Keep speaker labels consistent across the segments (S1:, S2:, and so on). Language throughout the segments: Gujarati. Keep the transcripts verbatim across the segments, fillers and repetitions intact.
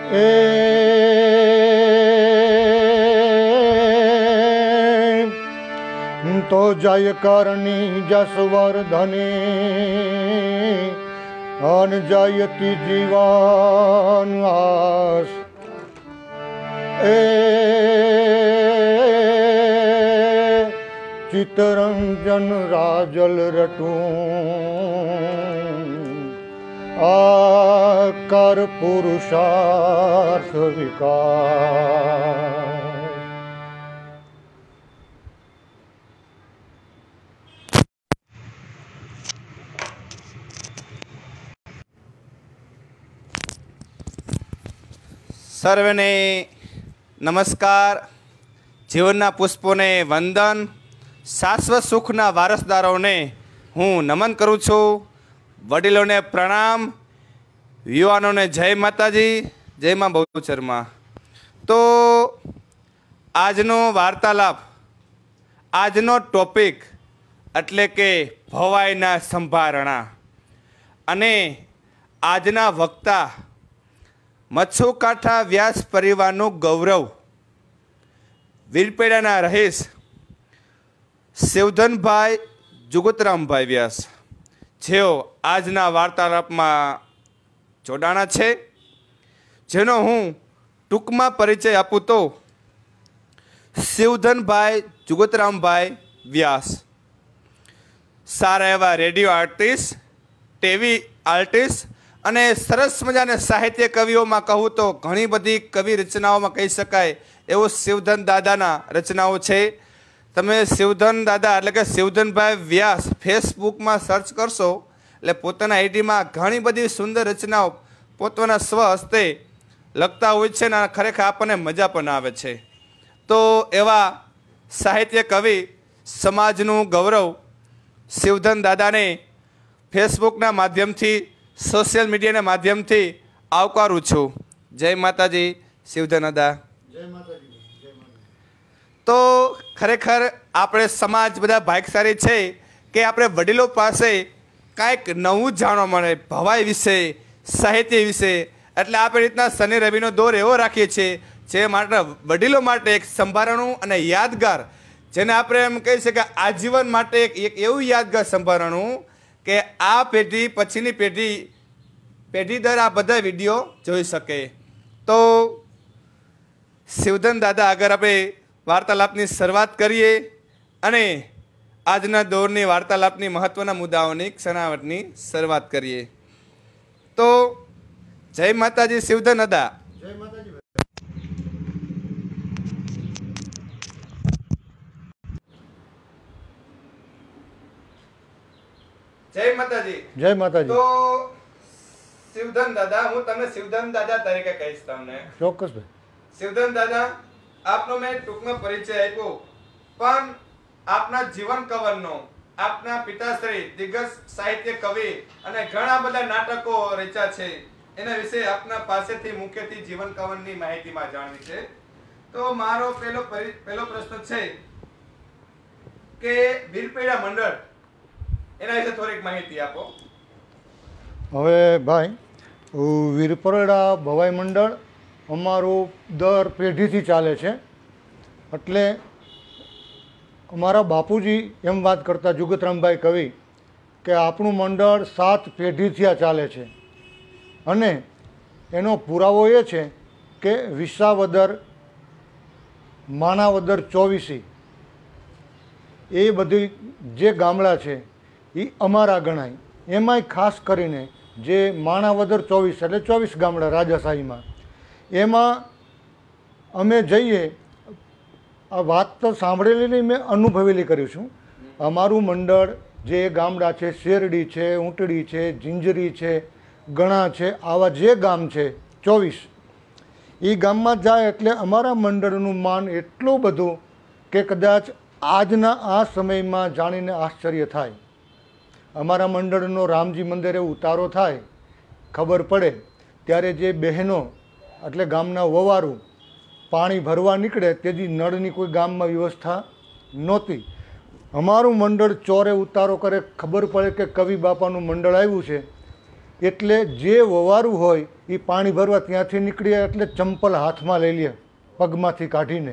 S1: એ તો જય કરણી જસવર્ધની અન જયતિ જીવન આસ એ ચિત્તરંજન રાજલ રટું આકાર પુરુષાર્થ વિકાસ.
S2: સર્વેને નમસ્કાર. જીવનના પુષ્પોને વંદન. શાશ્વત સુખના વારસદારોને હું નમન કરું છું. વડીલોને પ્રણામ. યુવાનોને જય માતાજી, જય મા બહુચરમાં. તો આજનો વાર્તાલાપ, આજનો ટોપિક એટલે કે ભવાઈના સંભારણા, અને આજના વક્તા મચ્છુકાંઠા વ્યાસ પરિવારનું ગૌરવ, વીરપેડાના રહીશ શિવધનભાઈ જુગતરામભાઈ વ્યાસ, જેઓ આજના વાર્તાલાપમાં જોડાણા છે, જેનો હું ટૂંકમાં પરિચય આપું તો શિવધનભાઈ જુગતરામભાઈ વ્યાસ સારા એવા રેડિયો આર્ટિસ્ટ, ટીવી આર્ટિસ્ટ અને સરસ મજાના સાહિત્ય કવિઓમાં કહું તો ઘણી બધી કવિ રચનાઓમાં કહી શકાય એવું શિવધન દાદાના રચનાઓ છે. તમે શિવધન દાદા એટલે કે શિવધનભાઈ વ્યાસ ફેસબુકમાં સર્ચ કરશો એટલે પોતાના આઈડીમાં ઘણી બધી સુંદર રચનાઓ પોતાના સ્વ હસ્તે લખતા હોય છે અને ખરેખર આપણને મજા પણ આવે છે. તો એવા સાહિત્ય કવિ, સમાજનું ગૌરવ શિવધન દાદાને ફેસબુકના માધ્યમથી, સોશિયલ મીડિયાના માધ્યમથી આવકારું છું. જય માતાજી શિવધન દાદા.
S1: જય માતાજી.
S2: તો ખરેખર આપણે સમાજ બધા ભાગ્યશાળી છે કે આપણે વડીલો પાસે કાંઈક નવું જાણવા મળે ભવાઈ વિશે, સાહિત્ય વિશે. એટલે આપણે રીતના શનિ રવિનો દોર એવો રાખીએ છીએ જે માટે વડીલો માટે એક સંભારણું અને યાદગાર, જેને આપણે એમ કહી શકીએ આજીવન માટે એક એક એવું યાદગાર સંભારણું કે આ પેઢી પછીની પેઢી પેઢી દર આ બધા વિડીયો જોઈ શકે. તો શિવધન દાદા આગળ આપણે વાર્તાલાપની શરૂઆત કરીએ અને આજના દોરની વાર્તાલાપની મહત્ત્વના મુદ્દાઓની ક્ષણાવટની શરૂઆત કરીએ. તો જય માતાજી શિવધન દાદા.
S1: જય માતાજી.
S2: જય માતાજી.
S1: જય માતાજી.
S2: તો શિવધન દાદા, હું તમને શિવધન દાદા તરીકે કહીશ તમને.
S1: ચોક્કસ ભાઈ.
S2: શિવધન દાદા, આપનો મેં ટૂંકમાં પરિચય આપ્યો, પણ આપના જીવન કવનનો, આપના પિતાશ્રી દિગ્ગજ સાહિત્ય કવિ અને ઘણા બધા નાટકો રચ્યા છે, એના વિશે આપના પાસેથી મુખ્યથી જીવન કવનની માહિતીમાં જાણવી છે. તો મારો પહેલો પહેલો પ્રશ્ન છે કે વીરપેડા મંડળ, એના વિશે થોડીક માહિતી આપો.
S1: હવે ભાઈ, વીરપરડા ભવાઈ મંડળ અમારું દર પેઢીથી ચાલે છે. એટલે અમારા બાપુજી એમ વાત કરતા, જુગતરામભાઈ કવિ, કે આપણું મંડળ સાત પેઢીથી આ ચાલે છે. અને એનો પુરાવો એ છે કે વિસાવદર, માણાવદર ચોવીસી, એ બધી જે ગામડા છે એ અમારા ગણાય. એમાંય ખાસ કરીને જે માણાવદર ચોવીસ એટલે ચોવીસ ગામડા રાજાશાહીમાં, એમાં અમે જઈએ. આ વાત તો સાંભળેલી નહીં, મેં અનુભવેલી કર્યું છું. અમારું મંડળ જે ગામડા છે, શેરડી છે, ઊંટડી છે, ઝીંઝરી છે, ગણા છે, આવા જે ગામ છે ચોવીસ, એ ગામમાં જાય એટલે અમારા મંડળનું માન એટલું બધું કે કદાચ આજના આ સમયમાં જાણીને આશ્ચર્ય થાય. અમારા મંડળનો રામજી મંદિરે ઉતારો થાય, ખબર પડે ત્યારે જે બહેનો એટલે ગામના વવારું પાણી ભરવા નીકળે, તેથી નળની કોઈ ગામમાં વ્યવસ્થા નહોતી. અમારું મંડળ ચોરે ઉતારો કરે, ખબર પડે કે કવિ બાપાનું મંડળ આવ્યું છે, એટલે જે વવારું હોય એ પાણી ભરવા ત્યાંથી નીકળીએ એટલે ચંપલ હાથમાં લઈ લે, પગમાંથી કાઢીને.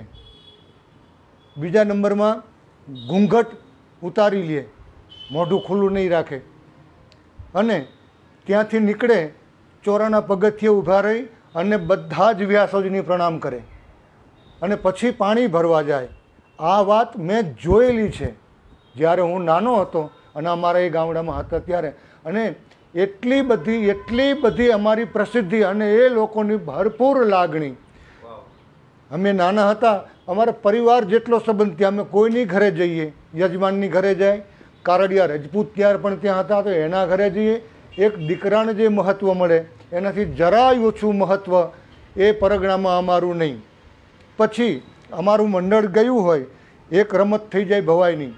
S1: બીજા નંબરમાં ઘૂંઘટ ઉતારી લે, મોઢું ખુલ્લું નહીં રાખે, અને ત્યાંથી નીકળે ચોરાના પગથિયે ઊભા રહી અને બધા જ વ્યાસોજીની પ્રણામ કરે અને પછી પાણી ભરવા જાય. આ વાત મેં જોયેલી છે જ્યારે હું નાનો હતો અને અમારા એ ગામડામાં હતા ત્યારે. અને એટલી બધી એટલી બધી અમારી પ્રસિદ્ધિ અને એ લોકોની ભરપૂર લાગણી. અમે નાના હતા, અમારા પરિવાર જેટલો સંબંધ ત્યાં. અમે કોઈની ઘરે જઈએ, યજમાનની ઘરે જાય, કારડિયા રજપૂત ત્યાર પણ ત્યાં હતા તો એના ઘરે જઈએ, એક દીકરાને જે મહત્ત્વ મળે એનાથી જરાય ઓછું મહત્ત્વ એ પરગણામાં અમારું નહીં. પછી અમારું મંડળ ગયું હોય, એક રમત થઈ જાય ભવાઈની,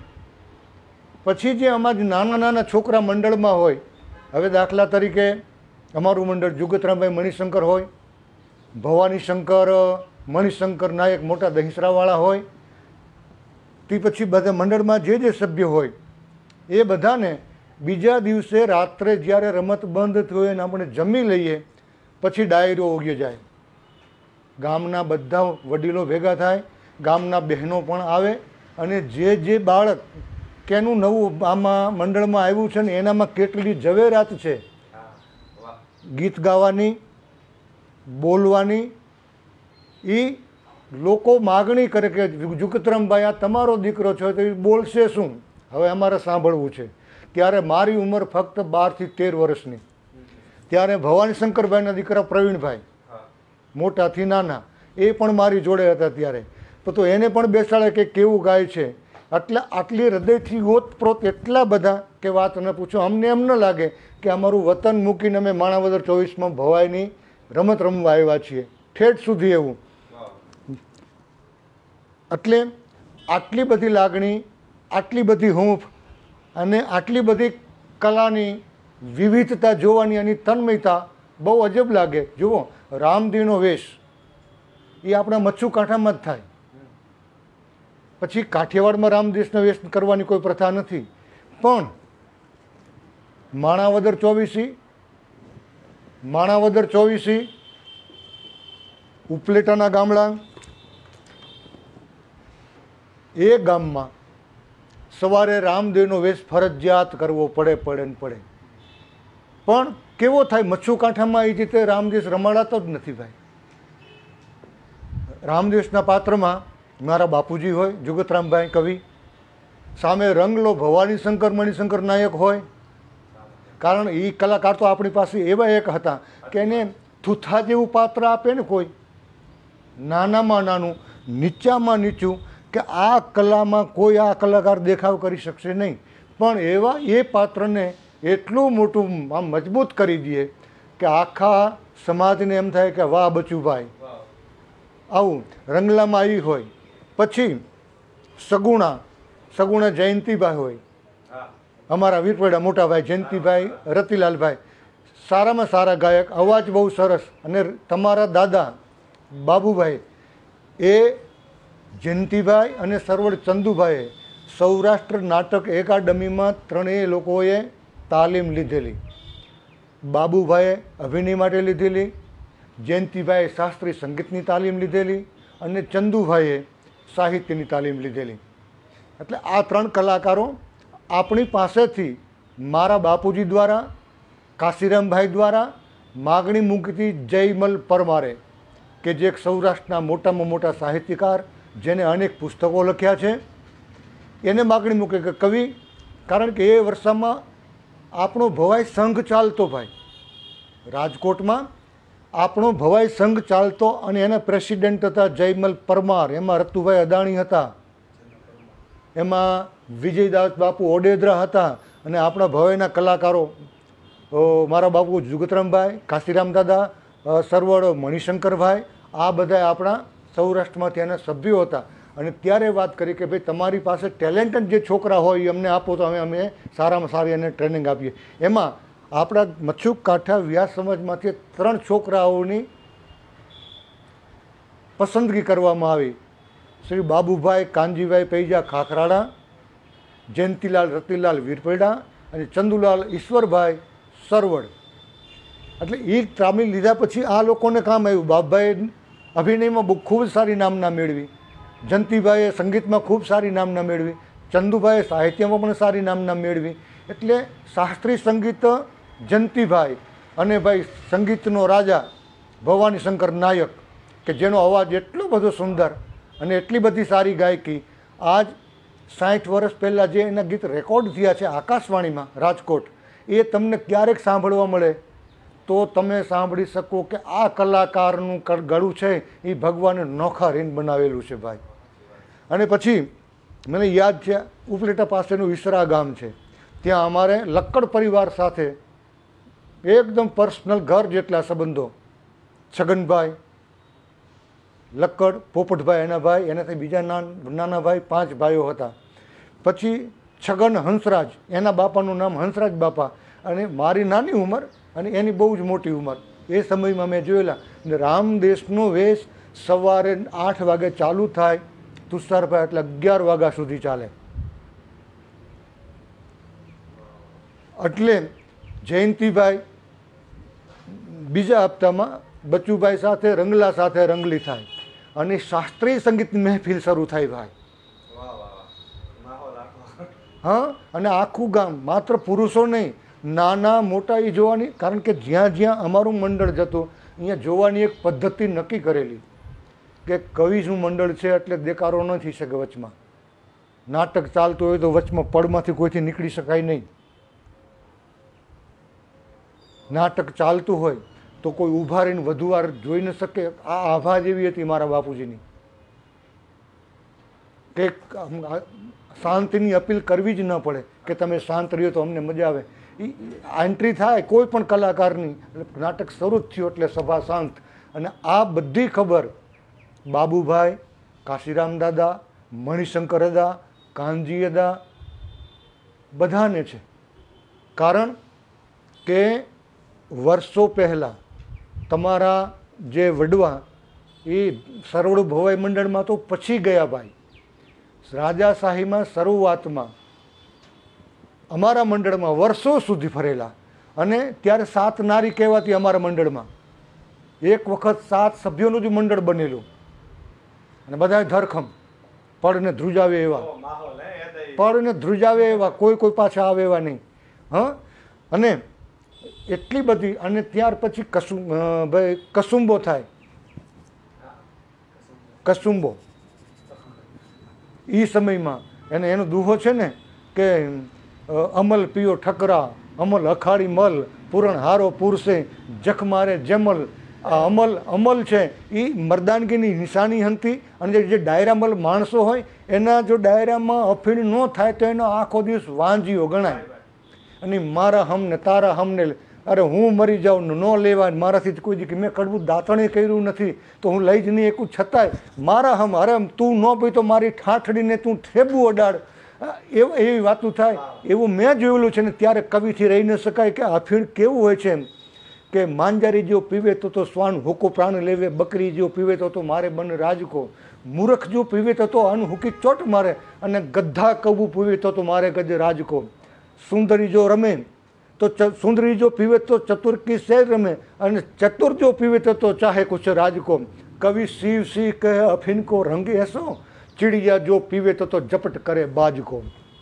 S1: પછી જે અમારા નાના નાના છોકરા મંડળમાં હોય, હવે દાખલા તરીકે અમારું મંડળ જુગતરામભાઈ મણિશંકર હોય, ભવાની શંકર મણિશંકર નાયક મોટા દહીસરાવાળા હોય, તે પછી બધા મંડળમાં જે જે સભ્ય હોય એ બધાને બીજા દિવસે રાત્રે જ્યારે રમત બંધ થઈ હોય અને આપણે જમી લઈએ પછી ડાયરો ઉગી જાય. ગામના બધા વડીલો ભેગા થાય, ગામના બહેનો પણ આવે, અને જે જે બાળક કેનું નવું આમાં મંડળમાં આવ્યું છે ને એનામાં કેટલી ઝવેરાત છે, ગીત ગાવાની, બોલવાની, એ લોકો માગણી કરે કે જુગતરામભાઈ આ તમારો દીકરો છે તો એ બોલશે શું, હવે અમારે સાંભળવું છે. ત્યારે મારી ઉંમર ફક્ત બારથી તેર વર્ષની. ત્યારે ભવાની શંકરભાઈના દીકરા પ્રવીણભાઈ, મોટાથી નાના, એ પણ મારી જોડે હતા ત્યારે. તો એને પણ બેસાડે કે કેવું ગાય છે. એટલે આટલી હૃદયથી ઓતપ્રોત એટલા બધા કે વાત ન પૂછો. અમને એમ ન લાગે કે અમારું વતન મૂકીને અમે માણાવદર ચોવીસમાં ભવાઈની રમત રમવા આવ્યા છીએ, ઠેઠ સુધી એવું. એટલે આટલી બધી લાગણી, આટલી બધી હૂંફ અને આટલી બધી કલાની વિવિધતા જોવાની એની તન્મયતા બહુ અજબ લાગે. જુઓ, રામદીનો વેશ એ આપણા મચ્છુ કાંઠામાં જ થાય. પછી કાઠિયાવાડમાં રામદેશનો વેશ કરવાની કોઈ પ્રથા નથી. પણ માણાવદર ચોવીસી માણાવદર ચોવીસી ઉપલેટાના ગામડા, એ ગામમાં સવારે રામદેવનો વેશ ફરજિયાત કરવો પડે પડે ને પડે. પણ કેવો થાય, મચ્છુ કાંઠામાં એ રીતે રામદેશ રમાડાતો જ નથી ભાઈ. રામદેશના પાત્રમાં મારા બાપુજી હોય, જુગતરામભાઈ કવિ, સામે રંગલો ભવાની શંકર મણિશંકર નાયક હોય. કારણ એ કલાકાર તો આપણી પાસે એવા એક હતા કે એને થૂથા જેવું પાત્ર આપે ને કોઈ, નાનામાં નાનું, નીચામાં નીચું, કે આ કલામાં કોઈ આ કલાકાર દેખાવ કરી શકશે નહીં, પણ એવા એ પાત્રને એટલું મોટું આમ મજબૂત કરી દે કે આખા સમાજને એમ થાય કે વાહ બચુભાઈ. આવું રંગલામાં આવી હોય. પછી સગુણા સગુણા જયંતિભાઈ હોય, અમારા વીરપડા મોટાભાઈ જયંતિભાઈ રતિલાલભાઈ, સારામાં સારા ગાયક, અવાજ બહુ સરસ. અને તમારા દાદા બાબુભાઈ, એ જયંતિભાઈ અને સરવડ ચંદુભાઈએ સૌરાષ્ટ્ર નાટક એકાડમીમાં ત્રણેય લોકોએ તાલીમ લીધેલી. બાબુભાઈએ અભિનય માટે લીધેલી, જયંતિભાઈએ શાસ્ત્રીય સંગીતની તાલીમ લીધેલી અને ચંદુભાઈએ સાહિત્યની તાલીમ લીધેલી. એટલે આ ત્રણ કલાકારો આપણી પાસેથી મારા બાપુજી દ્વારા, કાશીરામભાઈ દ્વારા માગણી મૂકતી જયમલ પરમારે, કે જે એક સૌરાષ્ટ્રના મોટામાં મોટા સાહિત્યકાર, જેને અનેક પુસ્તકો લખ્યા છે, એને માગણી મૂકે કે કવિ, કારણ કે એ વર્ષામાં આપણો ભવાઈ સંઘ ચાલતો ભાઈ, રાજકોટમાં આપણો ભવાઈ સંઘ ચાલતો, અને એના પ્રેસિડેન્ટ હતા જયમલ પરમાર, એમાં રતુભાઈ અદાણી હતા, એમાં વિજયદાસ બાપુ ઓડેદરા હતા, અને આપણા ભવાઈના કલાકારો મારા બાપુ જુગતરામભાઈ, કાશીરામ દાદા, સરવડ મણિશંકરભાઈ, આ બધા આપણા સૌરાષ્ટ્રમાંથી એના સભ્યો હતા. અને ત્યારે વાત કરી કે ભાઈ તમારી પાસે ટેલેન્ટેડ જે છોકરા હોય એ અમને આપો તો અમે અમે સારામાં સારી એને ટ્રેનિંગ આપીએ. એમાં આપણા મચ્છુ કાંઠા વ્યાસ સમાજમાંથી ત્રણ છોકરાઓની પસંદગી કરવામાં આવી. શ્રી બાબુભાઈ કાનજીભાઈ પૈજા ખાખરાળા, જયંતિલાલ રતિલાલ વીરપેડા અને ચંદુલાલ ઈશ્વરભાઈ સરવડ. એટલે એ તાલીમ લીધા પછી આ લોકોને કામ આવ્યું. બાપભાઈ અભિનયમાં બહુ ખૂબ સારી નામના મેળવી, જંતીભાઈએ સંગીતમાં ખૂબ સારી નામના મેળવી, ચંદુભાઈએ સાહિત્યમાં પણ સારી નામના મેળવી. એટલે શાસ્ત્રીય સંગીત જંતીભાઈ અને ભાઈ સંગીતનો રાજા ભવાની શંકર નાયક, કે જેનો અવાજ એટલો બધો સુંદર અને એટલી બધી સારી ગાયકી. આજ સાઠ વર્ષ પહેલાં જે એના ગીત રેકોર્ડ થયા છે આકાશવાણીમાં રાજકોટ, એ તમને ક્યારેક સાંભળવા મળે તો તમે સાંભળી શકો કે આ કલાકારનું ગળું છે એ ભગવાને નોખા રીન બનાવેલું છે ભાઈ. અને પછી મને યાદ છે ઉપલેટા પાસેનું ઈસરા ગામ છે, ત્યાં અમારે લક્કડ પરિવાર સાથે એકદમ પર્સનલ ઘર જેટલા સંબંધો, છગનભાઈ લક્કડ, પોપટભાઈ એના ભાઈ, એનાથી બીજા નાના ભાઈ, પાંચ ભાઈઓ હતા. પછી છગન હંસરાજ, એના બાપાનું નામ હંસરાજ બાપા, અને મારી નાની ઉંમર અને એની બહુ જ મોટી ઉંમર. એ સમયમાં મેં જોયેલા. અને રામદેશનો વેશ સવારે આઠ વાગે ચાલુ થાય, તુષારભાઈ એટલે અગિયાર વાગ્યા સુધી ચાલે. એટલે જયંતિભાઈ બીજા હપ્તામાં બચુભાઈ સાથે રંગલા સાથે રંગલી થાય અને શાસ્ત્રીય સંગીતની મહેફિલ શરૂ થાય ભાઈ. હા, અને આખું ગામ, માત્ર પુરુષો નહીં, નાના મોટા એ જોવાની. કારણ કે જ્યાં જ્યાં અમારું મંડળ જતું અહીંયા જોવાની એક પદ્ધતિ નક્કી કરેલી કે કવિનું મંડળ છે એટલે દેકારો ન થઈ શકે વચમાં. નાટક ચાલતું હોય તો વચમાં પડમાંથી કોઈથી નીકળી શકાય નહીં. નાટક ચાલતું હોય તો કોઈ ઊભા રહીને વધુ વાર જોઈ ન શકે. આ આભા જેવી હતી મારા બાપુજીની કે શાંતિની અપીલ કરવી જ ન પડે કે તમે શાંત રહ્યો તો અમને મજા આવે. એન્ટ્રી થાય કોઈ પણ કલાકારની, નાટક શરૂ જ થયું એટલે સભા શાંત. અને આ બધી ખબર બાબુભાઈ, કાશીરામ દાદા, મણિશંકર દાદા, કાનજી દાદા બધાને છે. કારણ કે વર્ષો પહેલાં તમારા જે વડવા એ સરોવર ભવાઈ મંડળમાં તો પછી ગયા ભાઈ. રાજાશાહીમાં શરૂઆતમાં અમારા મંડળમાં વર્ષો સુધી ફરેલા. અને ત્યારે સાત નારી કહેવાતી અમારા મંડળમાં. એક વખત સાત સભ્યોનું જ મંડળ બનેલું અને બધા ધરખમ પડને ધ્રુજાવે એવા, પડને ધ્રુજાવે એવા, કોઈ કોઈ પાછા આવે એવા નહીં. હા, અને એટલી બધી. અને ત્યાર પછી કસુમ ભાઈ કસુંબો થાય. કસુંબો એ સમયમાં એને એનો દુહો છે ને કે અમલ પિયો ઠકરા, અમલ અખાડી મલ, પૂરણ હારો પૂરશે જખ મારે જમલ. આ અમલ અમલ છે એ મર્દાનગીની નિશાની હતી. અને જે ડાયરામલ માણસો હોય એના જો ડાયરામાં અફીણ ન થાય તો એનો આખો દિવસ વાંજીઓ ગણાય. અને મારા હમને તારા હમને, અરે હું મરી જાઉં ન લેવા, મારાથી કોઈ દી મેં કડવું દાંતણે કર્યું નથી તો હું લઈ જ નહીં એકું, છતાંય મારા હમ, અરે તું ન પી તો મારી ઠાઠડીને તું ઠેબું અડાડ, એવું એવી વાતું થાય. એવું મેં જોયેલું છે ને. ત્યારે કવિથી રહી ન શકાય કે અફીણ કેવું હોય છે એમ કે માંજારી જો પીવે તો તો શ્વાન હુકો પ્રાણ લેવે, બકરી જો પીવે તો તો મારે બન રાજકો, મૂર્ખ જો પીવે તો તો અન હુકી ચોટ મારે, અને ગધા કવું પીવે તો તો મારે ગજ રાજકો. સુંદરી જો રમે તો સુંદરી જો પીવે તો ચતુર કી શેર રમે, અને ચતુર જો પીવે તો તો ચાહે કુછ રાજકો. કવિ શિવ સિંહ કહે અફીન કો રંગ એસો, ચીડિયા જો પીવે તો તો ઝપટ કરે બાજકો.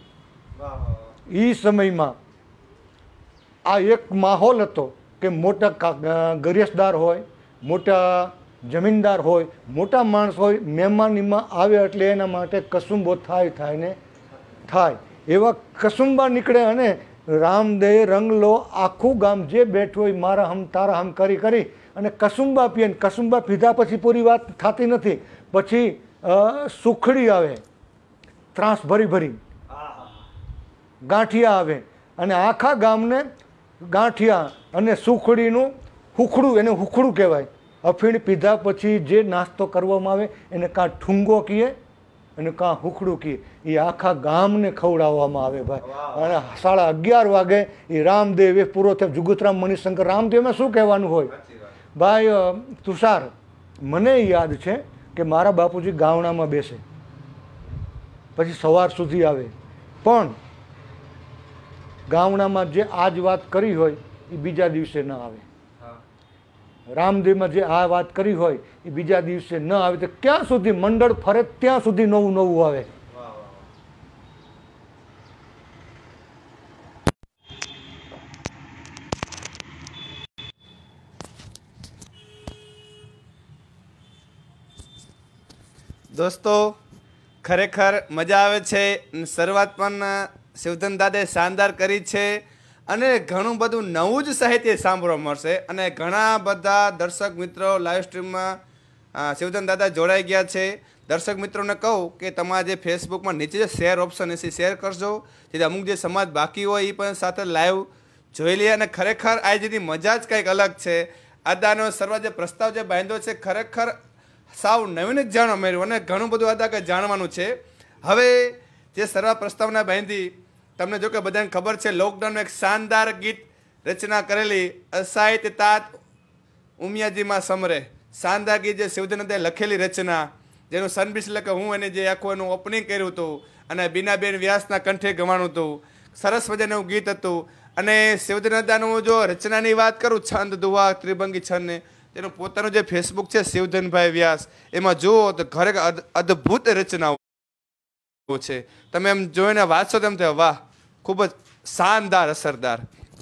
S1: એ સમયમાં આ એક માહોલ હતો કે મોટા ગરિયસદાર હોય, મોટા જમીનદાર હોય, મોટા માણસ હોય, મહેમાનીમાં આવે એટલે એના માટે કસુંબો થાય થાય ને થાય. એવા કસુંબા નીકળે અને રામદેવ રંગલો આખું ગામ જે બેઠું હોય મારા હમ તારા હમ કરી કરી અને કસુંબા પીએ. કસુંબા પીધા પછી પૂરી વાત થતી નથી. પછી સુખડી આવે, ત્રાસ ભરી ભરી ગાંઠિયા આવે, અને આખા ગામને ગાંઠિયા અને સુખડીનું હુખડું, એને હુખડું કહેવાય. અફીણ પીધા પછી જે નાસ્તો કરવામાં આવે એને કાં ઠુંગો કહીએ અને કાં હુખડું કહીએ. એ આખા ગામને ખવડાવવામાં આવે ભાઈ. અને સાડા અગિયાર વાગે એ રામદેવ એ પૂરો થયો. જુગુતરામ મણિશંકર રામદેવમાં શું કહેવાનું હોય ભાઈ તુષાર? મને યાદ છે કે મારા બાપુજી ગાવણામાં બેસે પછી સવાર સુધી આવે, પણ ગાવણામાં જે આજ વાત કરી હોય એ બીજા દિવસે ન આવે. રામદેવમાં જે આ વાત કરી હોય એ બીજા દિવસે ન આવે તો ક્યાં સુધી મંડળ ફરે ત્યાં સુધી નવું નવું આવે.
S2: દોસ્તો ખરેખર મજા આવે છે. શરૂઆત પણ શિવધન દાદાએ શાનદાર કરી છે અને ઘણું બધું નવું જ સાહિત્ય સાંભળવા મળશે. અને ઘણા બધા દર્શક મિત્રો લાઈવ સ્ટ્રીમમાં શિવધન દાદા જોડાઈ ગયા છે. દર્શક મિત્રોને કહું કે તમારા જે ફેસબુકમાં નીચે જે શેર ઓપ્શન છે શેર કરજો, જેથી અમુક જે સમાજ બાકી હોય એ પણ સાથે લાઈવ જોઈ લઈએ. અને ખરેખર આજની મજા જ કંઈક અલગ છે. આદાનો સર્વ જે પ્રસ્તાવ જે બાંધ્યો છે ખરેખર સાવ નવીન જ જાણવા મળ્યું અને ઘણું બધું આદા કંઈ જાણવાનું છે. હવે જે સર્વ પ્રસ્તાવના બાંધી, તમને જો કે બધાને ખબર છે લોકડાઉનમાં એક શાનદાર ગીત રચના કરેલી અસાહિત્ય તાત ઉમિયાજીમાં સમરે, શાનદાર ગીત જે શિવધનદાએ લખેલી રચના, જેનું સનબીસ એટલે કે હું એને જે આખું એનું ઓપનિંગ કર્યું હતું અને બીનાબેન વ્યાસના કંઠે ગવાણું હતું. સરસ મજાનું એવું ગીત હતું. અને શિવધનદાનું જો રચનાની વાત કરું, છંદ દુહા ત્રિભંગી છંદને, તેનું પોતાનું જે ફેસબુક છે શિવધનભાઈ વ્યાસ, એમાં જુઓ તો ખરેખર અદ્ભુત રચનાઓ છે. તમે એમ જોઈને વાંચશો તેમ થાય વાહ, ખૂબ જ શાનદાર અસરદાર.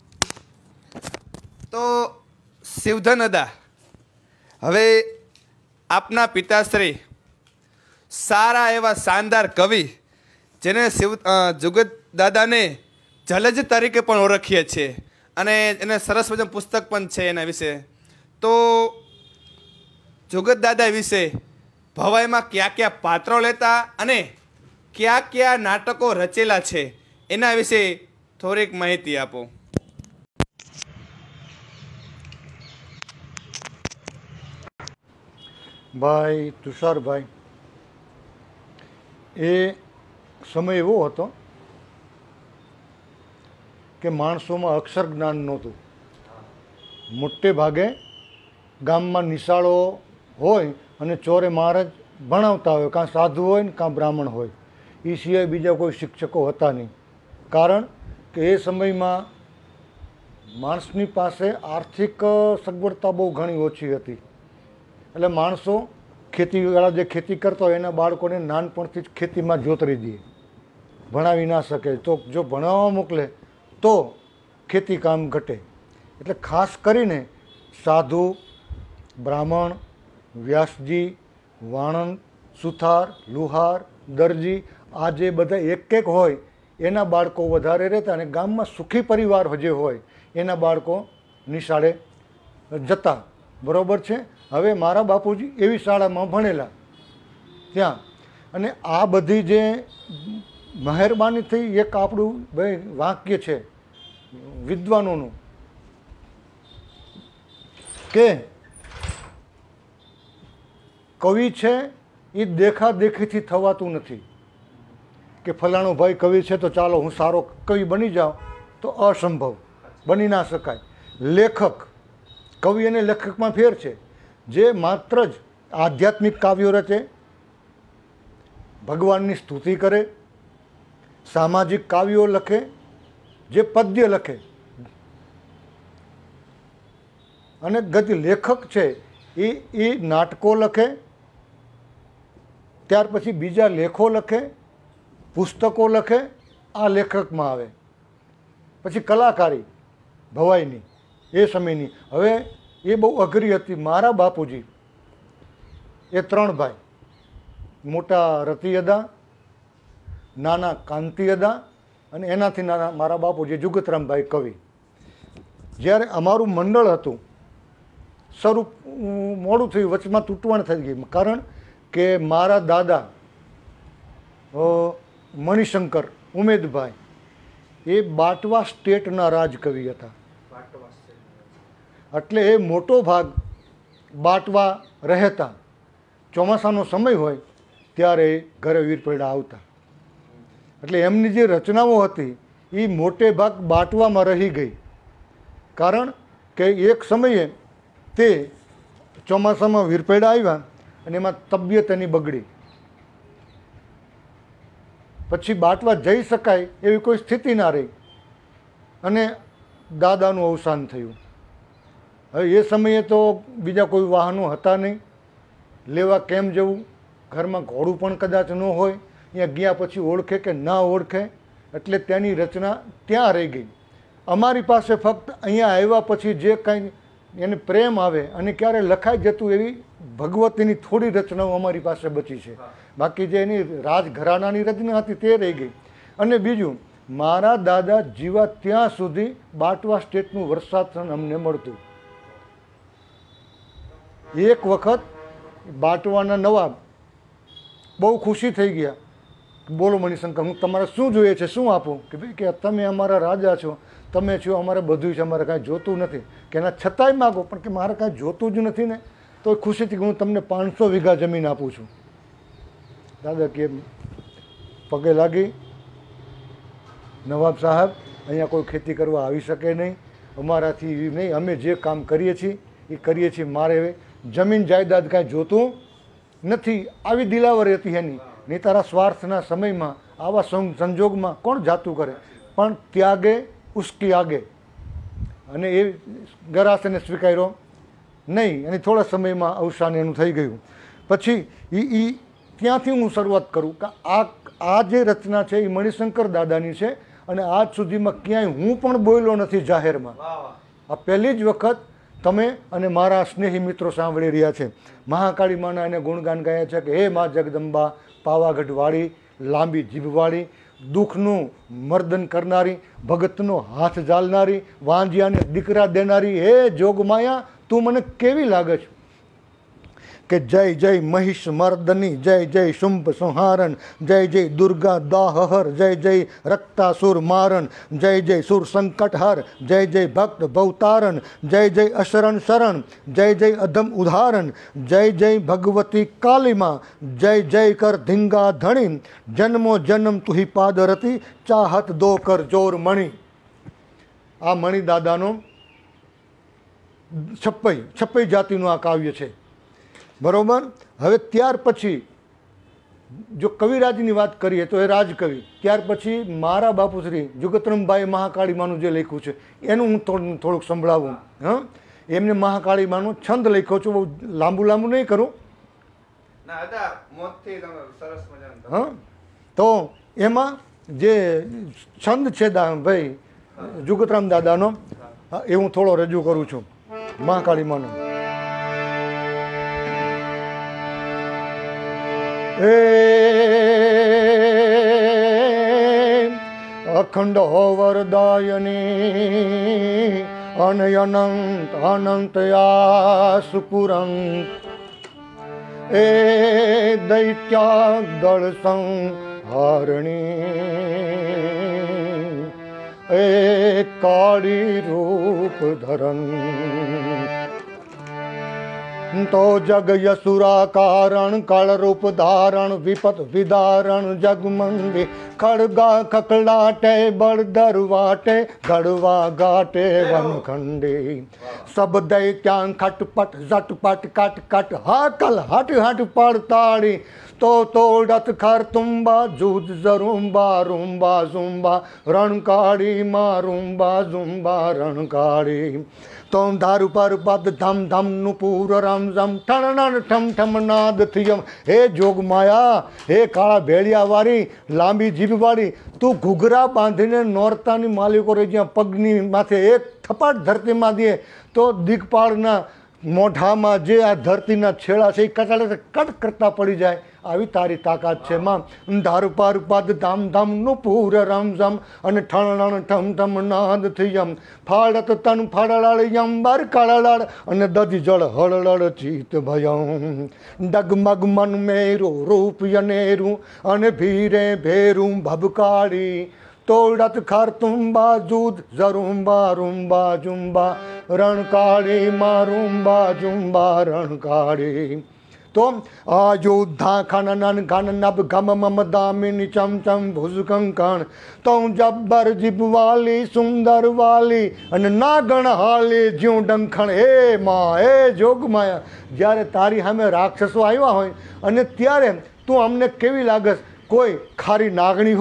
S2: તો શિવધન અદા, હવે આપના પિતાશ્રી સારા એવા શાનદાર કવિ, જેને શિવ જુગત દાદાને જલજ તરીકે પણ ઓળખીએ છીએ અને એને સરસ મજાનું પુસ્તક પણ છે એના વિશે. તો જુગત દાદા વિશે ભવાઈમાં કયા કયા પાત્રો લેતા અને કયા કયા નાટકો રચેલા છે એના વિશે થોડીક માહિતી આપો.
S1: ભાઈ તુષારભાઈ, એ સમય એવો હતો કે માણસોમાં અક્ષર જ્ઞાન નહોતું. મોટે ભાગે ગામમાં નિશાળો હોય અને ચોરે મહારાજ ભણાવતા હોય, કાં સાધુ હોય ને કાં બ્રાહ્મણ હોય, એ સિવાય બીજા કોઈ શિક્ષકો હતા નહીં. કારણ કે એ સમયમાં માણસની પાસે આર્થિક સગવડતા બહુ ઘણી ઓછી હતી. એટલે માણસો ખેતીવાળા જે ખેતી કરતા હોય એના બાળકોને નાનપણથી જ ખેતીમાં જોતરી દે, ભણાવી ના શકે. તો જો ભણાવવા મોકલે તો ખેતી કામ ઘટે. એટલે ખાસ કરીને સાધુ, બ્રાહ્મણ, વ્યાસજી, વાણંદ, સુથાર, લુહાર, દરજી, આ જે બધા એક એક હોય એના બાળકો વધારે રહેતા અને ગામમાં સુખી પરિવાર જે હોય એના બાળકો નિશાળે જતા. બરાબર છે. હવે મારા બાપુજી એવી શાળામાં ભણેલા ત્યાં, અને આ બધી જે મહેરબાની થઈ, એક આપણું ભાઈ વાક્ય છે વિદ્વાનોનું કે કવિ છે એ દેખાદેખીથી થવાતું નથી. કે ફલાણો ભાઈ કવિ છે તો ચાલો હું સારો કવિ બની જાઉં, તો અસંભવ, બની ના શકાય. લેખક, કવિ અને લેખકમાં ફેર છે. જે માત્ર જ આધ્યાત્મિક કાવ્યો રચે, ભગવાનની સ્તુતિ કરે, સામાજિક કાવ્યો લખે, જે પદ્ય લખે, અને ગદ્ય લેખક છે એ એ નાટકો લખે, ત્યાર પછી બીજા લેખો લખે, પુસ્તકો લખે, આ લેખકમાં આવે. પછી કલાકારી ભવાઈની એ સમયની, હવે એ બહુ અઘરી હતી. મારા બાપુજી એ ત્રણ ભાઈ, મોટા રતિ અદા, નાના કાંતિ અદા અને એનાથી નાના મારા બાપુજી જુગતરામભાઈ કવિ. જ્યારે અમારું મંડળ હતું, શરૂ મોડું થયું, વચમાં તૂટવાણ થઈ ગઈ. કારણ કે મારા દાદા મણિશંકર ઉમેદભાઈ એ બાટવા સ્ટેટના રાજકવિ હતા. એટલે એ મોટો ભાગ બાટવા રહેતા. ચોમાસાનો સમય હોય ત્યારે ઘરે વીરપેડા આવતા. એટલે એમની જે રચનાઓ હતી એ મોટે ભાગ બાટવામાં રહી ગઈ. કારણ કે એક સમયે તે ચોમાસામાં વીરપેડા આવ્યા અને એમાં તબિયત એની બગડી. પછી બાટવા જઈ શકાય એવી કોઈ સ્થિતિ ના રહી અને દાદાનું અવસાન થયું. હવે એ સમયે તો બીજા કોઈ વાહનો હતા નહીં, લેવા કેમ જવું, ઘરમાં ઘોડું પણ કદાચ ન હોય, ત્યાં ગયા પછી ઓળખે કે ના ઓળખે, એટલે ત્યાંની રચના ત્યાં રહી ગઈ. અમારી પાસે ફક્ત અહીંયા આવ્યા પછી જે કાંઈ એને પ્રેમ આવે અને ક્યારે લખાઈ જતું એવી ભગવતીની થોડી રચનાઓ અમારી પાસે બચી છે. બાકી જે એની રાજઘરાનાની રચના હતી તે રહી ગઈ. અને બીજું, મારા દાદા જીવા ત્યાં સુધી બાટવા સ્ટેટનું વર્ષાસન અમને મળતું. એક વખત બાટવાના નવાબ બહુ ખુશી થઈ ગયા, બોલો મણિશંકર, હું તમારે શું જોઈએ છે, શું આપું? કે ભાઈ કે તમે અમારા રાજા છો, તમે છો, અમારે બધું છે, અમારે કાંઈ જોતું નથી. કે એના છતાંય માગો, પણ કે મારે કાંઈ જોતું જ નથી ને. તો ખુશીથી હું તમને પાંચસો વીઘા જમીન આપું છું. દાદા કે પગે લાગી, નવાબ સાહેબ અહીંયા કોઈ ખેતી કરવા આવી શકે નહીં, અમારાથી નહીં, અમે જે કામ કરીએ છીએ એ કરીએ છીએ, મારે જમીન જાયદાદ કાંઈ જોતું નથી. આવી દિલાવરી હતી એની. નહીં તારા સ્વાર્થના સમયમાં આવા સંજોગમાં કોણ જાતું કરે, પણ ત્યાગે ઉસકી આગે. અને એ ગરાસને સ્વીકાર્યો નહીં, અને થોડા સમયમાં અવસાન એનું થઈ ગયું. પછી એ એ ત્યાંથી હું શરૂઆત કરું કે આ આ જે રચના છે એ મણિશંકર દાદાની છે, અને આજ સુધીમાં ક્યાંય હું પણ બોલ્યો નથી જાહેરમાં. આ પહેલી જ વખત તમે અને મારા સ્નેહી મિત્રો સાંભળી રહ્યા છે. મહાકાળી માના એને ગુણગાન ગાયા છે કે હે મા જગદંબા, પાવાગઢવાળી, લાંબી જીભવાળી, દુઃખનું મર્દન કરનારી, ભગતનો હાથ ઝાલનારી, વાંજિયાને દીકરા દેનારી, હે જોગમાયા તું મને કેવી લાગે છે? કે જય જય મહિષ મર્દની, જય જય શુંભ સંહારણ, જય જય દુર્ગા દાહહર, જય જય રક્તાસુર મારણ, જય જય સુર સંકટહર, જય જય ભક્ત ભવતારણ, જય જય અશરણ શરણ, જય જય અધમ ઉદાહરણ, જય જય ભગવતી કાલીમાં, જય જય કર ધીંગા ધણી, જન્મો જન્મ તુહી પાદરતી, ચાહત દો કર જોર મણી. આ મણી દાદાનો છપ્પઈ છપ્પઈ જાતિનું આ કાવ્ય છે, બરોબર. હવે ત્યાર પછી જો કવિરાજની વાત કરીએ તો એ રાજકવિ. ત્યાર પછી મારા બાપુશ્રી જુગતરામભાઈ મહાકાળીમાનું જે લખ્યું છે એનું હું થોડું થોડુંક સંભળાવું. હા, એમને મહાકાળીમાનો છંદ લખ્યો છું, બહુ લાંબુ લાંબુ નહીં કરું. હા, તો એમાં જે છંદ છે દા ભાઈ જુગતરામ દાદાનો, એ હું થોડો રજૂ કરું છું. મહાકાળીમાનો એ અખંડ વરદાયની અને અનંત અનંત આસુપુરંત, એ દૈત્યા દળ સંહારણી, એ કાળી રૂપ ધરન, તો જગ યસુરા કારણ કાળરૂપ ધારણ, વિપત વિદારણ જગમંગે, ખડગા ખકડાટે બળ દરવાટે, ગળવા ગાટે વનખંડે, સબ દૈત્યાન ખટપટ ઝટપટ કટ કટ, હાકલ હટ હટ પડતાળી, તો તોડત ખર તુંબા જૂજ ઝરુંબા રૂંબા ઝુંબા, રણકાળી માં રૂંબા ઝુંબા રણકાળી, તો ધારુ પર પદ ધમ ધમ નું પૂર રમ જમ, ઠણ ઠમ ઠમ નાદ થિયમ. હે જોગમાયા, હે કાળા ભેળિયા વાળી, લાંબી જીભ વાળી, તું ઘૂઘરા બાંધીને નોરતાની માલિકો રહી જ્યાં પગની માથે એક થપાટ ધરતીમાં દે તો દિગપાળના મોઢામાં જે આ ધરતીના છેડા છે એ કટાડે કટ કરતા પડી જાય. આવી તારી તાકાત છે માં. ધારુ પર પદ ધામ ધામ નું પૂર રમઝમ, અને ઠણ ઠમ ઠમ નાદ થયમ, ફાળત તન ફાળાળ બર કાળાળ, અને દધી જળ હળળ ચિત ભયમ, ડગમગ મન મેરું રૂપ યનેરું, અને ભીરે ભેરું ભબકાળી, તોડત ખર તુંબા જૂદ ઝરુંબા રૂંબા ઝુંબા, રણકાળી માં રૂંબા ઝુંબા રણકાળી. તો અયોધ્યા ખનન ઘન નભ ગમ મમ દામિની ચમચમ ભુજ કંકણ, તો જબ્બર જીભ વાલી સુંદર વાલી, અને નાગણ હાલી જ્યું ડંખણ. હે માં, હે જોગમાયા, જ્યારે તારી સામે રાક્ષસો આવ્યા હોય અને ત્યારે તું અમને કેવી લાગસ? કોઈ ખારી નાગણી હોય,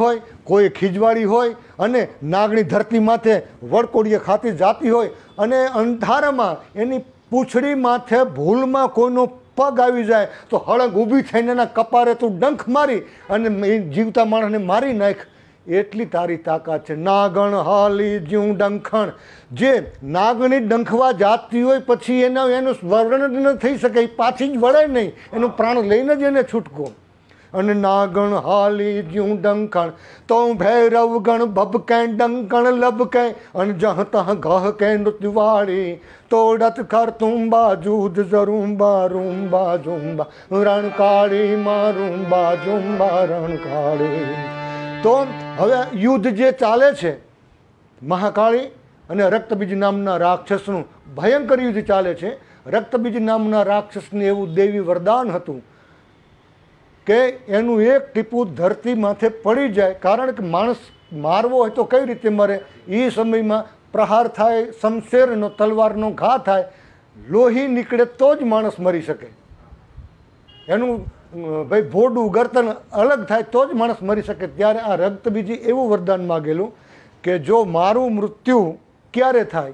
S1: કોઈ ખીજવાડી હોય અને નાગણી ધરતી માથે વડકોડીએ ખાતી જાતી હોય અને અંધારામાં એની પૂંછડી માથે ભૂલમાં કોઈનો પગ આવી જાય તો હળંગ ઊભી થઈને એના કપારે તું ડંખ મારી અને એ જીવતા માણસને મારી નાખ, એટલી તારી તાકાત છે. નાગણ હાલી જ્યું ડંખણ, જે નાગણી ડંખવા જાતી હોય પછી એના એનું વર્ણન ન થઈ શકે, પાછી જ વળે નહીં, એનું પ્રાણ લઈને જ એને છૂટકો. અને નાગણ હાલી જ્યું ડંખણ તો ભૈરવ ગણ ભબકે ડંકણ લબકે અને જહ તહ ગહ કે નૃત્યવાળી તોડત કર તુંબા જૂદ ઝરુંબા રૂંબા ઝુંબા રણકાળી માં રૂંબા ઝુંબા રણકાળી. તો હવે યુદ્ધ જે ચાલે છે મહાકાળી અને રક્તબીજ નામના રાક્ષસનું ભયંકર યુદ્ધ ચાલે છે. રક્તબીજ નામના રાક્ષસને એવું દેવી વરદાન હતું કે એનું એક ટીપું ધરતી માથે પડી જાય, કારણ કે માણસ મારવો હોય તો કઈ રીતે મરે, એ સમયમાં પ્રહાર થાય, શમશેરનો તલવારનો ઘા થાય, લોહી નીકળે તો જ માણસ મરી શકે. એનું ભાઈ ભોડું ગરતન અલગ થાય તો જ માણસ મરી શકે. ત્યારે આ રક્તબીજી એવું વરદાન માગેલું કે જો મારું મૃત્યુ ક્યારે થાય,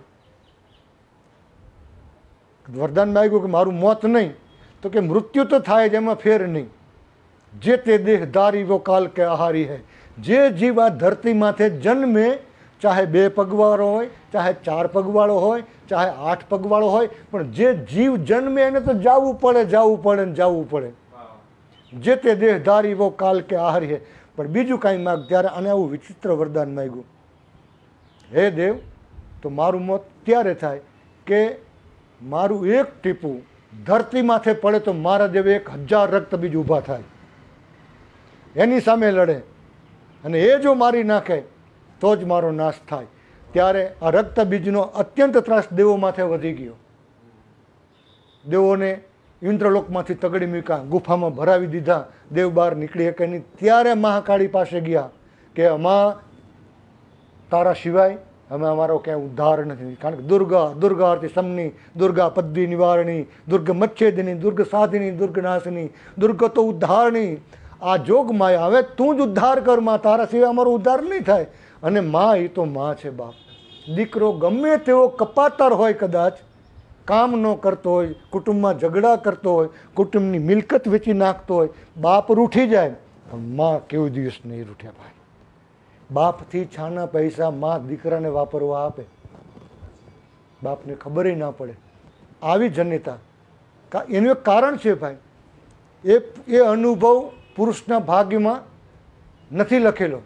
S1: વરદાન માગ્યું કે મારું મોત નહીં, તો કે મૃત્યુ તો થાય જ, એમાં ફેર નહીં. જે તે દેહ ધારી વો કાલ કે આહારી હૈ. જે જીવ આ ધરતી માથે જન્મે, ચાહે બે પગવાળો હોય, ચાહે ચાર પગવાળો હોય, ચાહે આઠ પગવાળો હોય, પણ જે જીવ જન્મે એને તો જવું પડે જવું પડે ને જવું પડે. જે તે દેહ ધારી વો કાલ કે આહારી હૈ. પણ બીજું કાંઈ માગ, ત્યારે આને આવું વિચિત્ર વરદાન માગ્યું, હે દેવ, તો મારું મોત ત્યારે થાય કે મારું એક ટીપું ધરતી માથે પડે તો મારા જેવે એક હજાર રક્તબીજ ઊભા થાય, એની સામે લડે, અને એ જો મારી નાખે તો જ મારો નાશ થાય. ત્યારે આ રક્તબીજનો અત્યંત ત્રાસ દેવો માથે વધી ગયો. દેવોને ઇન્દ્રલોકમાંથી તગડી મૂક્યા, ગુફામાં ભરાવી દીધા, દેવ બહાર નીકળી શકે નહીં. ત્યારે મહાકાળી પાસે ગયા કે અમા તારા સિવાય અમે અમારો ક્યાંય ઉદ્ધાર નથી, કારણ કે દુર્ગા દુર્ગા અર્થી સમની, દુર્ગા પદ્દી નિવારણી, દુર્ગ મચ્છેદની, દુર્ગ સાધિની, દુર્ગ નાશની, દુર્ગ તો ઉદ્ધારણી. આ જોગ માયા, હવે તું જ ઉદ્ધાર કર માં, તારા સિવાય અમારો ઉદ્ધાર નહીં થાય. અને માં એ તો માં છે બાપ. દીકરો ગમે તેવો કપાતર હોય, કદાચ કામ ન કરતો હોય, કુટુંબમાં ઝઘડા કરતો હોય, કુટુંબની મિલકત વેચી નાખતો હોય, બાપ રૂઠી જાય, પણ માં કેવું દિવસ નહીં રૂઠ્યા ભાઈ. બાપથી છાના પૈસા માં દીકરાને વાપરવા આપે, બાપને ખબર ના પડે. આવી જન્યતા, એનું એક કારણ છે ભાઈ, એ એ અનુભવ પુરુષના ભાગ્યમાં નથી લખેલો.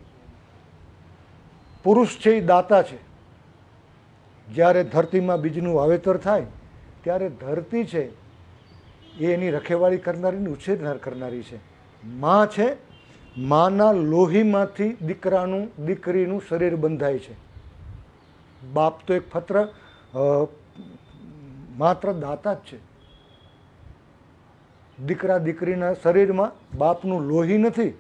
S1: પુરુષ છે એ દાતા છે. જ્યારે ધરતીમાં બીજનું વાવેતર થાય ત્યારે ધરતી છે એ એની રખેવાળી કરનારી, ઉછેર કરનારી છે. માં છે, માના લોહીમાંથી દીકરાનું દીકરીનું શરીર બંધાય છે. બાપ તો એક ફત્ર માત્ર દાતા જ છે. દીકરા દીકરીના શરીરમાં બાપનું લોહી નથી.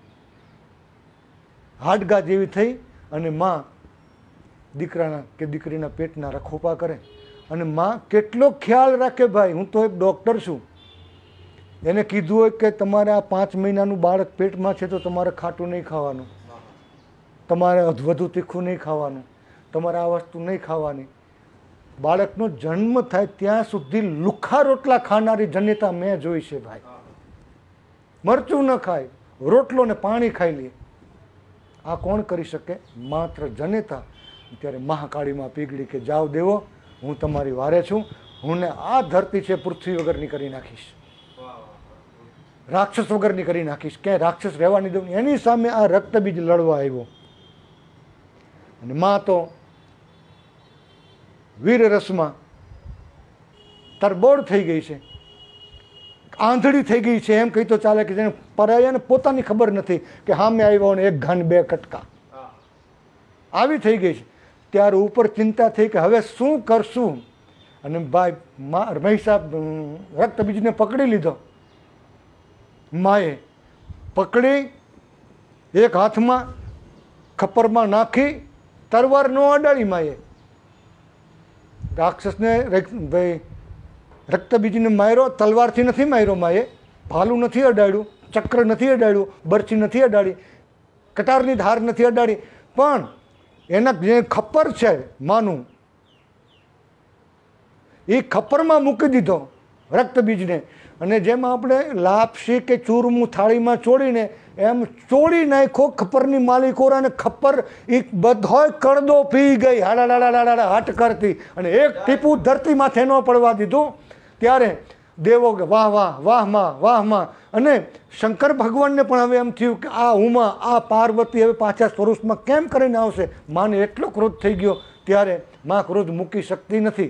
S1: હાડગા જેવી થઈ અને માં દીકરાના કે દીકરીના પેટના રખોપા કરે, અને માં કેટલો ખ્યાલ રાખે ભાઈ. હું તો એક ડૉક્ટર છું, એને કીધું હોય કે તમારે આ પાંચ મહિનાનું બાળક પેટમાં છે તો તમારે ખાટું નહીં ખાવાનું, તમારે વધુ તીખું નહીં ખાવાનું, તમારે આ વસ્તુ નહીં ખાવાની. બાળકનો જન્મ થાય ત્યાં સુધી લુખ્ખા રોટલા ખાનારી જન્યતા મેં જોઈ છે ભાઈ. મરચું ન ખાય, રોટલો ને પાણી ખાઈ લે. આ કોણ કરી શકે? માત્ર જન્યતા. ત્યારે મહાકાળીમાં પીગળી કે જાઓ દેવો, હું તમારી વારે છું, હું ને આ ધરતી છે પૃથ્વી વગરની કરી નાખીશ, રાક્ષસ વગરની કરી નાખીશ, ક્યાંય રાક્ષસ રહેવાની દઉં. એની સામે આ રક્તબીજ લડવા આવ્યો. અને માં તો વીર રસમાં તરબોળ થઈ ગઈ છે, આંધળી થઈ ગઈ છે, એમ કહી તો ચાલે કે જેને પરાયાને પોતાની ખબર નથી કે સામે આવ્યો ને એક ઘન બે કટકા આવી થઈ ગઈ છે. ત્યારે ઉપર ચિંતા થઈ કે હવે શું કરશું. અને ભાઈ મહિષા રક્તબીજને પકડી લીધો. માએ પકડી એક હાથમાં ખપ્પરમાં નાખી, તરવાર ન અડાડી માએ. રાક્ષસને ભાઈ રક્તબીજને માર્યો, તલવારથી નથી માર્યો માએ, ભાલું નથી અડાડ્યું, ચક્ર નથી અડાડ્યું, બરછી નથી અડાડી, કટારની ધાર નથી અડાડી, પણ એના જે ખપ્પર છે માનું, એ ખપ્પરમાં મૂકી દીધો રક્તબીજને, અને જેમ આપણે લાપસી કે ચૂરમું થાળીમાં ચોળીને એમ ચોળી નાખ્યો ખપ્પરની માલિકોર, અને ખપ્પર એ બધોય કડદો પી ગઈ હાડાડાડાડા હાટ કરતી, અને એક ટીપું ધરતી માથે ન પડવા દીધું. ત્યારે દેવો કે વાહ વાહ વાહમાં વાહમાં, અને શંકર ભગવાનને પણ હવે એમ થયું કે આ ઉમા આ પાર્વતી હવે પાછા સ્વરૂપમાં કેમ કરીને આવશે. માને એટલો ક્રોધ થઈ ગયો. ત્યારે માં ક્રોધ મૂકી શકતી નથી,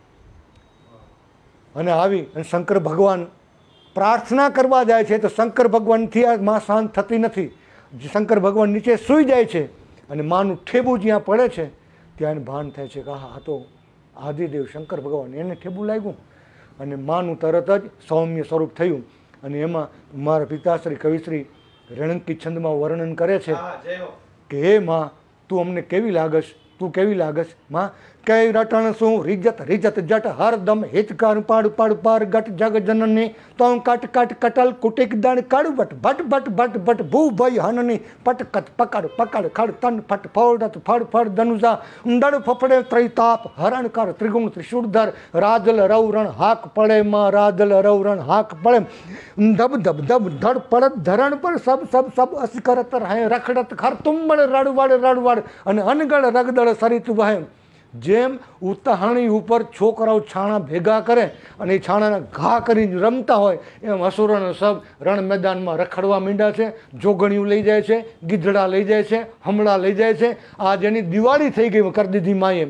S1: અને આવી અને શંકર ભગવાન પ્રાર્થના કરવા જાય છે, તો શંકર ભગવાનથી આ માં શાંત થતી નથી. શંકર ભગવાન નીચે સૂઈ જાય છે, અને માનું ઠેબું જ્યાં પડે છે ત્યાં ભાન થાય છે કે હા આ તો આદિદેવ શંકર ભગવાન, એને ઠેબું લાગ્યું, અને માનું તરત જ સૌમ્ય સ્વરૂપ થયું. અને એમાં મારા પિતાશ્રી કવિશ્રી રણંકી છંદમાં વર્ણન કરે છે કે હે માં, તું અમને કેવી લાગશ, તું કેવી લાગશ માં, કઈ રટણ શું રીજત રીજત જટ હરદમ હિતકાર પાડ પાડ પાર ગટ જગ જનની તો કટ કટ કટલ કુટિક દણ કડવટ ભટ ભટ ભટ ભટ ભૂ ભય હનની પટકત પકડ પકડ ખડ તન ફટ ફોડત ફડ ફડ ધનુષા દડ ફફડે ત્રૈતાપ હરણ કર ત્રિગુણ ત્રિશુળધર રાજલ રવરણ હાક પડે માં રાજલ રવરણ હાક પડે ધબ ધબ ધબ ધડ પડત ધરણ પર સબ સબ સબ અસ કરત રહે રખડત ખર તુંબળ રડવાડ રડવાડ અને અનગળ રગદળ સરિત વહે. જેમ ઉતાહણી ઉપર છોકરાઓ છાણા ભેગા કરે અને એ છાણાના ઘા કરીને રમતા હોય, એમ અસુરોનો સબ રણ મેદાનમાં રખડવા માંડ્યા છે. જોગણીયું લઈ જાય છે, ગીધડા લઈ જાય છે, હમણાં લઈ જાય છે. આજ એની દિવાળી થઈ ગઈ કરી દીધી માએ.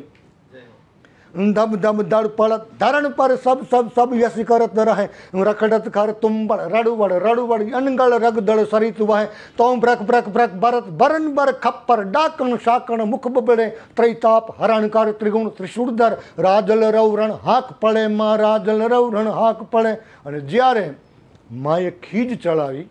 S1: ધબ ધબ ધડ પડત ધરણ પર સબ સબ સબ યસી કરત રહે રખડત ખર તુંબળ રડવડ રડવડ અનગળ રગદળ સરિત વહે તોમ બ્રક બ્રક બ્રક ભરત ભરન બર ખપ્પર ડાકણ શાકણ મુખ બબડે ત્રૈતાપ હરણકાર ત્રિગુણ ત્રિશુળધર રાજલ રવરણ હાક પડે માં રાજલ રવરણ હાક પડે. અને જ્યારે માએ ખીજ ચડાવી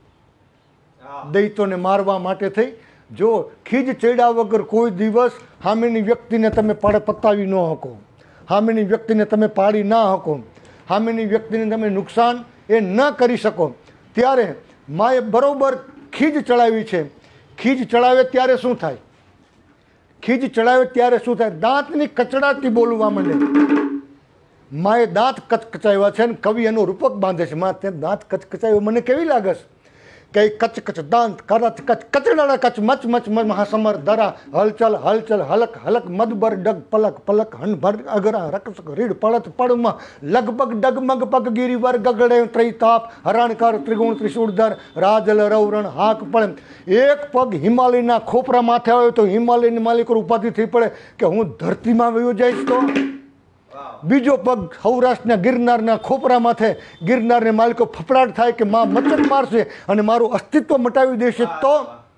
S1: દૈતોને મારવા માટે થઈ, જો ખીજ ચડ્યા વગર કોઈ દિવસ સામેની વ્યક્તિને તમે પડ પતાવી ન શકો, સામેની વ્યક્તિને તમે પાડી ના શકો, સામેની વ્યક્તિને તમે નુકસાન એ ન કરી શકો. ત્યારે માએ બરોબર ખીજ ચડાવી છે. ખીજ ચડાવે ત્યારે શું થાય, ખીજ ચડાવે ત્યારે શું થાય, દાંતની કચડાટી બોલવા માંડે. માએ દાંત કચકચાવ્યા છે, અને કવિ એનો રૂપક બાંધે છે. માં તે દાંત કચકચાવ્યો મને કેવી લાગે છે કે કચ કચ દાંત કરત કચ કચડાડા કચ મચ મચ મહાસમર ધરા હલચલ હલચલ હલક હલક મદબર ડગ પલક પલક હનભર અગરા રકસક રીડ પડત પડમાં લગભગ ડગમગ પગ ગિરિવર ગગડે ત્રૈતાપ હરણકર ત્રિગુણ ત્રિશુળધર રાજલ રવરણ હાક પડે. એક પગ હિમાલયના ખોપરા માથે આવ્યો તો હિમાલયની માલિકો ઉપાધિ થઈ પડે કે હું ધરતીમાં વયો જઈશ. તો બીજો પગ સૌરાષ્ટ્રના ગિરનારના ખોપરા માથે ગિરનારને માલિકો ફફડાટ થાય કે માં મચક મારશે અને મારું અસ્તિત્વ મટાવી દેશે. તો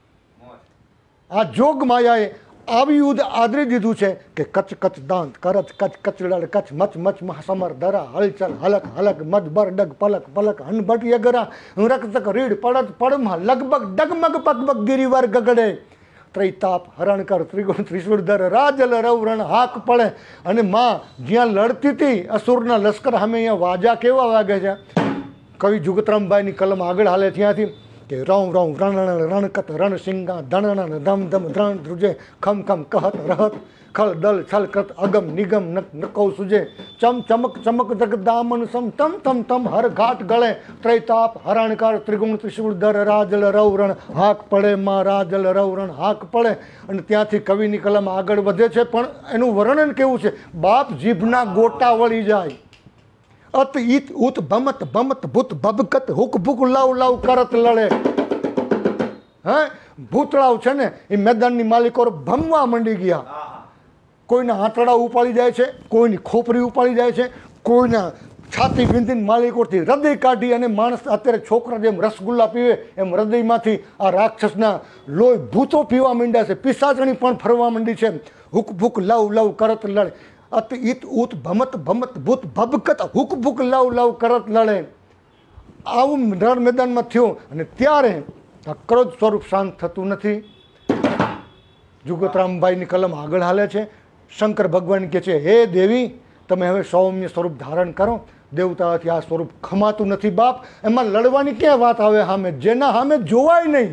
S1: આ જોગ માયાએ આવી યુદ્ધ આદરી દીધું છે કે કચ કચ દાંત કરચ કચ કચડાડ કચ મચ મચ મહાસમર ધરા હલચલ હલક હલક મદબર ડગ પલક પલક હનભટ યગરા રકતક રીડ પડત પડમાં લગભગ ડગમગ પગબગ ગિરિવર ગગડે ત્રૈતાપ હરણકર ત્રિગુણ ત્રિશુળધર રાજલ રવરણ હાક પડે. અને માં જ્યાં લડતી હતી અસુરના લશ્કર સામે અહીંયા વાજા કેવા વાગે છે. કવિ જુગતરામભાઈની કલમ આગળ હાલે ત્યાંથી કે રૌ રૌ રણ રણકત રણ સિંગા ધણ ધમ ધમ ધ્રણ ધ્રુજે ખમ ખમ કહત રહત ખલ દલ છલકત અગમ નિગમ નકૌ સુજે ચમ ચમક ચમક જગ દામન સમ તમ તમ તમ હર ઘાટ ગળે ત્રૈતાપ હરણકાર ત્રિગુણ ત્રિશુળધર રાજલ રવરણ હાક પડે માં રાજલ રવરણ હાક પડે. અને ત્યાંથી કવિની કલમ આગળ વધે છે, પણ એનું વર્ણન કેવું છે, બાપ જીભના ગોટા વળી જાય. અત ઈત ઉત ભમત ભમત ભૂત ભબકત હુક ભૂક લાવ લાવ કરત લડે. હે ભૂતળાવ છે ને એ મેદાનની માલિકો ભમવા મંડી ગયા. કોઈના આંતરડા ઉપાડી જાય છે, કોઈની ખોપરી ઉપાડી જાય છે, કોઈના છાતી વિંધીને માલિકોથી હૃદય કાઢી, અને માણસ અત્યારે છોકરા જેમ રસગુલ્લા પીવે એમ હૃદયમાંથી આ રાક્ષસના લોહી ભૂતો પીવા માંડ્યા છે. પિશાચણી પણ ફરવા માંડી છે. હુક ભૂક લવ લવ કરત લડે. અત ઈત ઉત ભમત ભમત ભૂત ભબકત હુક ભૂક લવ લવ કરત લડે. આવું રણ મેદાનમાં થયું. અને ત્યારે આ ક્રોધ સ્વરૂપ શાંત થતું નથી. જુગતરામભાઈની કલમ આગળ હાલે છે. શંકર ભગવાન કહે છે હે દેવી, તમે હવે સૌમ્ય સ્વરૂપ ધારણ કરો. દેવતાથી આ સ્વરૂપ ખમાતું નથી બાપ. એમાં લડવાની ક્યાં વાત આવે સામે? જેના સામે જોવાય નહીં,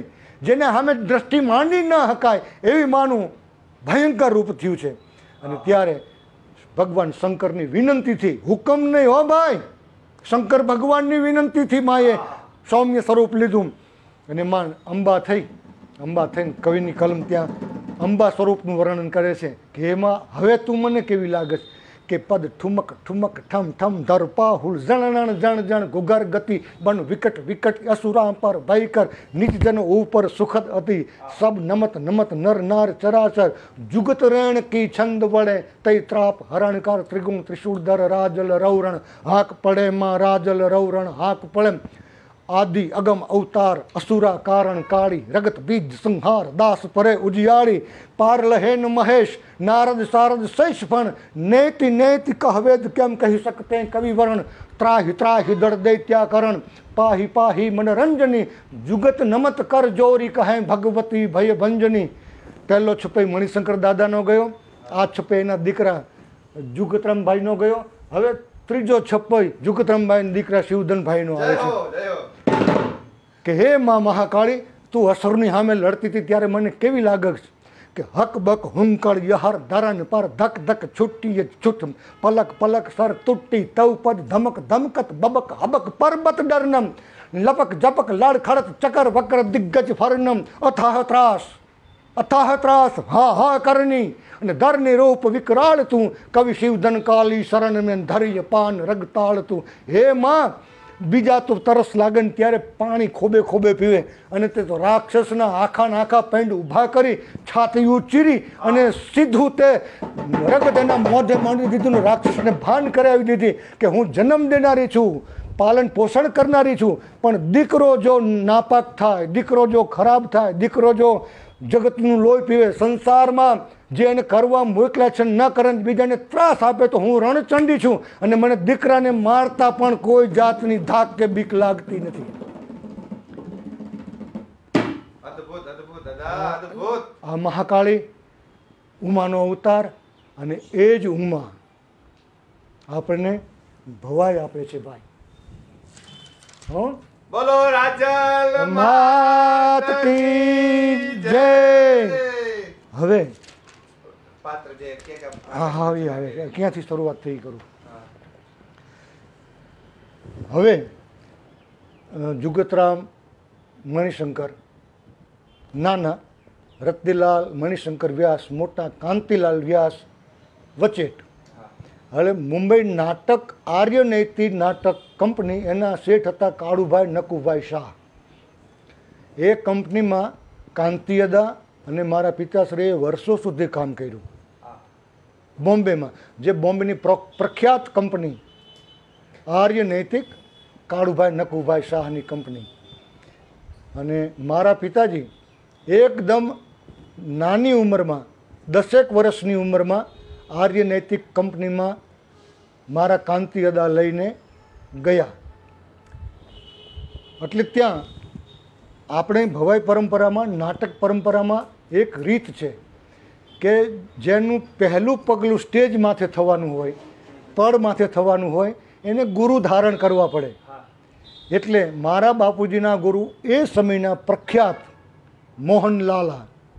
S1: જેને સામે દ્રષ્ટિ માંડી ન હકાય એવી માનું ભયંકર રૂપ થયું છે. અને ત્યારે ભગવાન શંકરની વિનંતીથી, હુકમ નહીં હો ભાઈ, શંકર ભગવાનની વિનંતીથી માએ સૌમ્ય સ્વરૂપ લીધું અને માં અંબા થઈ. અંબા થઈને કવિની કલમ ત્યાં અંબા સ્વરૂપનું વર્ણન કરે છે કે એમાં હવે તું મને કેવી લાગે કે પદ ઠુમક ઠુમક ઠમ ઠમ ધર પાહુલ જણ જણ જણ ગુગર ગતિ બન વિકટ વિકટ અસુરા પર ભયકર નીચ જન ઉપર સુખદ અતિ સબ નમત નમત નર નાર ચરાચર જુગત રેણ કી છંદ વડે તૈ ત્રાપ હરણકાર ત્રિગુણ ત્રિશૂળધર રાજલ રૌરણ હાક પડે માં રાજલ રૌરણ હાક પડે આદિ અગમ અવતાર અસુરા કારણ કાળી રગત બીજ સંહાર દાસ પરે ઉજિયાળી પાર લહેન મહેશ નારદ સારદ શૈષ પણ નેતિ નેતિ કહવેદ કેમ કહી શકતે કવિવરણ ત્રાહી ત્રાહી દળ દૈત્યાકરણ પાહી પાહી મનરંજની જુગત નમત કર જોરી કહે ભગવતી ભય ભંજની. પહેલો છપાઈ મણિશંકર દાદાનો ગયો, આ છપાઈ એના દીકરા જુગતરામભાઈનો ગયો. હવે ત્રીજો છપાઈ જુગતરામભાઈના દીકરા શિવધનભાઈનો આવે છે કે હે માં મહાકાળી, તું અસુરની સામે લડતી હતી ત્યારે મને કેવી લાગે કે હક બક હુંકળ યહર ધરન પર ધક ધક છૂટી છૂટ પલક પલક સર તૂટી તવ પદ ધમક ધમકત બબક હબક પર્વત ડરનમ લપક જપક લડ ખડત ચકર વકર દિગ્ગજ ફરનમ અથાહ ત્રાસ અથાહ ત્રાસ હા હા કરની અને ધરની રૂપ વિકરાળ તું કવિ શિવધન કાલી શરણ મેં ધૈર્ય પાન રગતાળ તું. હે માં, બીજા તો તરસ લાગે ને ત્યારે પાણી ખોબે ખોબે પીવે અને તે તો રાક્ષસના આખા નાખા પેંડ ઊભા કરી છાતી ચીરી અને સીધું તે રગત એના મોઢે માંડી દીધું. રાક્ષસને ભાન કરાવી દીધી કે હું જન્મ દેનારી છું, પાલન પોષણ કરનારી છું, પણ દીકરો જો નાપાક થાય, દીકરો જો ખરાબ થાય, દીકરો જો જગતનું લોહી પીવે, સંસારમાં જે એને કરવા મોકલ્યા છે ન કરે, બીજાને ત્રાસ આપે તો હું રણચંડી છું અને મને દીકરાને મારતા પણ કોઈ જાતની ધાક કે બીક લાગતી નથી. આ મહાકાળી ઉમાનો અવતાર અને એ જ ઉમા આપણને ભવાઈ આપે છે ભાઈ. હો,
S2: બોલો રાજલ
S1: માત કી જય. હવે
S2: પાત્ર જે કે કે
S1: હા હા આવી આવે ક્યાંથી શરૂઆત થઈ કરું. હવે જુગતરામ મણિશંકર નાના, રત્તીલાલ મણિશંકર વ્યાસ મોટા, કાંતિલાલ વ્યાસ વચેટ. હવે મુંબઈ નાટક આર્યનૈતિ નાટક કંપની, એના શેઠ હતા કાળુભાઈ નકુભાઈ શાહ. એ કંપનીમાં કાંતિયદા અને મારા પિતાશ્રીએ વર્ષો સુધી કામ કર્યું બોમ્બેમાં, જે બોમ્બેની પ્રખ્યાત કંપની આર્ય નૈતિક કાળુભાઈ નકુભાઈ શાહની કંપની. અને મારા પિતાજી એકદમ નાની ઉંમરમાં, દસેક વર્ષની ઉંમરમાં આર્ય નૈતિક કંપનીમાં મારા કાંતિ અદા લઈને ગયા. એટલે ત્યાં આપણે ભવાઈ પરંપરામાં, નાટક પરંપરામાં એક રીત છે કે જેનું પહેલું પગલું સ્ટેજ માથે થવાનું હોય, પડ માથે થવાનું હોય, એને ગુરુ ધારણ કરવા પડે. એટલે મારા બાપુજીના ગુરુ એ સમયના પ્રખ્યાત મોહનલાલા,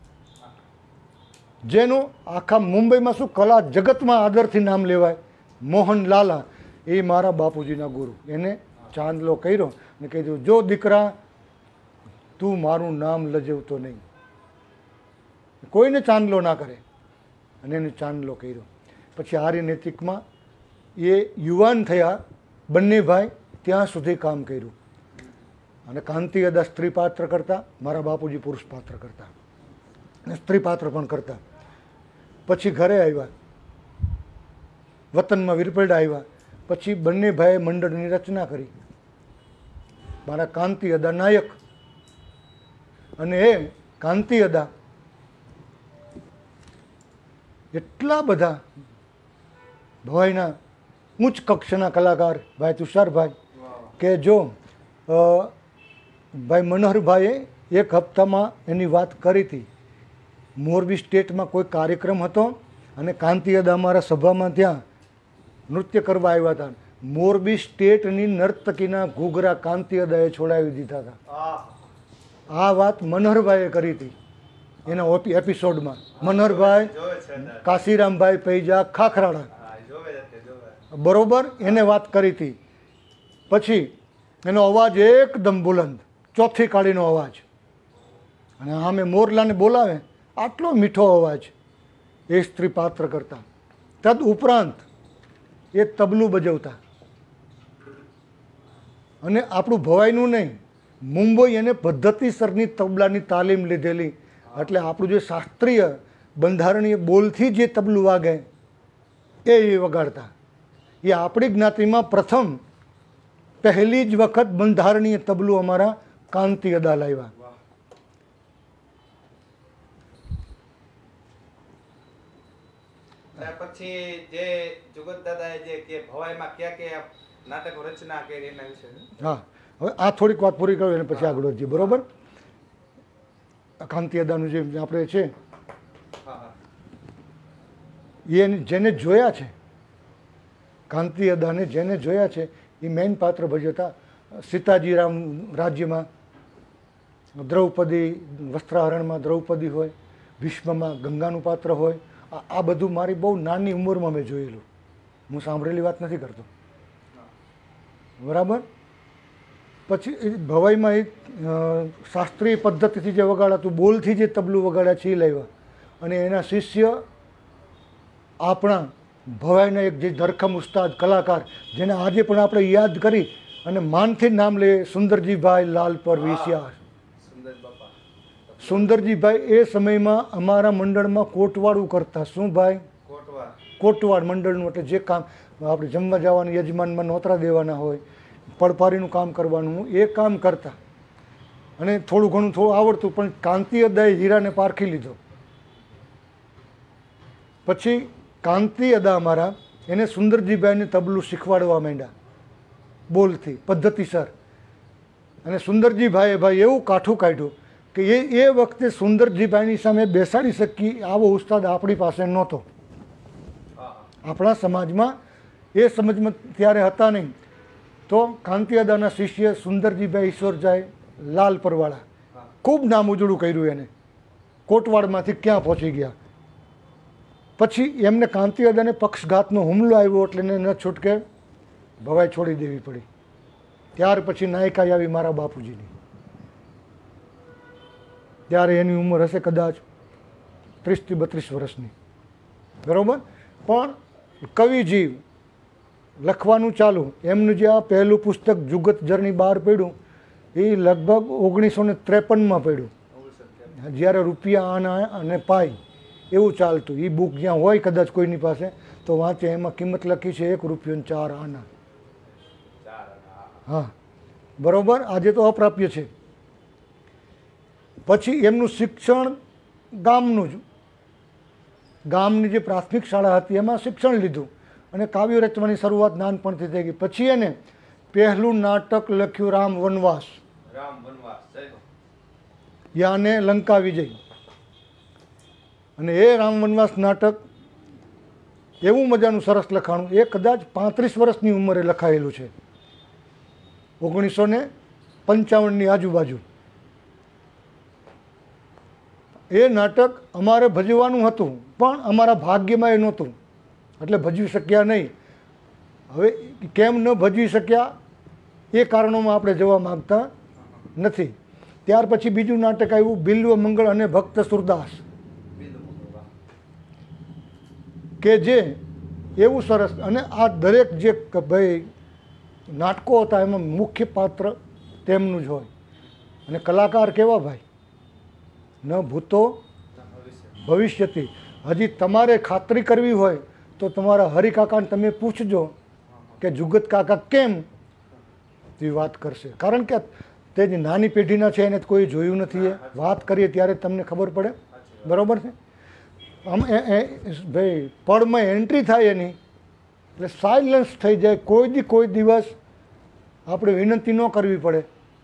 S1: જેનું આખા મુંબઈમાં શું કલા જગતમાં આદરથી નામ લેવાય, મોહનલાલા, એ મારા બાપુજીના ગુરુ. એને ચાંદલો કર્યો અને કહી દીધું, જો દીકરા તું મારું નામ લજવતો નહીં, કોઈને ચાંદલો ના કરે. અને એને ચાંદલો કર્યો. પછી આર્ય નૈતિકમાં એ યુવાન થયા બંને ભાઈ, ત્યાં સુધી કામ કર્યું. અને કાંતિ અદા સ્ત્રી પાત્ર કરતા, મારા બાપુજી પુરુષ પાત્ર કરતા અને સ્ત્રી પાત્ર પણ કરતા. પછી ઘરે આવ્યા, વતનમાં વીરપેડા આવ્યા. પછી બંને ભાઈએ મંડળની રચના કરી. મારા કાંતિ અદા નાયક, અને એ કાંતિ અદા એટલા બધા ભવાઈના ઉચ્ચ કક્ષાના કલાકાર ભાઈ તુષારભાઈ, કે જો ભાઈ મનોહરભાઈએ એક હપ્તામાં એની વાત કરી હતી. મોરબી સ્ટેટમાં કોઈ કાર્યક્રમ હતો અને કાંતિ અદા અમારા સભામાં ત્યાં નૃત્ય કરવા આવ્યા હતા. મોરબી સ્ટેટની નર્તકીના ઘૂઘરા કાંતિ અદાએ છોડાવી દીધા હતા. આ વાત મનહરભાઈએ કરી હતી એના ઓપી એપિસોડમાં. મનહરભાઈ કાશીરામભાઈ પૈજા ખાખરાળા, બરોબર, એને વાત કરી હતી. પછી એનો અવાજ એકદમ બુલંદ, ચોથી કાળીનો અવાજ, અને આમે મોરલાને બોલાવે આટલો મીઠો અવાજ એ સ્ત્રી પાત્ર કરતા. તદ ઉપરાંત એ તબલું બજવતા. અને આપણું ભવાઈનું નહીં, મુંબઈ એને પદ્ધતિસરની તબલાની તાલીમ લીધેલી. એટલે આપણું જે શાસ્ત્રીય બંધારણીય બોલથી જે તબલું વાગે એ એ વગાડતા. એ આપણી જ્ઞાતિમાં પ્રથમ પહેલી જ વખત બંધારણીય તબલું અમારા કાંતિ અદા લાવ્યા.
S2: પછી જે જુગત દાદાએ જે કે ભવાઈમાં ક્યાં ક્યાં નાટકો રચના કરી એના વિશે.
S1: હા, હવે આ થોડીક વાત પૂરી કરું એને પછી આગળ વધીએ, બરોબર. કાંતિ અદાનું જે આપણે છે એ જેને જોયા છે, કાંતિ અદાને જેને જોયા છે એ મેઇન પાત્ર ભજવતા. સીતાજી રામ રાજ્યમાં દ્રૌપદી, વસ્ત્રાહરણમાં દ્રૌપદી હોય, ભીષ્મમાં ગંગાનું પાત્ર હોય. આ બધું મારી બહુ નાની ઉંમરમાં મેં જોયેલું, હું સાંભળેલી વાત નથી કરતો, બરાબર. પછી એ ભવાઈમાં એ શાસ્ત્રીય પદ્ધતિથી જે વગાડાતું, બોલથી જે તબલું વગાડ્યા છે એ લાવ્યા. અને એના શિષ્ય આપણા ભવાઈના એક જે ધરખમ ઉસ્તાદ કલાકાર, જેને આજે પણ આપણે યાદ કરી અને માનથી નામ લઈએ, સુંદરજીભાઈ લાલપર વિસિયા. સુંદરજીભાઈ એ સમયમાં અમારા મંડળમાં કોટવાળું કરતા. શું ભાઈ? કોટવાડ મંડળનું. એટલે જે કામ આપણે જમવા જવાનું, યજમાનમાં નોતરા દેવાના હોય, પડપારીનું કામ કરવાનું, એ કામ કરતા. અને થોડું ઘણું થોડું આવડતું, પણ કાંતિ અદાએ હીરાને પારખી લીધો. પછી કાંતિ અદા અમારા એને સુંદરજીભાઈને તબલું શીખવાડવા માંડ્યા બોલથી પદ્ધતિસર. અને સુંદરજીભાઈએ ભાઈ એવું કાઠું કાઢ્યું કે એ એ વખતે સુંદરજીભાઈની સામે બેસાડી શકી આવો ઉસ્તાદ આપણી પાસે નહોતો. આપણા સમાજમાં એ સમજમાં ત્યારે હતા નહીં. તો કાંતિ અદાના શિષ્ય સુંદરજીભાઈ ઈશ્વરજાય લાલ પરવાળા ખૂબ નામ ઉજળું કર્યું એને. કોટવાડમાંથી ક્યાં પહોંચી ગયા. પછી એમને કાંતિ અદાને પક્ષઘાતનો હુમલો આવ્યો એટલે એને ન છૂટકે ભવાઈ છોડી દેવી પડી. ત્યાર પછી નાયકાઈ આવી મારા બાપુજીની. ત્યારે એની ઉંમર હશે કદાચ ત્રીસથી બત્રીસ વર્ષની, બરાબર. પણ કવિજીવ લખવાનું ચાલુ. એમનું જે આ પહેલું પુસ્તક જુગત જર્ની બહાર પડ્યું એ લગભગ ઓગણીસો ને ત્રેપનમાં પડ્યું, જ્યારે રૂપિયા આના અને પાય એવું ચાલતું. એ બુક જ્યાં હોય કદાચ કોઈની પાસે તો વાંચે. એમાં કિંમત લખી છે એક રૂપિયો ચાર આના. હા, બરાબર. આજે તો અપ્રાપ્ય છે. પછી એમનું શિક્ષણ ગામનું જ, ગામની જે પ્રાથમિક શાળા હતી એમાં શિક્ષણ લીધું અને કાવ્ય રચવાની શરૂઆત નાનપણથી થઈ ગઈ. પછી એને પહેલું નાટક લખ્યું રામ વનવાસ, યાને લંકા વિજય. અને એ રામ વનવાસ નાટક એવું મજાનું સરસ લખાણું. એ કદાચ પાંત્રીસ વર્ષની ઉંમરે લખાયેલું છે, ઓગણીસો ને પંચાવનની આજુબાજુ. એ નાટક અમારે ભજવવાનું હતું પણ અમારા ભાગ્યમાં એ નહોતું, એટલે ભજવી શક્યા નહીં. હવે કેમ ન ભજવી શક્યા એ કારણોમાં આપણે જવા માગતા નથી. ત્યાર પછી બીજું નાટક આવ્યું બિલ્વ મંગળ અને ભક્ત સુરદાસ, કે જે એવું સરસ. અને આ દરેક જે ભાઈ નાટકો હતા એમાં મુખ્ય પાત્ર તેમનું જ હોય. અને કલાકાર કેવા ભાઈ, ન ભૂતો ભવિષ્યથી. હજી તમારે ખાતરી કરવી હોય તો તમારા હરિકાકાને તમે પૂછજો કે જુગત કાકા કેમ, એ વાત કરશે. કારણ કે તે જે નાની પેઢીના છે એને કોઈ જોયું નથી. એ વાત કરીએ ત્યારે તમને ખબર પડે, બરાબર છે. આમ એ ભાઈ પળમાં એન્ટ્રી થાય એની એટલે સાયલન્સ થઈ જાય. કોઈ દી કોઈ દિવસ આપણે વિનંતી ન કરવી પડે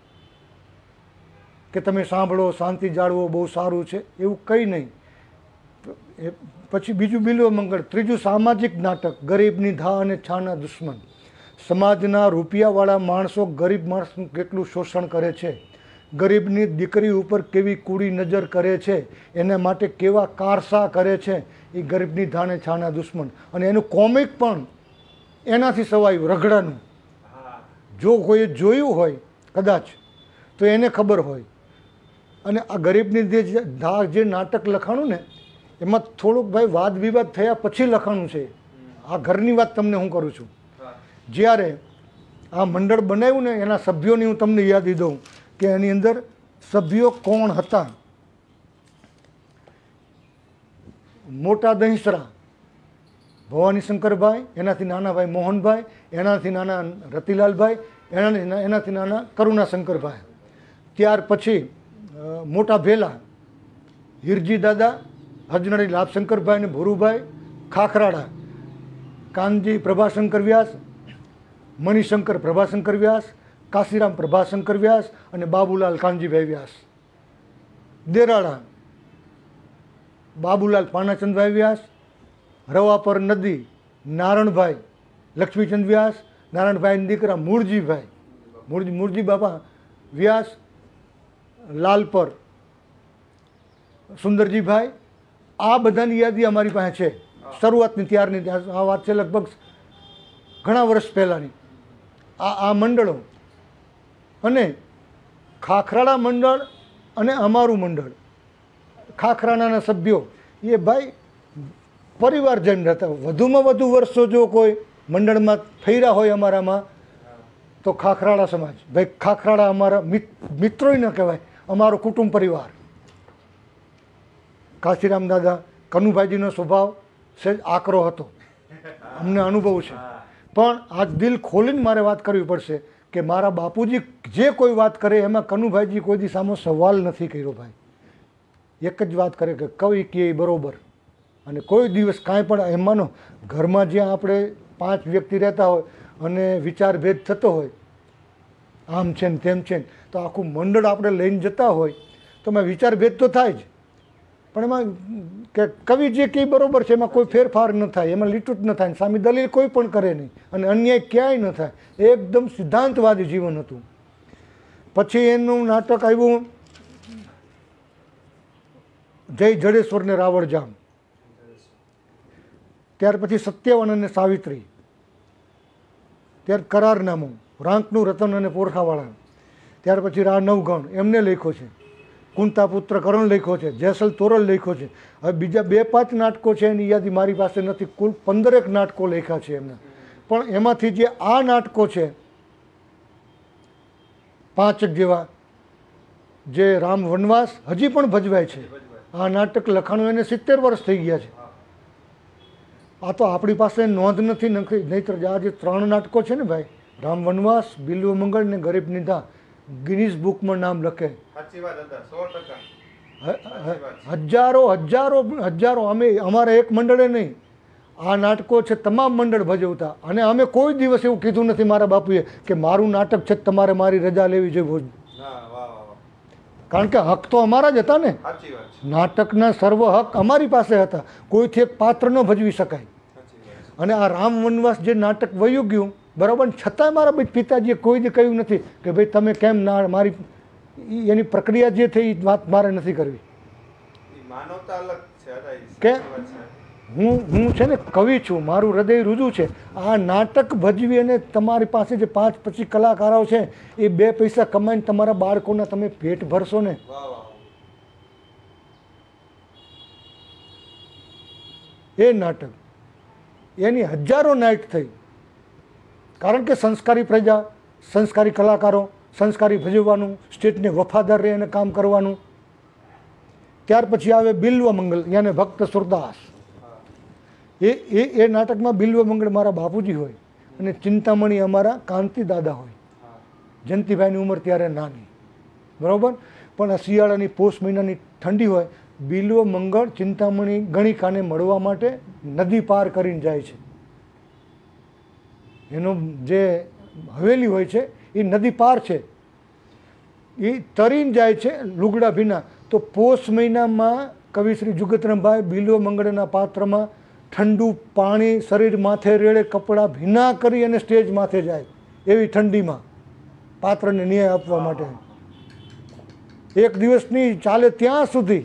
S1: કે તમે સાંભળો, શાંતિ જાળવો, બહુ સારું છે, એવું કંઈ નહીં. એ પછી બીજું બિલ્વ મંગળ. ત્રીજું સામાજિક નાટક ગરીબની ધા અને છાના દુશ્મન. સમાજના રૂપિયાવાળા માણસો ગરીબ માણસનું કેટલું શોષણ કરે છે ગરીબની દીકરી ઉપર કેવી કૂડી નજર કરે છે, એના માટે કેવા કારસા કરે છે, એ ગરીબની ધાણે છાના દુશ્મન. અને એનું કોમિક પણ એનાથી સવાયું, રગડાનું. જો કોઈએ જોયું હોય કદાચ તો એને ખબર હોય. અને આ ગરીબની જે ધા જે નાટક લખાણું ને એમાં થોડુંક ભાઈ વાદ વિવાદ થયા પછી લખાણું છે. આ ઘરની વાત તમને હું કરું છું. જ્યારે આ મંડળ બનાવ્યું ને એના સભ્યોની હું તમને યાદી દઉં કે એની અંદર સભ્યો કોણ હતા. મોટા દહીંસરા ભવાની શંકરભાઈ, એનાથી નાના ભાઈ મોહનભાઈ, એનાથી નાના રતિલાલભાઈ, એનાથી એનાથી નાના કરુણા શંકરભાઈ. ત્યાર પછી મોટા ભેલા હિરજી દાદા, હજનડી લાભશંકરભાઈ ને ભોરુભાઈ ખાખરાડા, કાનજી પ્રભાશંકર વ્યાસ, મણિશંકર પ્રભાશંકર વ્યાસ, કાશીરામ પ્રભાશંકર વ્યાસ અને બાબુલાલ કાનજીભાઈ વ્યાસ. દેરાળા બાબુલાલ પાનાચંદભાઈ વ્યાસ, રવાપર નદી નારણભાઈ લક્ષ્મીચંદ વ્યાસ, નારાયણભાઈના દીકરા મૂળજીભાઈ મૂળજી મૂળજી બાપા વ્યાસ, લાલપર સુંદરજીભાઈ. આ બધાની યાદી અમારી પાસે છે શરૂઆતની, ત્યારની. આ વાત છે લગભગ ઘણા વર્ષ પહેલાંની. આ આ મંડળો અને ખાખરાળા મંડળ અને અમારું મંડળ, ખાખરાણાના સભ્યો એ ભાઈ પરિવાર જેમ રહેતા. વધુમાં વધુ વર્ષો જો કોઈ મંડળમાં ફર્યા હોય અમારામાં તો ખાખરાળા સમાજ. ભાઈ ખાખરાળા અમારા મિત્રોય ન કહેવાય, અમારો કુટુંબ પરિવાર. કાશીરામ દાદા કનુભાઈજીનો સ્વભાવ સહેજ આકરો હતો, અમને અનુભવ છે. પણ આ દિલ ખોલીને મારે વાત કરવી પડશે કે મારા બાપુજી જે કોઈ વાત કરે એમાં કનુભાઈજી કોઈ દી સામો સવાલ નથી કર્યો. ભાઈ એક જ વાત કરે કે કવિ કે બરોબર. અને કોઈ દિવસ કાંઈ પણ એમાંનો ઘરમાં જ્યાં આપણે પાંચ વ્યક્તિ રહેતા હોય અને વિચારભેદ થતો હોય, આમ છે ને તેમ છે ને, તો આખું મંડળ આપણે લઈને જતા હોય તો એમાં વિચારભેદ તો થાય જ. પણ એમાં કે કવિ જે કંઈ બરોબર છે એમાં કોઈ ફેરફાર ન થાય, એમાં લીટૂટ ન થાય, સામી દલીલ કોઈ પણ કરે નહીં અને અન્યાય ક્યાંય ન થાય. એકદમ સિદ્ધાંતવાદી જીવન હતું. પછી એનું નાટક આવ્યું જય જડેશ્વર ને રાવળજામ. ત્યાર પછી સત્યવાન અને સાવિત્રી, ત્યાર કરારનામું, રાંકનું રતન અને પોરખાવાળા, ત્યાર પછી રા નવગણ એમને લખ્યો છે, કુંતાપુત્ર કરણ લખ્યો છે, જેસલ તોરલ લખ્યો છે. હવે બીજા બે પાંચ નાટકો છે એની યાદી મારી પાસે નથી. કુલ પંદરેક નાટકો લખ્યા છે એમના. પણ એમાંથી જે આ નાટકો છે પાંચક જેવા, જે રામ વનવાસ હજી પણ ભજવાય છે. આ નાટક લખાણું એને સિત્તેર વર્ષ થઈ ગયા છે. આ તો આપણી પાસે નોંધ નથી, નહીંતર આ જે ત્રણ નાટકો છે ને ભાઈ, રામ વનવાસ, બિલ્વ મંગળ ને ગરીબ નિધા, ગિનીઝ બુકમાં નામ લખે. હજારો હજારો હજારો. અમે અમારા એક મંડળે નહીં, આ નાટકો છે તમામ મંડળ ભજવતા. અને અમે કોઈ દિવસ એવું કીધું નથી મારા બાપુએ કે મારું નાટક છે તમારે મારી રજા લેવી જોઈએ. કારણ કે હક તો અમારા જ હતા ને. નાટકના સર્વ હક અમારી પાસે હતા, કોઈથી એક પાત્ર ન ભજવી શકાય. અને આ રામ વનવાસ જે નાટક વયું ગયું બરાબર, છતાંય મારા પિતાજીએ કોઈ દી કહ્યું નથી કે ભાઈ તમે કેમ ના, મારી એની પ્રક્રિયા જે થઈ એ વાત મારે નથી કરવી. કે હું હું છે ને કવિ છું, મારું હૃદય રુજુ છે. આ નાટક ભજવી અને તમારી પાસે જે પાંચ પચીસ કલાકારો છે એ બે પૈસા કમાઈને તમારા બાળકોના તમે પેટ ભરશો ને. એ નાટક એની હજારો નાઇટ થઈ. કારણ કે સંસ્કારી પ્રજા, સંસ્કારી કલાકારો, સંસ્કારી ભજવવાનું, સ્ટેટને વફાદાર રહે અને કામ કરવાનું. ત્યાર પછી આવે બિલ્વ મંગલ, યાને ભક્ત સુરદાસ. એ એ એ નાટકમાં બિલ્વ મંગળ મારા બાપુજી હોય અને ચિંતામણી અમારા કાંતિ દાદા હોય. જયંતિભાઈની ઉંમર ત્યારે નાની, બરાબર. પણ આ શિયાળાની પોષ મહિનાની ઠંડી હોય, બિલ્વ મંગળ ચિંતામણી ગણિકાને મળવા માટે નદી પાર કરીને જાય છે. એનો જે હવેલી હોય છે એ નદી પાર છે, એ તરીને જાય છે લુગડા ભીના. તો પોષ મહિનામાં કવિ શ્રી જુગતરામભાઈ બિલ્વ મંગળના પાત્રમાં ઠંડુ પાણી શરીર માથે રેડે, કપડાં ભીના કરી અને સ્ટેજ માથે જાય એવી ઠંડીમાં પાત્રને ન્યાય આપવા માટે. એક દિવસ નહીં ચાલે ત્યાં સુધી.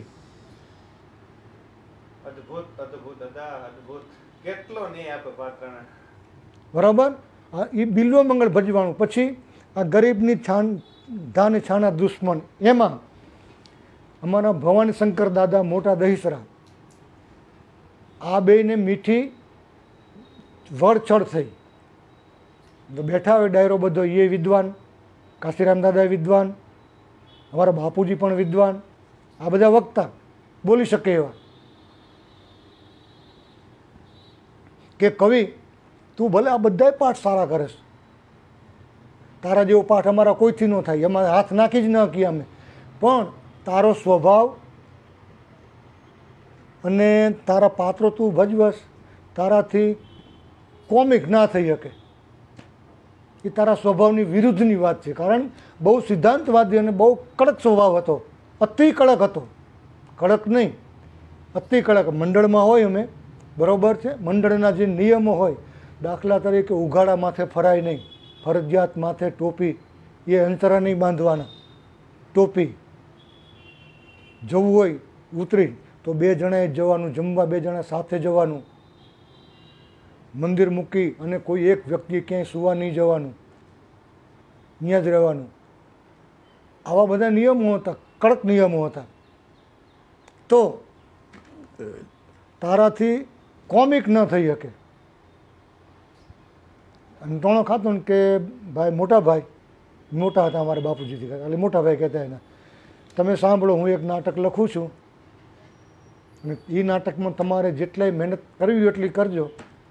S2: અદ્ભુત અદ્ભુત દાદા અદ્ભુત. કેટલો નહીં આપે પાત્રને.
S1: બરાબર. એ બિલ્વ મંગળ ભજવાનું. પછી આ ગરીબની છાન ધાને છાના દુશ્મન, એમાં અમારા ભવાની શંકર દાદા મોટા દહીસરા, આ બેયને મીઠી વળછળ થઈ. તો બેઠા હોય ડાયરો બધો, એ વિદ્વાન, કાશીરામ દાદા વિદ્વાન, અમારા બાપુજી પણ વિદ્વાન, આ બધા વક્તા બોલી શકે એવા કે કવિ તું ભલે આ બધા પાઠ સારા કરેશ, તારા જેવો પાઠ અમારા કોઈથી ન થાય, અમારે હાથ નાખી જ ન કીએ અમે, પણ તારો સ્વભાવ અને તારા પાત્રો તું ભજવશ, તારાથી કોમિક ના થઈ શકે. એ તારા સ્વભાવની વિરુદ્ધની વાત છે. કારણ બહુ સિદ્ધાંતવાદી અને બહુ કડક સ્વભાવ હતો, અતિ કડક હતો. કડક નહીં, અતિ કડક. મંડળમાં હોય અમે, બરાબર છે, મંડળના જે નિયમો હોય, દાખલા તરીકે ઉઘાડા માથે ફરાય નહીં, ફરજિયાત માથે ટોપી, એ અંતરા નહીં બાંધવાના, ટોપી. જવું હોય ઉતરી તો બે જણાએ જવાનું, જમવા બે જણા સાથે જવાનું, મંદિર મૂકી અને કોઈ એક વ્યક્તિ ક્યાંય સુવા નહીં જવાનું, ત્યાં જ રહેવાનું. આવા બધા નિયમો હતા, કડક નિયમો હતા. તો તારાથી કોમિક ન થઈ શકે. અને ટોણો ખાતો ને કે ભાઈ, મોટા ભાઈ, મોટા હતા અમારા બાપુજીથી, એટલે મોટા ભાઈ કહેતા એના, તમે સાંભળો, હું એક નાટક લખું છું અને એ નાટકમાં તમારે જેટલાય મહેનત કરવી હોય એટલી કરજો.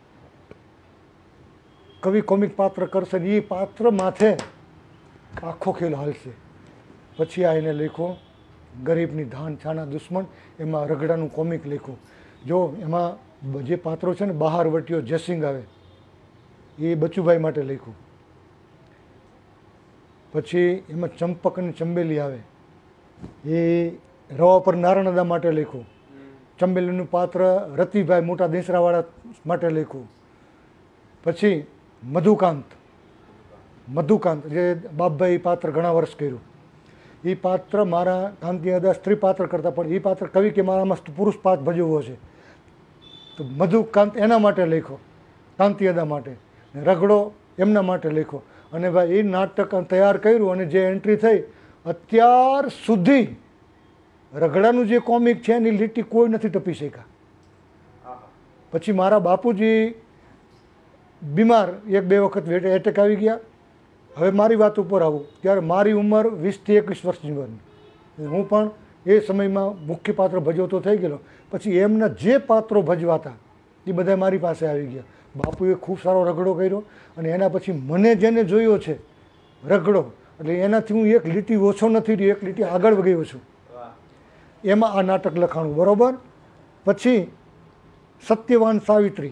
S1: કવિ કોમિક પાત્ર કરશે ને એ પાત્ર માથે આખો ખેલ હાલશે. પછી આ એને લખ્યો ગરીબની ધાન છાના દુશ્મન, એમાં રગડાનું કોમિક લખ્યું. જો એમાં જે પાત્રો છે ને, બહાર વટીયો જયસિંહ આવે, એ બચુભાઈ માટે લખ્યું. પછી એમાં ચંપક અને ચંબેલી આવે, એ રવા પર નારણદા માટે લખ્યું. ચંબેલીનું પાત્ર રતિભાઈ મોટા દેસરાવાળા માટે લખ્યું. પછી મધુકાંત, મધુકાંત જે બાપભાઈ પાત્ર ઘણા વર્ષ કર્યું, એ પાત્ર મારા કાંતિ દાદા સ્ત્રી પાત્ર કરતા, પણ એ પાત્ર કવિ કે મારામાં પુરુષ પાત્ર ભજવવો છે, તો મધુકાંત એના માટે લખ્યો, કાંતિ દાદા માટે. રગડો એમના માટે લખ્યો. અને ભાઈ એ નાટક તૈયાર કર્યું અને જે એન્ટ્રી થઈ, અત્યાર સુધી રગડાનું જે કોમિક છે એની લીટી કોઈ નથી ટપી શક્યા. પછી મારા બાપુજી બીમાર, એક બે વખત એટેક આવી ગયા. હવે મારી વાત ઉપર આવું, ત્યારે મારી ઉંમર વીસથી એકવીસ વર્ષની બની, હું પણ એ સમયમાં મુખ્ય પાત્ર ભજવતો થઈ ગયેલો. પછી એમના જે પાત્રો ભજવાતા એ બધા મારી પાસે આવી ગયા. બાપુએ ખૂબ સારો રગડો કર્યો અને એના પછી મને જેને જોયો છે રગડો, એટલે એનાથી હું એક લીટી ઓછો નથી રહ્યો, એક લીટી આગળ ગયો છું. એમાં આ નાટક લખાણું, બરાબર. પછી સત્યવાન સાવિત્રી,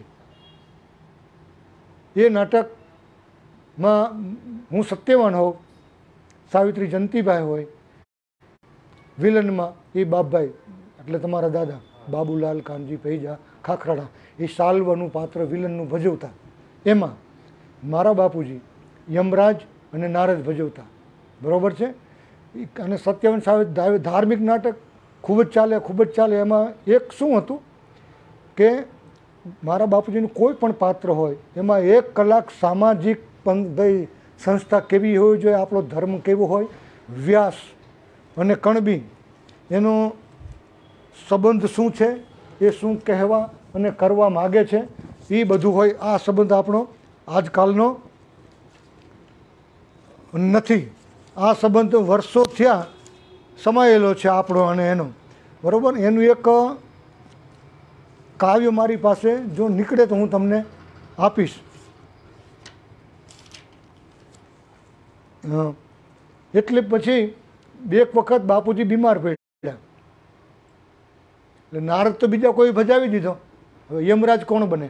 S1: એ નાટકમાં હું સત્યવાન હોઉં, સાવિત્રી જંતીભાઈ હોય, વિલનમાં એ બાપભાઈ એટલે તમારા દાદા બાબુલાલ કાનજી પૈજા ખાખરાડા, એ સાલ્વનું પાત્ર વિલનનું ભજવતા. એમાં મારા બાપુજી યમરાજ અને નારદ ભજવતા, બરાબર છે. અને સત્યવાન સાવિત્રી ધાર્મિક નાટક ખૂબ જ ચાલે, ખૂબ જ ચાલે. એમાં એક શું હતું કે મારા બાપુજીનું કોઈ પણ પાત્ર હોય એમાં એક કલાક સામાજિક ભાઈ સંસ્થા કેવી હોવી જોઈએ, આપણો ધર્મ કેવો હોય, વ્યાસ અને કણબી એનો સંબંધ શું છે, એ શું કહેવા અને કરવા માગે છે, એ બધું હોય. આ સંબંધ આપણો આજકાલનો નથી. આ સંબંધ વર્ષો થયા સમાયેલો છે આપણો અને એનો, બરાબર. એનું એક કાવ્ય મારી પાસે જો નીકળે તો હું તમને આપીશ. એટલે પછી એક વખત બાપુજી બીમાર પડ્યા, એટલે નારદ તો બીજા કોઈ ભજાવી દીધો, હવે યમરાજ કોણ બને?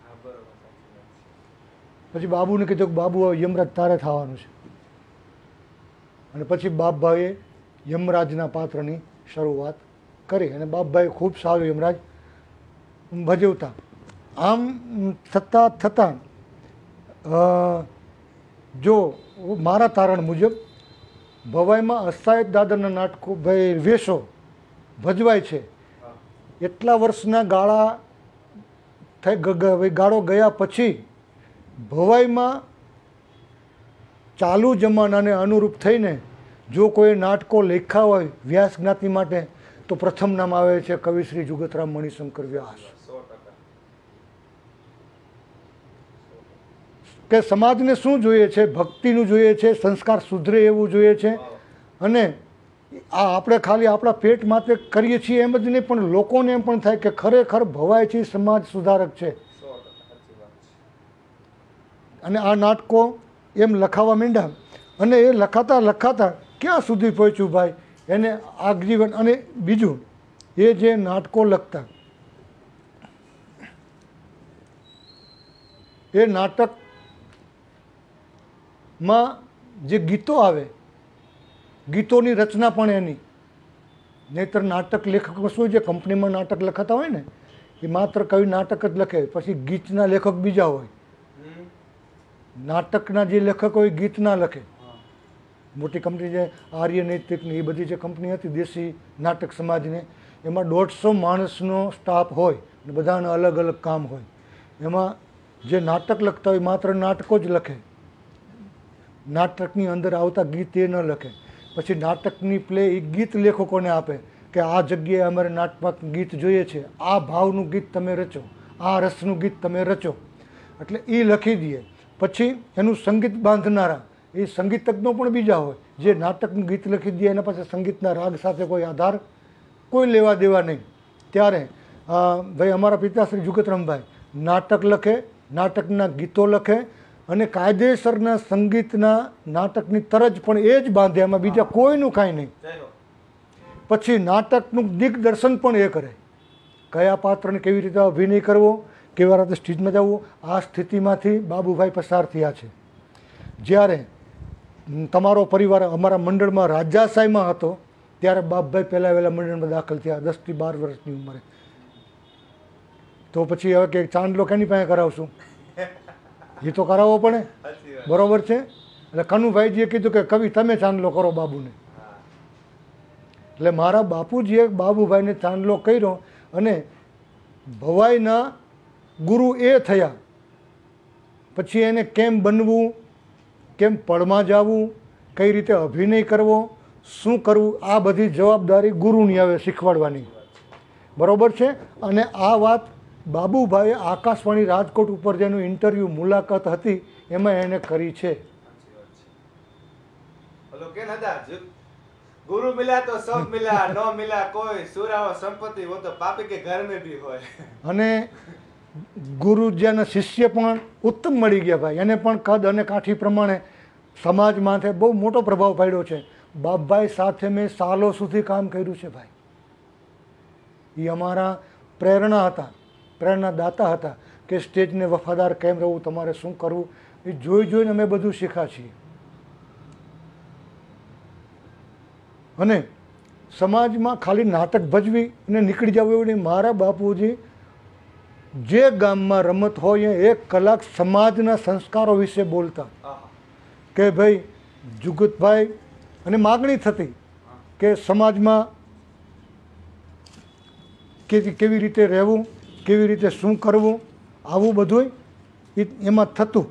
S1: પછી બાબુને કીધું કે બાબુ હવે યમરાજ તારે થવાનું છે. અને પછી બાપભાઈએ યમરાજના પાત્રની શરૂઆત કરી અને બાપભાઈ ખૂબ સારું યમરાજ ભજવતા. આમ થતાં થતાં જો મારા તારણ મુજબ ભવાઈમાં અસહાયત દાદાના નાટકો ભાઈ વેશો ભજવાય છે. એટલા વર્ષના ગાળા થઈ ગાળો ગયા પછી ભવાઈમાં ચાલુ જમાનાને અનુરૂપ થઈને જો કોઈ નાટકો લખ્યા હોય વ્યાસ જ્ઞાતિ માટે તો પ્રથમ નામ આવે છે કવિ શ્રી જુગતરામ મણિશંકર વ્યાસ. કે સમાજને શું જોઈએ છે, ભક્તિનું જોઈએ છે, સંસ્કાર સુધરે એવું જોઈએ છે. અને આ આપણે ખાલી આપણા પેટ માટે કરીએ છીએ એમ જ નહીં, પણ લોકોને એમ પણ થાય કે ખરેખર ભવાઈ છે સમાજ સુધારક છે. અને આ નાટકો એમ લખાવા માંડ્યા અને એ લખાતા લખાતા ક્યાં સુધી પહોંચ્યું ભાઈ એને આજીવન. અને બીજું એ જે નાટકો લખતા એ નાટકમાં જે ગીતો આવે ગીતોની રચના પણ એની. નહીંતર નાટક લેખકો શું જે કંપનીમાં નાટક લખાતા હોય ને એ માત્ર કવિ નાટક જ લખે, પછી ગીતના લેખક બીજા હોય. નાટકના જે લેખક હોય ગીત ના લખે. મોટી કંપની જે આર્ય નૈતિકની એ બધી જે કંપની હતી દેશી નાટક સમાજને, એમાં દોઢસો માણસનો સ્ટાફ હોય અને બધાને અલગ અલગ કામ હોય. એમાં જે નાટક લખતા હોય માત્ર નાટકો જ લખે, નાટકની અંદર આવતા ગીત એ ન લખે. પછી નાટકની પ્લે એ ગીત લેખકોને આપે કે આ જગ્યાએ અમારે નાટક ગીત જોઈએ છે, આ ભાવનું ગીત તમે રચો, આ રસનું ગીત તમે રચો. એટલે એ લખી દે. પછી એનું સંગીત બાંધનારા એ સંગીતજ્ઞો પણ બીજા હોય જે નાટકનું ગીત લખી દે, એના પાસે સંગીતના રાગ સાથે કોઈ આધાર કોઈ લેવા દેવા નહીં. ત્યારે ભાઈ અમારા પિતાશ્રી જુગતરામભાઈ નાટક લખે, નાટકના ગીતો લખે અને કાયદેસરના સંગીતના નાટકની તરજ પણ એ જ બાંધે, એમાં બીજા કોઈનું કાંઈ નહીં. પછી નાટકનું દિગ્દર્શન પણ એ કરે, કયા પાત્રને કેવી રીતે અભિનય કરવો, કેવા રીતે સ્ટેજમાં જવું. આ સ્થિતિમાંથી બાબુભાઈ પસાર થયા છે. જ્યારે તમારો પરિવાર અમારા મંડળમાં રાજાશાહીમાં હતો ત્યારે બાપભાઈ પહેલાં વહેલા મંડળમાં દાખલ થયા દસથી બાર વર્ષની ઉંમરે. તો પછી હવે કે ચાંદલો કેની પાસે કરાવશું, એ તો કરાવવો પડે, બરોબર છે. એટલે કનુભાઈજીએ કીધું કે કવિ તમે ચાંદલો કરો બાબુને. એટલે મારા બાપુજીએ બાબુભાઈને ચાંદલો કર્યો અને ભવાઈના ગુરુ એ થયા. પછી એને કેમ બનવું, કેમ પડમાં જવું, કઈ રીતે અભિનય કરવો, શું કરવું, આ બધી જવાબદારી ગુરુની આવે શીખવાડવાની, બરોબર છે. અને આ વાત બાબુભાઈએ આકાશવાણી રાજકોટ ઉપર જેનું ઇન્ટરવ્યૂ મુલાકાત હતી એમાં એને કરી છે.
S2: ગુરુ મિલા તો સબ મિલા, નો મિલા કોઈ, સુરાઓ સંપત્તિ વો તો પાપી કે ઘર में भी હોય.
S1: અને ગુરુ જેના શિષ્ય પણ ઉત્તમ મળી ગયા ભાઈ, એને પણ કદ અને કાઠી પ્રમાણે સમાજ માથે બહુ મોટો પ્રભાવ પાડ્યો છે. બાપભાઈ સાથે મેં સાલો સુધી કામ કર્યું છે ભાઈ. એ અમારા પ્રેરણા હતા, પ્રેરણાદાતા હતા કે સ્ટેજને વફાદાર કેમ રહેવું, તમારે શું કરવું, એ જોઈ જોઈને અમે બધું શીખ્યા છીએ. અને સમાજમાં ખાલી નાટક ભજવી અને નીકળી જવું એવું નહીં. મારા બાપુજી જે ગામમાં રમત હોય એક કલાક સમાજના સંસ્કારો વિશે બોલતા કે ભાઈ જુગતભાઈ, અને માગણી થતી કે સમાજમાં કે કેવી રીતે રહેવું, કેવી રીતે શું કરવું, આવું બધું એમાં થતું.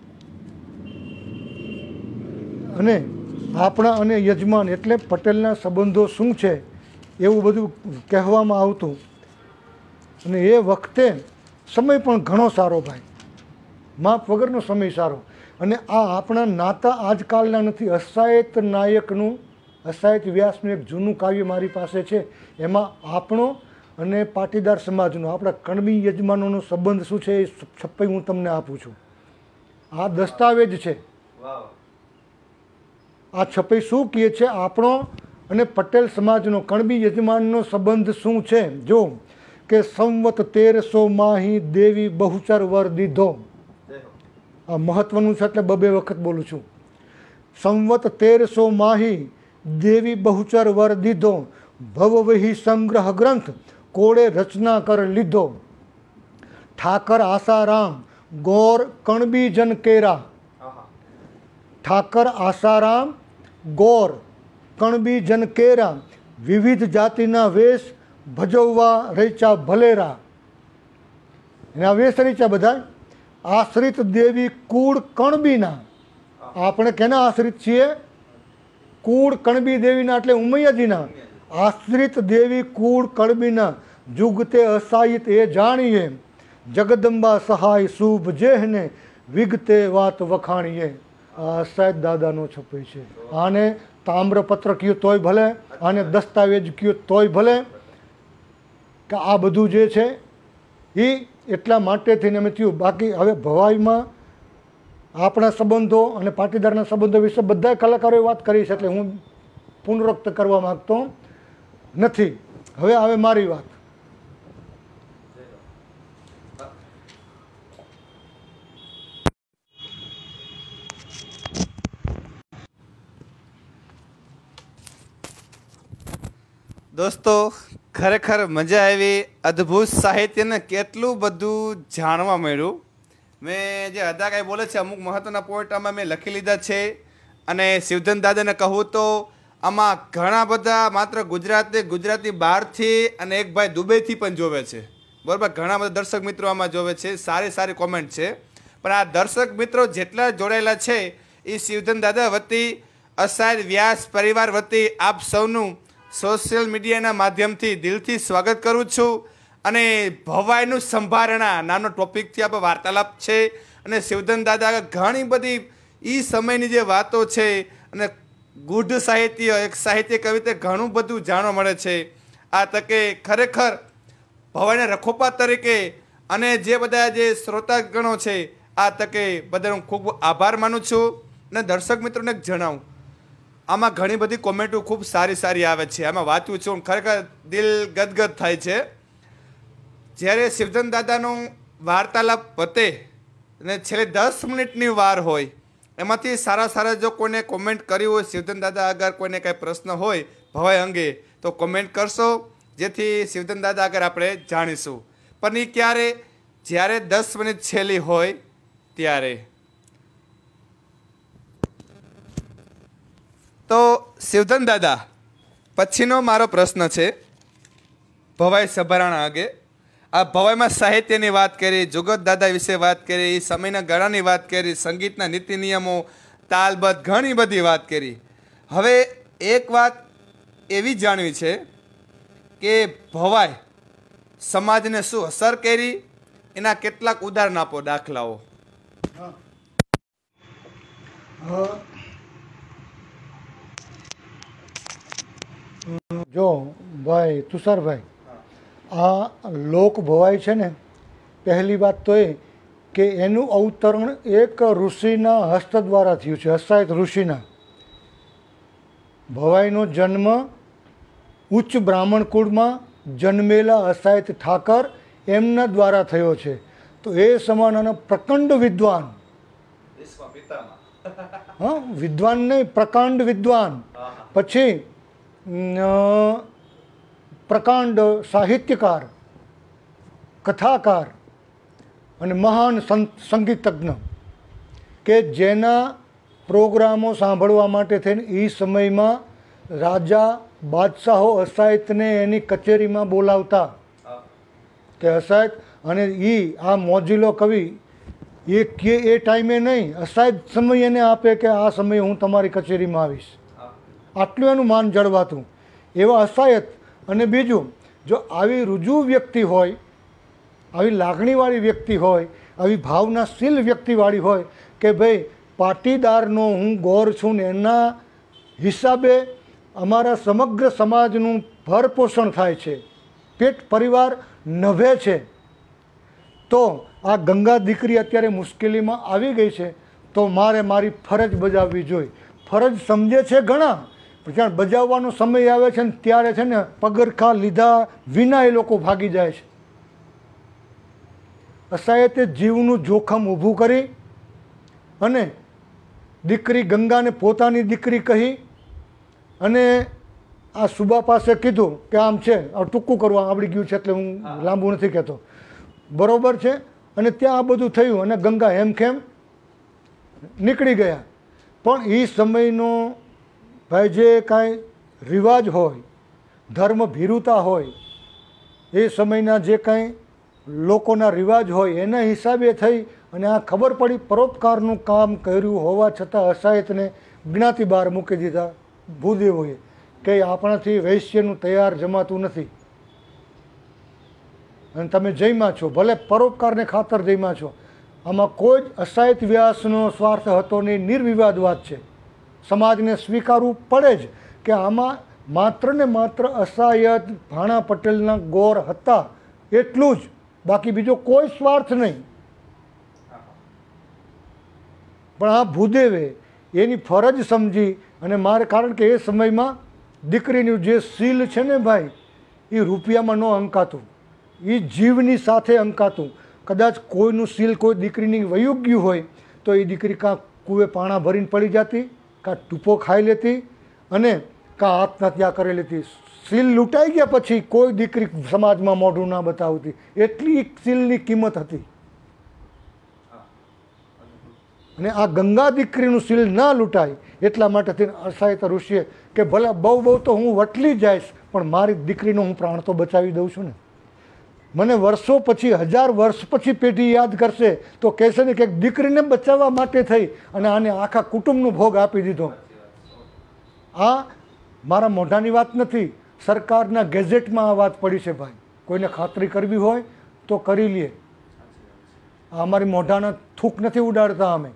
S1: અને આપણા અને યજમાન એટલે પટેલના સંબંધો શું છે એવું બધું કહેવામાં આવતું. અને એ વખતે સમય પણ ઘણો સારો ભાઈ, માપ વગરનો સમય સારો. અને આ આપણા નાતા આજકાલના નથી. અસહાયત નાયકનું, અસહાયત વ્યાસનું એક જૂનું કાવ્ય મારી પાસે છે. એમાં આપણો અને પાટીદાર સમાજનો, આપણા કણબી યજમાનોનો સંબંધ શું છે એ છપ્પાઈ હું તમને આપું છું. આ દસ્તાવેજ છે. આ છપ્પાઈ શું કહે છે, આપણો અને પટેલ સમાજનો કણબી યજમાનનો સંબંધ શું છે. જો કે સંવત તેરસો માહી દેવી બહુચર વર દીધો. આ મહત્વનું છે એટલે બબે વખત બોલું છું. સંવત તેરસો માહી દેવી બહુચર વર દીધો, ભવવહી સંગ્રહ ગ્રંથ કોળે રચના કર લીધો. ઠાકર આસારામ ગોર કણબી જન કેરા. ઠાકર આસારામ ગોર કણબી જન કેરા વિવિધ જાતિના વેશ ભજવવા રૈચા ભલેરા. એના વેશ રૈચા બધા આશ્રિત દેવી કુળ કણબીના. આપણે કેના આશ્રિત છીએ? કુળ કણબી દેવીના એટલે ઉમૈયાજીના આશ્રિત દેવી કુળ કણબીના. જુગતે અસાહિત એ જાણીએ જગદંબા સહાય શુભ જેહને વિગતે વાત વખાણીએ. આ સાહેબ દાદાનો છપે છે. આને તામ્રપત્ર કયો તોય ભલે, આને દસ્તાવેજ કયો તોય ભલે, કે આ બધું જે છે એ એટલા માટે થઈને અમે થયું. બાકી હવે ભવાઈમાં આપણા સંબંધો અને પાટીદારના સંબંધો વિશે બધા કલાકારોએ વાત કરી છે, એટલે હું પુનરુક્ત કરવા માગતો નથી. હવે આવે મારી વાત.
S2: દોસ્તો, ખરેખર મજા આવી. અદ્ભુત સાહિત્યને કેટલું બધું જાણવા મળ્યું. મેં જે અદા કાંઈ બોલે છે અમુક મહત્ત્વના પોઈન્ટ આમાં મેં લખી લીધા છે. અને શિવધન દાદાને કહું તો આમાં ઘણા બધા માત્ર ગુજરાતી ગુજરાતી બહારથી અને એક ભાઈ દુબઈથી પણ જોવે છે, બરાબર. ઘણા બધા દર્શક મિત્રો આમાં જોવે છે. સારી સારી કોમેન્ટ છે. પણ આ દર્શક મિત્રો જેટલા જોડાયેલા છે એ શિવધન દાદા વતી, અસાર વ્યાસ પરિવાર વતી આપ સૌનું સોશિયલ મીડિયાના માધ્યમથી દિલથી સ્વાગત કરું છું. અને ભવાઈનું સંભારણા નાનો ટોપિકથી આપણે વાર્તાલાપ છે. અને શિવધન દાદા ઘણી બધી એ સમયની જે વાતો છે અને ગૂઢ સાહિત્ય, એક સાહિત્ય કવિતા ઘણું બધું જાણવા મળે છે. આ તકે ખરેખર ભવાઈના રખોપા તરીકે અને જે બધા જે શ્રોતાગણો છે આ તકે બધાનો હું ખૂબ આભાર માનું છું. અને દર્શક મિત્રોને જણાવું, આમાં ઘણી બધી કોમેન્ટો ખૂબ સારી સારી આવે છે. આમાં વાંચું છું, ખરેખર દિલ ગદગદ થાય છે. જ્યારે શિવધન દાદાનું વાર્તાલાપ પતે અને છેલ્લે દસ મિનિટની વાર હોય, એમાંથી સારા સારા જો કોઈને કોમેન્ટ કરી હોય, શિવધન દાદા અગર કોઈને કાંઈ પ્રશ્ન હોય ભવાઈ અંગે તો કોમેન્ટ કરશો, જેથી શિવધન દાદા આગળ આપણે જાણીશું. પણ એ ક્યારે? જ્યારે દસ મિનિટ છેલ્લી હોય ત્યારે. તો શિવધન દાદા, પછીનો મારો પ્રશ્ન છે ભવાઈ સભારાણા આગે. આ ભવાઈમાં સાહિત્યની વાત કરી, જુગત દાદા વિશે વાત કરી, સમયના ગાળાની વાત કરી, સંગીતના નીતિ નિયમો, તાલબદ્ધ ઘણી બધી વાત કરી. હવે એક વાત એવી જાણવી છે કે ભવાઈ સમાજને શું અસર કરી, એના કેટલાક ઉદાહરણ આપો, દાખલાઓ.
S1: જો ભાઈ તુષારભાઈ, આ લોક ભવાઈ છે ને, પહેલી વાત તો એ કે એનું અવતરણ એક ઋષિના હસ્ત દ્વારા થયું છે, હસ્તાયત ઋષિના. ભવાઈનો જન્મ ઉચ્ચ બ્રાહ્મણ કુળમાં જન્મેલા હસ્તાયત ઠાકર એમના દ્વારા થયો છે. તો એ સમાનાના પ્રકાંડ વિદ્વાન, હા વિદ્વાન નહીં, પ્રકાંડ વિદ્વાન, પછી પ્રકાંડ સાહિત્યકાર, કથાકાર અને મહાન સંગીતજ્ઞ, કે જેના પ્રોગ્રામો સાંભળવા માટે થઈને એ સમયમાં રાજા બાદશાહો અસાયતને એની કચેરીમાં બોલાવતા કે અસાયત, અને એ આ મોજીલો કવિ એ કે એ ટાઈમે નહીં, અસાયત સમય એને આપે કે આ સમયે હું તમારી કચેરીમાં આવીશ. આટલું એનું માન જળવાતું એવા અસાયત. અને બીજું, જો આવી રુજુ વ્યક્તિ હોય, આવી લાગણીવાળી વ્યક્તિ હોય, આવી ભાવનાશીલ વ્યક્તિવાળી હોય કે ભાઈ પાટીદારનો હું ગોર છું ને એના હિસાબે અમારા સમગ્ર સમાજનું ભરપોષણ થાય છે, પેટ પરિવાર નભે છે, તો આ ગંગા દીકરી અત્યારે મુશ્કેલીમાં આવી ગઈ છે, તો મારે મારી ફરજ બજાવવી જોઈએ. ફરજ સમજે છે ઘણા, જ્યાં બજાવવાનો સમય આવે છે ને ત્યારે છે ને પગરખા લીધા વિના એ લોકો ભાગી જાય છે. અસાયતે જીવનું જોખમ ઊભું કરી અને દીકરી ગંગાને પોતાની દીકરી કહી અને આ સુબા પાસે કીધું કે આમ છે, ટૂંકું કરવા આવડી ગયું છે એટલે હું લાંબુ નથી કહેતો, બરોબર છે. અને ત્યાં આ બધું થયું અને ગંગા હેમખેમ નીકળી ગયા. પણ એ સમયનો ભાઈ જે કાંઈ રિવાજ હોય, ધર્મ ભીરુતા હોય, એ સમયના જે કાંઈ લોકોના રિવાજ હોય એના હિસાબે થઈ અને આ ખબર પડી પરોપકારનું કામ કર્યું હોવા છતાં અસહાયતને જ્ઞાતિ બહાર મૂકી દીધા ભૂદેવોએ કે આપણાથી વૈશ્યનું તૈયાર જમાતું નથી અને તમે જયમાં છો, ભલે પરોપકારને ખાતર જયમાં છો. આમાં કોઈ જ અસહાયત વ્યાસનો સ્વાર્થ હતો નહીં, નિર્વિવાદ વાત છે. સમાજને સ્વીકારવું પડે જ કે આમાં માત્ર ને માત્ર અસહાયત ભાણા પટેલના ગોર હતા એટલું જ, બાકી બીજો કોઈ સ્વાર્થ નહીં. પણ આ ભૂદેવે એની ફરજ સમજી અને મારે, કારણ કે એ સમયમાં દીકરીનું જે સીલ છે ને ભાઈ, એ રૂપિયામાં ન અંકાતું, એ જીવની સાથે અંકાતું. કદાચ કોઈનું સીલ કોઈ દીકરીની વયું ગયું હોય તો એ દીકરી કાં કૂવે પાણા ભરીને પડી જતી, કાં ટૂંપો ખાઈ લેતી અને કાં આત્મહત્યા કરી લેતી. સીલ લૂંટાઈ ગયા પછી કોઈ દીકરી સમાજમાં મોઢું ના બતાવતી, એટલી સીલની કિંમત હતી. અને આ ગંગા દીકરીનું સીલ ના લૂંટાય એટલા માટે અસહાયત ઋષિએ કે ભલે બહુ બહુ તો હું વટલી જઈશ પણ મારી દીકરીનો હું પ્રાણ તો બચાવી દઉં છું ને. મને વર્ષો પછી, હજાર વર્ષ પછી પેઢી યાદ કરશે તો કહેશે ને કે દીકરીને બચાવવા માટે થઈ અને આને આખા કુટુંબનો ભોગ આપી દીધો. આ મારા મોઢાની વાત નથી, સરકારના ગેઝેટમાં આ વાત પડી છે ભાઈ. કોઈને ખાતરી કરવી હોય તો કરી લઈએ. આ અમારી મોઢાના થૂક નથી ઉડાડતા અમે.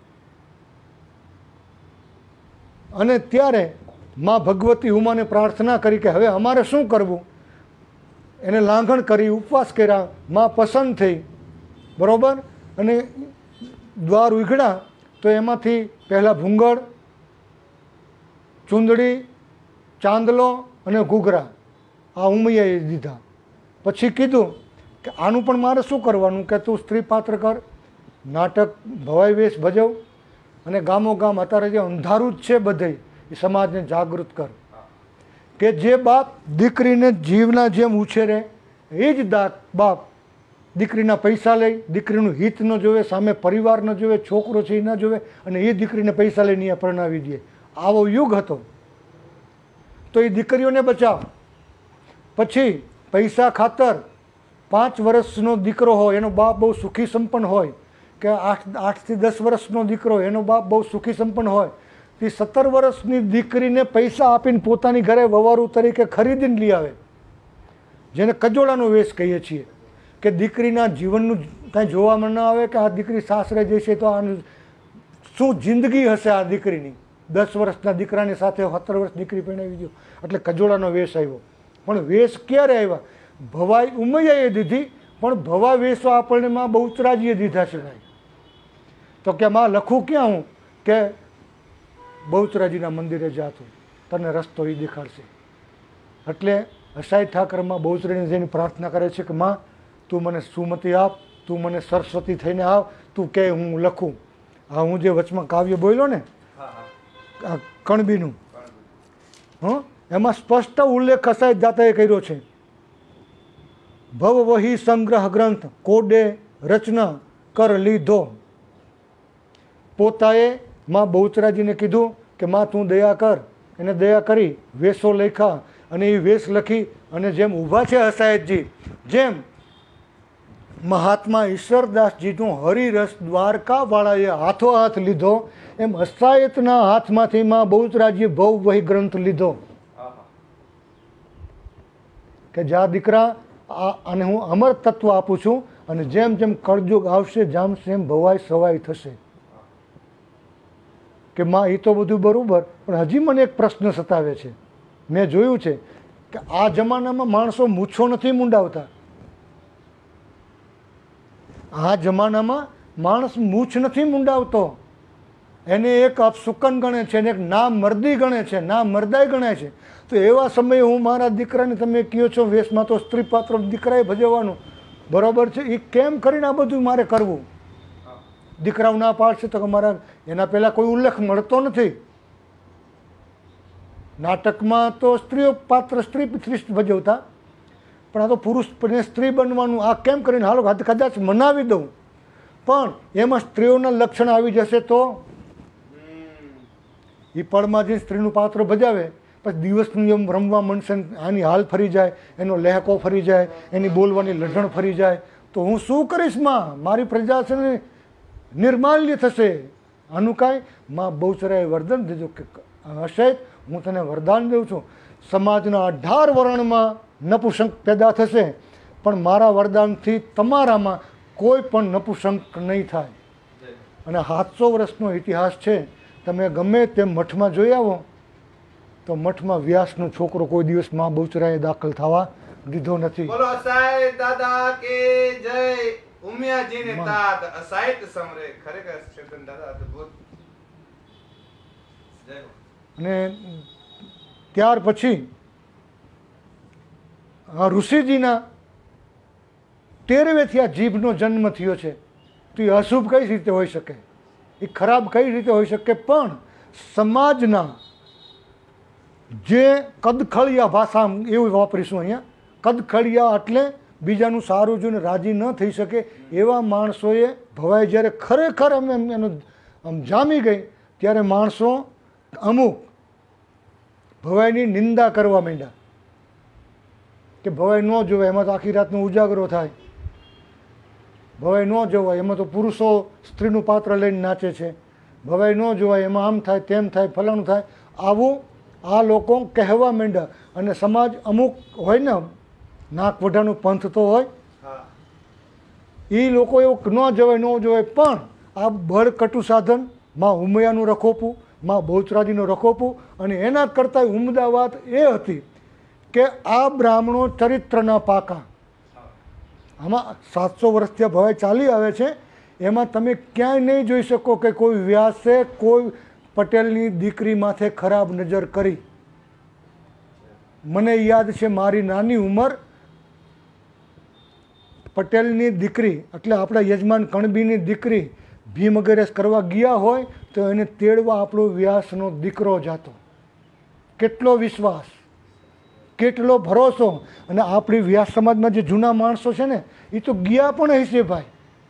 S1: અને ત્યારે માં ભગવતી ઉમાને પ્રાર્થના કરી કે હવે અમારે શું કરવું. એને લાંઘણ કરી, ઉપવાસ કર્યા, માં પસંદ થઈ, બરાબર. અને દ્વાર ઉઘડ્યા તો એમાંથી પહેલાં ભૂંગળ, ચૂંદડી, ચાંદલો અને ઘૂઘરા આ ઉમૈયાએ દીધા. પછી કીધું કે આનું પણ મારે શું કરવાનું, કે તું સ્ત્રી પાત્ર કર, નાટક ભવાઈ વેશ ભજવ અને ગામો ગામ અત્યારે જે અંધારું જ છે બધે એ સમાજને જાગૃત કર. કે જે બાપ દીકરીને જીવના જેમ ઉછેરે એ જ દા બાપ દીકરીના પૈસા લઈ, દીકરીનું હિત ન જોવે, સામે પરિવાર ન જોવે, છોકરો છે એ ન જોવે અને એ દીકરીને પૈસા લઈને અહીંયા પરણાવી દે. આવો યુગ હતો. તો એ દીકરીઓને બચાવ. પછી પૈસા ખાતર પાંચ વર્ષનો દીકરો હોય એનો બાપ બહુ સુખી સંપન્ન હોય, કે આઠ આઠથી દસ વર્ષનો દીકરો એનો બાપ બહુ સુખી સંપન્ન હોય, તે સત્તર વર્ષની દીકરીને પૈસા આપીને પોતાની ઘરે વવારું તરીકે ખરીદીને લઈ આવે, જેને કજોડાનો વેશ કહીએ છીએ. કે દીકરીના જીવનનું કાંઈ જોવામાં ન આવે કે આ દીકરી સાસરે જશે તો આનું શું જિંદગી હશે આ દીકરીની. દસ વર્ષના દીકરાની સાથે સત્તર વર્ષ દીકરી પરણાવી દો એટલે કજોડાનો વેશ આવ્યો. પણ વેશ ક્યારે આવ્યા? ભવાઈ ઉમૈયાએ દીધી, પણ ભવા વેશો આપણને માં બહુચરાજીએ દીધા છે ભાઈ. તો કે માં લખું ક્યાં હું, કે બહુચરાજીના મંદિરે જાતું, તને રસ્તો એ દેખાડશે. એટલે અસહાય ઠાકરમાં બહુચરાજીને જઈને પ્રાર્થના કરે છે કે માં તું મને સુમતિ આપ, તું મને સરસ્વતી થઈને આવ, તું કે હું લખું. આ હું જે વચમાં કાવ્ય બોલ્યો ને આ કણબીનું, હં એમાં સ્પષ્ટ ઉલ્લેખ અસહાય દાતાએ કર્યો છે. ભવ વહી સંગ્રહ ગ્રંથ કોડે રચના કર લીધો. પોતાએ માં બહુચરાજીને કીધું કે માં તું દયા કર. એને દયા કરી વેશો લખ્યા અને એ વેશ લખી અને જેમ ઊભા છે અસહાયતજી, જેમ મહાત્મા ઈશ્વરદાસજીનું હરિરસ દ્વારકાવાળાએ હાથો હાથ લીધો, એમ અસહાયતના હાથમાંથી માં બહુચરાજીએ ભવ વહી ગ્રંથ લીધો. કે જા દીકરા આને હું અમર તત્વ આપું છું અને જેમ જેમ કળયુગ આવશે જામ તેમ ભવાઈ સવાઈ થશે. કે માં એ તો બધું બરાબર, પણ હજી મને એક પ્રશ્ન સતાવે છે. મેં જોયું છે કે આ જમાનામાં માણસો મૂછો નથી મુંડાવતા. આ જમાનામાં માણસ મૂછ નથી મુંડાવતો, એને એક અપશુકન ગણે છે, એને એક ના મર્દી ગણે છે, ના મર્દાઈ ગણે છે. તો એવા સમયે હું મારા દીકરાને, તમે કહો છો વેશમાં તો સ્ત્રી પાત્ર દીકરાએ ભજવવાનું બરાબર છે, એ કેમ કરીને આ બધું મારે કરવું? દીકરાઓ ના પાડશે તો મારા એના પહેલાં કોઈ ઉલ્લેખ મળતો નથી. નાટકમાં તો સ્ત્રીઓ પાત્ર સ્ત્રી ભજવતા, પણ આ તો પુરુષને સ્ત્રી બનવાનું. આ કેમ કરીને હાલો કદાચ મનાવી દઉં, પણ એમાં સ્ત્રીઓના લક્ષણ આવી જશે તો એ પળમાં જે સ્ત્રીનું પાત્ર ભજાવે પછી દિવસની એમ રમવા માંડશે ને આની હાલ ફરી જાય, એનો લહેકો ફરી જાય, એની બોલવાની લઢણ ફરી જાય, તો હું શું કરીશ માં? મારી પ્રજા છે ને નિર્માલ્ય થશે. આનું કાંઈ માં બહુચરાએ વરદાન દીધું કે હશે હું તને વરદાન દઉં છું, સમાજના અઢાર વર્ણમાં નપુસંક પેદા થશે પણ મારા વરદાનથી તમારામાં કોઈ પણ નપુસંક નહીં થાય. અને સાતસો વર્ષનો ઇતિહાસ છે, તમે ગમે તેમ મઠમાં જોઈ આવો તો મઠમાં વ્યાસનો છોકરો કોઈ દિવસ માં બહુચરાએ દાખલ થવા દીધો નથી.
S2: બોલો અસાય દાદા કે જય. ઉમિયાજીને તાત અસાયત સમરે. ખરેખર ચેતન દાદા અદ્ભુત. જય હો.
S1: અને ત્યાર પછી આ ઋષિજીના તેરવેથી આ જીભનો જન્મ થયો છે. તો એ અશુભ કઈ રીતે હોઈ શકે, એ ખરાબ કઈ રીતે હોઈ શકે? પણ સમાજના જે કદખળિયા ભાષા એવું વાપરીશું અહીંયા, કદખળિયા એટલે બીજાનું સારું જોઈને રાજી ન થઈ શકે એવા માણસોએ ભવાઈ જ્યારે ખરેખર અમે એનું આમ જામી ગઈ ત્યારે માણસો અમુક ભવાઈની નિંદા કરવા માંડ્યા કે ભવાઈ ન જોવાય, એમાં તો આખી રાતનો ઉજાગરો થાય. ભવાઈ ન જોવાય, એમાં તો પુરુષો સ્ત્રીનું પાત્ર લઈને નાચે છે. ભવાઈ ન જોવાય, એમાં આમ થાય તેમ થાય ફલાણું થાય. આવું આ લોકો કહેવા માંડ્યા. અને સમાજ અમુક હોય ને નાક વઢાનું પંથ તો હોય, એ લોકો એવું ન જવાય ન જોવાય. પણ આ બળકટુ સાધન માં ઉમૈયાનું રખોપું, માં બહુચરાજીનું રખોપું, અને એના કરતાં ઉમદા વાત એ હતી કે આ બ્રાહ્મણો ચરિત્રના પાકા. આમાં સાતસો વર્ષથી ભવાઈ ચાલી આવે છે, એમાં તમે ક્યાંય નહીં જોઈ શકો કે કોઈ વ્યાસે કોઈ પટેલની દીકરી માથે ખરાબ નજર કરી. મને યાદ છે મારી નાની ઉંમર, પટેલની દીકરી એટલે આપણા યજમાન કણબીની દીકરી ભીમ અગરેસ કરવા ગયા હોય તો એને તેડવા આપણો વ્યાસનો દીકરો જાતો. કેટલો વિશ્વાસ, કેટલો ભરોસો. અને આપણી વ્યાસ સમાજમાં જે જૂના માણસો છે ને એ તો ગયા પણ હશે ભાઈ.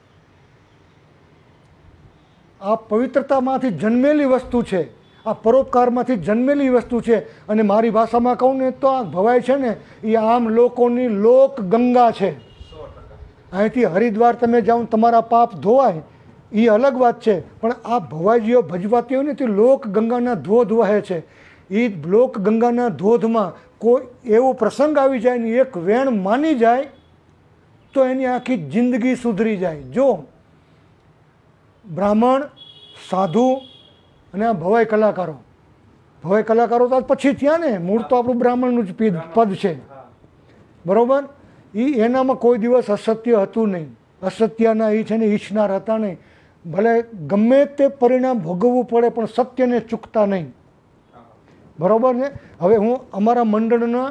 S1: આ પવિત્રતામાંથી જન્મેલી વસ્તુ છે, આ પરોપકારમાંથી જન્મેલી વસ્તુ છે. અને મારી ભાષામાં કહું ને તો આ ભવાઈ છે ને એ આમ લોકોની લોક ગંગા છે. અહીંથી હરિદ્વાર તમે જાઓ તમારા પાપ ધોવાય એ અલગ વાત છે, પણ આ ભવાઈજીઓ ભજવાતી હોય ને તે લોક ગંગાના ધોધ વહે છે. એ લોક ગંગાના ધોધમાં કોઈ એવો પ્રસંગ આવી જાય ને એક વેણ માની જાય તો એની આખી જિંદગી સુધરી જાય. જો બ્રાહ્મણ, સાધુ અને આ ભવાઈ કલાકારો, ભવાઈ કલાકારો તો પછી થયા ને, મૂળ તો આપણું બ્રાહ્મણનું જ પદ છે, બરાબર. એ એનામાં કોઈ દિવસ અસત્ય હતું નહીં. અસત્યના એ છે ને ઈચ્છનાર હતા નહીં. ભલે ગમે તે પરિણામ ભોગવવું પડે પણ સત્યને ચૂકતા નહીં, બરાબર ને. હવે હું અમારા મંડળના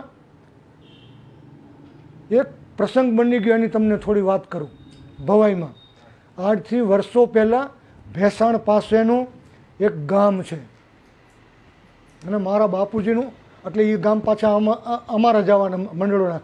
S1: એક પ્રસંગ બની ગયો એની તમને થોડી વાત કરું. ભવાઈમાં આજથી વર્ષો પહેલાં ભેસાણ પાસેનું એક ગામ છે અને મારા બાપુજીનું, એટલે એ ગામ પાછા અમારા જવાના મંડળોના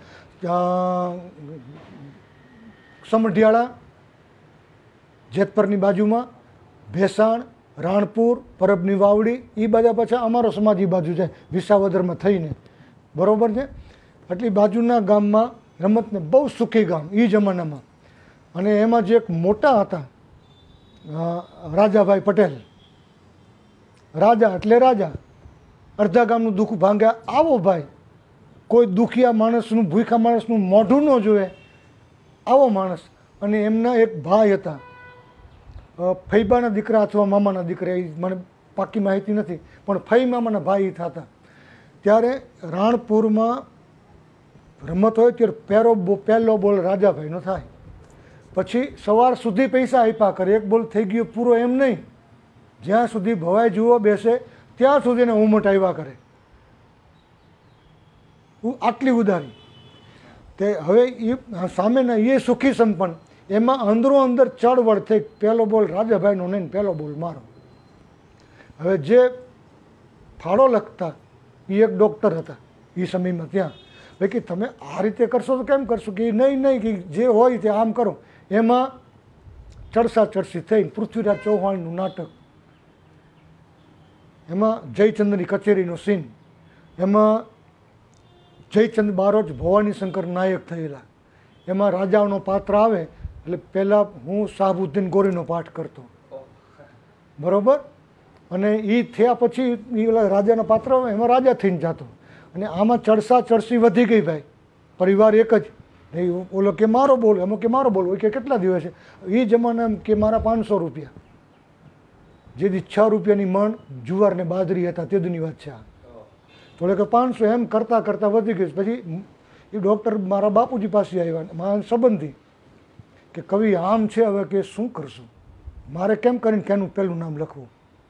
S1: સમઢિયાળા, જેતપરની બાજુમાં ભેસાણ, રાણપુર, પરબની વાવડી એ બધા પાછા અમારો સમાજ એ બાજુ છે વિસાવદરમાં થઈને, બરાબર છે. એટલે બાજુના ગામમાં રમતને બહુ સુખી ગામ એ જમાનામાં. અને એમાં જે એક મોટા હતા રાજાભાઈ પટેલ, રાજા એટલે રાજા, અડધા ગામનું દુઃખ ભાંગ્યા. આવો ભાઈ, કોઈ દુખિયા માણસનું, ભૂખ્યા માણસનું મોઢું ન જોવે આવો માણસ. અને એમના એક ભાઈ હતા, ફૈબાના દીકરા અથવા મામાના દીકરા, એ મને પાકી માહિતી નથી, પણ ફઈ મામાના ભાઈ થતા. ત્યારે રાણપુરમાં રમત હોય ત્યારે પહેલો પહેલો બોલ રાજાભાઈનો થાય. પછી સવાર સુધી પૈસા આપ્યા કરે, એક બોલ થઈ ગયો પૂરો એમ નહીં, જ્યાં સુધી ભવાઈ જુઓ બેસે ત્યાં સુધી એને ઉમટ આવ્યા કરે. આટલી ઉધારી તે હવે એ સામેના એ સુખી સંપન્ન, એમાં અંદરો અંદર ચળવળ થઈ, પહેલો બોલ રાજાભાઈનો નહીં, પહેલો બોલ મારો. હવે જે ફાળો લખતા એ એક ડૉક્ટર હતા એ સમયમાં ત્યાં, ભાઈ કે તમે આ રીતે કરશો તો કેમ કરશો, કે નહીં નહીં કે જે હોય તે આમ કરો. એમાં ચડસા ચડસી થઈ પૃથ્વીરાજ ચૌહાણનું નાટક, એમાં જયચંદ્રની કચેરીનો સીન, એમાં જયચંદ બારોટ ભવાની શંકર નાયક થયેલા, એમાં રાજાનો પાત્ર આવે એટલે પહેલાં હું શાહબુદ્દીન ગોરીનો પાઠ કરતો, બરાબર, અને એ થયા પછી એ ઓલા રાજાના પાત્ર આવે એમાં રાજા થઈને જતો, અને આમાં ચડસા ચડસી વધી ગઈ ભાઈ, પરિવાર એક જ, એ ઓલો કે મારો બોલ, એમાં કે મારો બોલ, કે કેટલા દિવસ છે, એ જમાના એમ કે મારા પાંચસો રૂપિયા, જેથી છ રૂપિયાની મણ જુવાર ને બાજરી હતા તે દુની વાત છે આ, તો કે પાંચસો એમ કરતાં કરતાં વધી ગયું. પછી એ ડૉક્ટર મારા બાપુજી પાસે આવ્યા, મારા સંબંધી, કે કવિ આમ છે, હવે કે શું કરશું, મારે કેમ કરીને કેનું પહેલું નામ લખવું,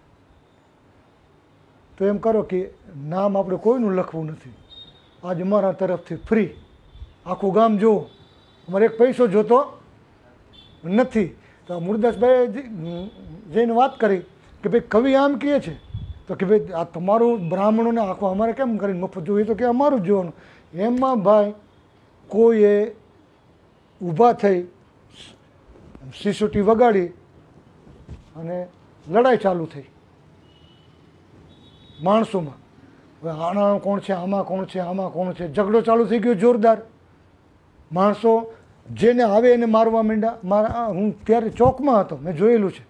S1: તો એમ કરો કે નામ આપણે કોઈનું લખવું નથી, આજ અમારા તરફથી ફ્રી, આખું ગામ જુઓ, અમારે એક પૈસો જોતો નથી. તો મુરદાસભાઈ જઈને વાત કરી કે ભાઈ કવિ આમ કહે છે, તો કે ભાઈ આ તમારું બ્રાહ્મણોને આખું અમારે કેમ કરીને મફત જોઈએ, તો કે અમારું જ જોવાનું. એમાં ભાઈ કોઈએ ઊભા થઈ સીસોટી વગાડી અને લડાઈ ચાલુ થઈ માણસોમાં, હવે આના કોણ છે, આમાં કોણ છે, આમાં કોણ છે, ઝઘડો ચાલુ થઈ ગયો જોરદાર. માણસો જેને આવે એને મારવા માંડ્યા. મારા હું ત્યારે ચોકમાં હતો, મેં જોયેલું છે,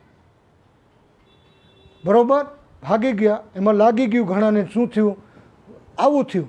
S1: બરાબર, ભાગી ગયા, એમાં લાગી ગયું ઘણાને. શું થયું, આવું થયું,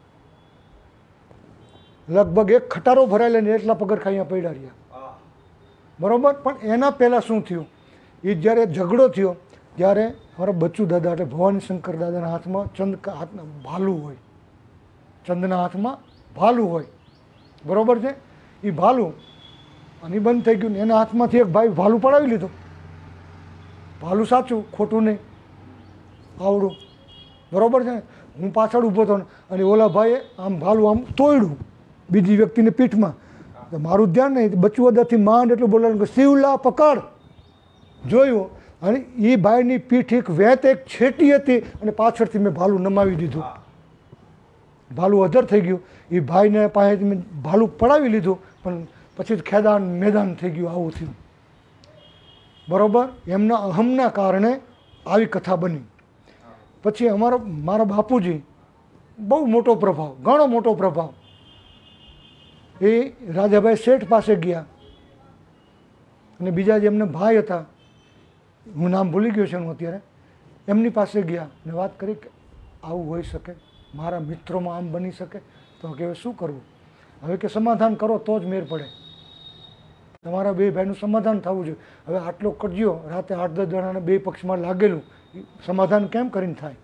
S1: લગભગ એક ખટારો ભરાયેલા ને એટલા પગરખા અહીંયા પડ્યા રહ્યા, બરાબર. પણ એના પહેલાં શું થયું, એ જ્યારે ઝઘડો થયો ત્યારે મારા બચ્ચુ દાદા એટલે ભવાની શંકર દાદાના હાથમાં ચંદ હાથના ભાલું હોય, ચંદના હાથમાં ભાલું હોય, બરાબર છે. એ ભાલું અને બંધ થઈ ગયું ને એના હાથમાંથી એક ભાઈ ભાલું પડાવી લીધું, ભાલું સાચું ખોટું નહીં આવડું, બરાબર છે. હું પાછળ ઊભો હતો અને ઓલા ભાઈએ આમ ભાલું આમ તોડ્યું બીજી વ્યક્તિને પીઠમાં, તો મારું ધ્યાન નહીં, બચ્ચુ દાદાથી માંડ એટલું બોલાવ્યું કે શિવલા પકડ, જોયું, અને એ ભાઈની પીઠ એક વેત એક છેટી હતી અને પાછળથી મેં ભાલું નમાવી દીધું, ભાલું અધર થઈ ગયું. એ ભાઈને પાસેથી મેં ભાલું પડાવી લીધું, પણ પછી ખેદાન મેદાન થઈ ગયું, આવું થયું, બરાબર. એમના અહમના કારણે આવી કથા બની. પછી અમારો મારા બાપુજી બહુ મોટો પ્રભાવ, ઘણો મોટો પ્રભાવ. એ રાજાભાઈ શેઠ પાસે ગયા અને બીજા જે એમને ભાઈ હતા, હું નામ ભૂલી ગયો છે હું અત્યારે, એમની પાસે ગયા ને વાત કરી કે આવું હોઈ શકે, મારા મિત્રોમાં આમ બની શકે, તો કે હવે શું કરવું, હવે કે સમાધાન કરો તો જ મેર પડે, તમારા બે ભાઈનું સમાધાન થવું જોઈએ. હવે આટલો કરજો, રાતે આઠ દસ જણાને બે પક્ષમાં લાગેલું, સમાધાન કેમ કરીને થાય,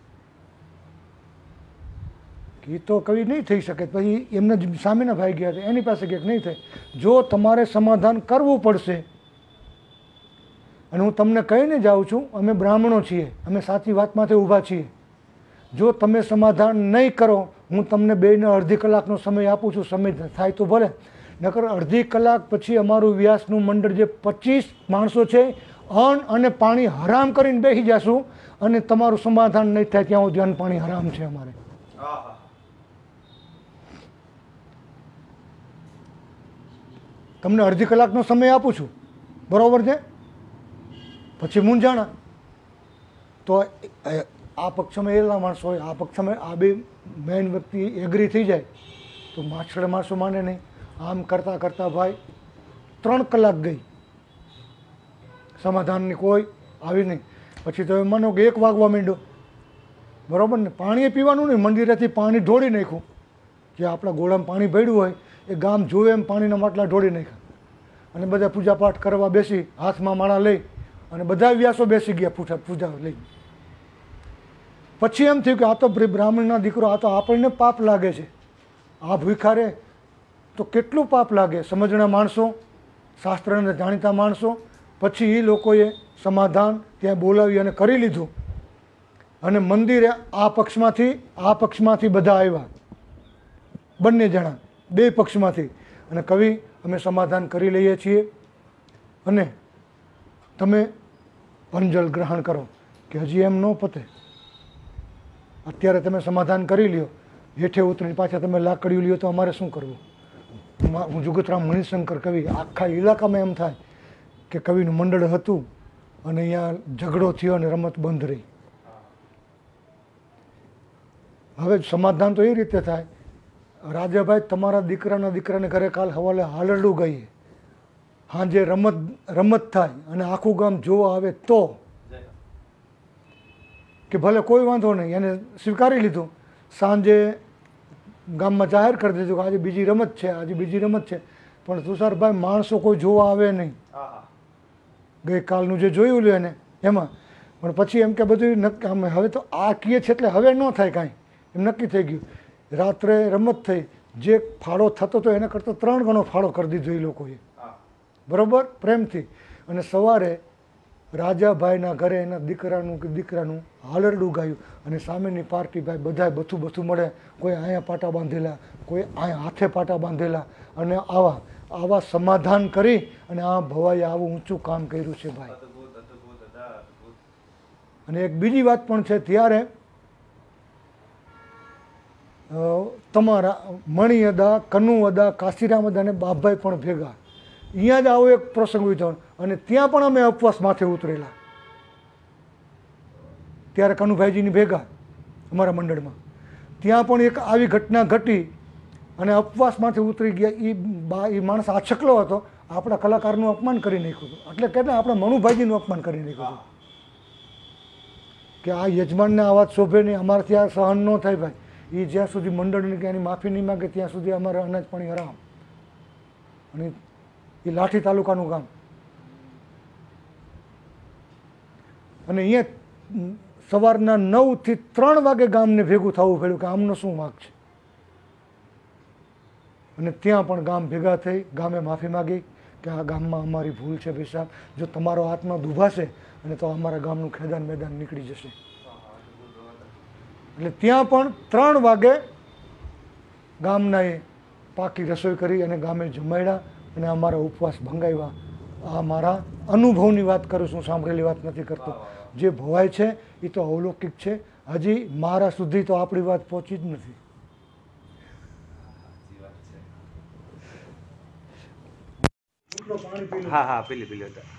S1: એ તો કવિ નહીં થઈ શકે. પછી એમના સામેના ભાઈ ગયા હતા, એની પાસે ગયા નહીં થાય, જો તમારે સમાધાન કરવું પડશે, અને હું તમને કહીને જાઉં છું, અમે બ્રાહ્મણો છીએ, અમે સાચી વાતમાંથી ઊભા છીએ, જો તમે સમાધાન નહીં કરો, હું તમને બેને અડધી કલાકનો સમય આપું છું, સમય થાય તો ભલે, નકર અડધી કલાક પછી અમારું વ્યાસનું મંડળ જે પચીસ માણસો છે અન્ન અને પાણી હરામ કરીને બેસી જશું, અને તમારું સમાધાન નહીં થાય ત્યાં સુધી અન્ન પાણી હરામ છે અમારે. તમને અડધી કલાકનો સમય આપું છું, બરાબર છે. પછી મૂંઝાણા તો આ પક્ષમાં એટલા માણસો હોય, આ પક્ષમાં આ બે મેઇન વ્યક્તિ એગ્રી થઈ જાય તો માછડે માણસો માને નહીં. આમ કરતાં કરતાં ભાઈ ત્રણ કલાક ગઈ, સમાધાનની કોઈ આવી નહીં. પછી તો માનો કે એક વાગવા માંડ્યો, બરાબર ને. પાણી પીવાનું નહીં, મંદિરેથી પાણી ઢોળી નાખ્યું, જે આપણા ગોળામાં પાણી ભર્યું હોય એ ગામ જોવે એમ પાણીના માટલા ઢોળી નાખ્યા, અને બધા પૂજાપાઠ કરવા બેસી, હાથમાં માળા લઈ અને બધા વ્યાસો બેસી ગયા પૂજા પૂજા લઈ. પછી એમ થયું કે આ તો બ્રાહ્મણના દીકરો, આ તો આપણને પાપ લાગે છે, આ ભૂખા રહે તો કેટલું પાપ લાગે. સમજણા માણસો, શાસ્ત્રના જાણીતા માણસો, પછી એ લોકોએ સમાધાન ત્યાં બોલાવી અને કરી લીધું, અને મંદિરે આ પક્ષમાંથી આ પક્ષમાંથી બધા આવ્યા, બંને જણા બે પક્ષમાંથી, અને કવિ અમે સમાધાન કરી લઈએ છીએ અને તમે પંજલ ગ્રહણ કરો, કે હજી એમ ન પતે, અત્યારે તમે સમાધાન કરી લ્યો, હેઠે ઉતરી પાછા તમે લાકડીઓ લ્યો તો અમારે શું કરવું. હું જુગતરામ મણિશંકર કવિ, આખા ઇલાકામાં એમ થાય કે કવિનું મંડળ હતું અને અહીંયા ઝઘડો થયો અને રમત બંધ રહી. હવે સમાધાન તો એ રીતે થાય, રાજાભાઈ તમારા દીકરાના દીકરાને ઘરે કાલ હવાલે હાલરડું ગઈ, સાંજે રમત રમત થાય અને આખું ગામ જોવા આવે તો કે ભલે કોઈ વાંધો નહીં, એને સ્વીકારી લીધું, સાંજે ગામમાં જાહેર કરી દીધું કે આજે બીજી રમત છે, આજે બીજી રમત છે, પણ તુષારભાઈ માણસો કોઈ જોવા આવે નહીં, ગઈકાલનું જે જોયું લે એને એમાં, પણ પછી એમ કે બધું નક્કી, અમે હવે તો આ કીએ છે એટલે હવે ન થાય કાંઈ, એમ નક્કી થઈ ગયું. રાત્રે રમત થઈ, જે ફાળો થતો હતો એના કરતાં ત્રણ ગણો ફાળો કરી દીધો એ લોકોએ, બરાબર, પ્રેમથી. અને સવારે રાજાભાઈના ઘરે એના દીકરાનું કે દીકરાનું હાલરડું ગાયું અને સામેની પાર્ટી ભાઈ બધાય બથું બથું મળે, કોઈ અહીંયા પાટા બાંધેલા, કોઈ અહીંયા હાથે પાટા બાંધેલા, અને આવા આવા સમાધાન કરી અને આ ભવાઈએ આવું ઊંચું કામ કર્યું છે ભાઈ. અને એક બીજી વાત પણ છે, ત્યારે તમારા મણી અદા, કનુ અદા, કાશીરામ અદા અને બાપભાઈ પણ ભેગા, અહીંયા જ આવો એક પ્રસંગ ઉઠ્યો અને ત્યાં પણ અમે ઉપવાસ માથે ઉતરેલા. ત્યારે કનુભાઈજીની ભેગા અમારા મંડળમાં, ત્યાં પણ એક આવી ઘટના ઘટી અને ઉપવાસ માથે ઉતરી ગયા. એ બા એ માણસ આછકલો હતો, આપણા કલાકારનું અપમાન કરી નાખ્યું હતું, એટલે કે આપણે મનુભાઈજીનું અપમાન કરી નાખ્યું હતું કે આ યજમાનને આ વાત શોભે નહીં, અમારાથી આ સહન ન થાય ભાઈ. એ જ્યાં સુધી મંડળની કે એની માફી નહીં માગે ત્યાં સુધી અમારે અનાજ પાણી હરામ. અને એ લાઠી તાલુકાનું ગામ, અને અહીંયા સવારના નવથી ત્રણ વાગે ગામને ભેગું થવું પડ્યું કે આમનો શું વાંક છે. અને ત્યાં પણ ગામ ભેગા થઈ, ગામે માફી માગી કે આ ગામમાં અમારી ભૂલ છે ભાઈ સાહેબ, જો તમારો આત્મા દુભાશે અને તો અમારા ગામનું ખેદાન મેદાન નીકળી જશે. એટલે ત્યાં પણ ત્રણ વાગે ગામનાએ પાકી રસોઈ કરી અને ગામે જમાડ્યા અને અમારા ઉપવાસ ભંગાવ્યા. આ મારા અનુભવની વાત કરું છું, સાંભળેલી વાત નથી કરતો. જે ભવાય છે એ તો અવલૌકિક છે, હજી મારા સુધી તો આપણી વાત પહોંચી જ નથી.
S3: હા હા પેલી પેલી હતા.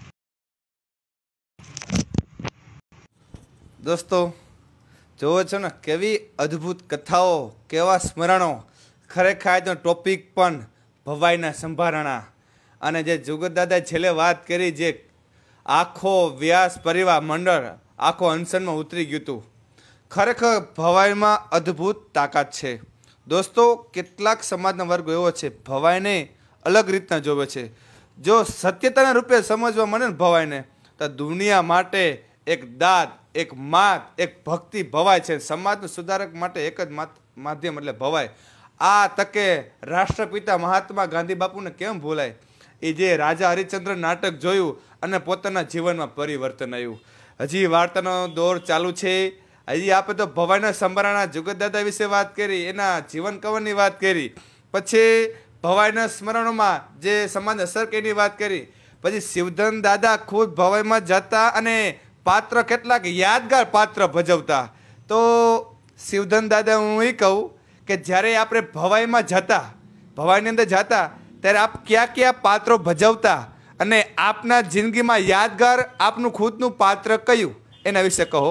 S2: દોસ્તો જોવો છો ને કેવી અદ્ભુત કથાઓ, કેવા સ્મરણો, ખરેખર આજનો ટોપિક પણ ભવાઈના સંભારણા. અને જે જુગતદાદાએ છેલ્લે વાત કરી, જે આખો વ્યાસ પરિવાર મંડળ આખો અનશનમાં ઉતરી ગયું હતું, ખરેખર ભવાઈમાં અદ્ભુત તાકાત છે. દોસ્તો કેટલાક સમાજના વર્ગ એવો છે ભવાઈને અલગ રીતના જોવે છે. જો સત્યતાના રૂપે સમજવા મળે ને ભવાઈને, તો દુનિયા માટે એક દાદ, એક માત, એક ભક્તિ ભવાય છે. સમાજના સુધારક માટે એક જ માધ્યમ એટલે ભવાય. આ તકે રાષ્ટ્રપિતા મહાત્મા ગાંધી બાપુને કેમ ભૂલાય? એ જે રાજા હરિશ્ચંદ્ર નાટક જોયું અને પોતાના જીવનમાં પરિવર્તન આવ્યું. હજી વાર્તાનો દોર ચાલુ છે. હજી આપણે તો ભવાઈના સંભારણા જુગતદાદા વિશે વાત કરી, એના જીવન કવનની વાત કરી, પછી ભવાઈના સ્મરણોમાં જે સમાજ અસર એની વાત કરી, પછી શિવધન દાદા ખુદ ભવાઈમાં જતા અને પાત્ર કેટલાક યાદગાર પાત્ર ભજવતા. તો શિવધન દાદા હું એ કહું કે જ્યારે આપણે ભવાઈમાં જતા, ભવાઈની અંદર જતા, ત્યારે આપ કયા કયા પાત્રો ભજવતા અને આપના જિંદગીમાં યાદગાર આપનું ખુદનું પાત્ર કયું, એના વિશે કહો.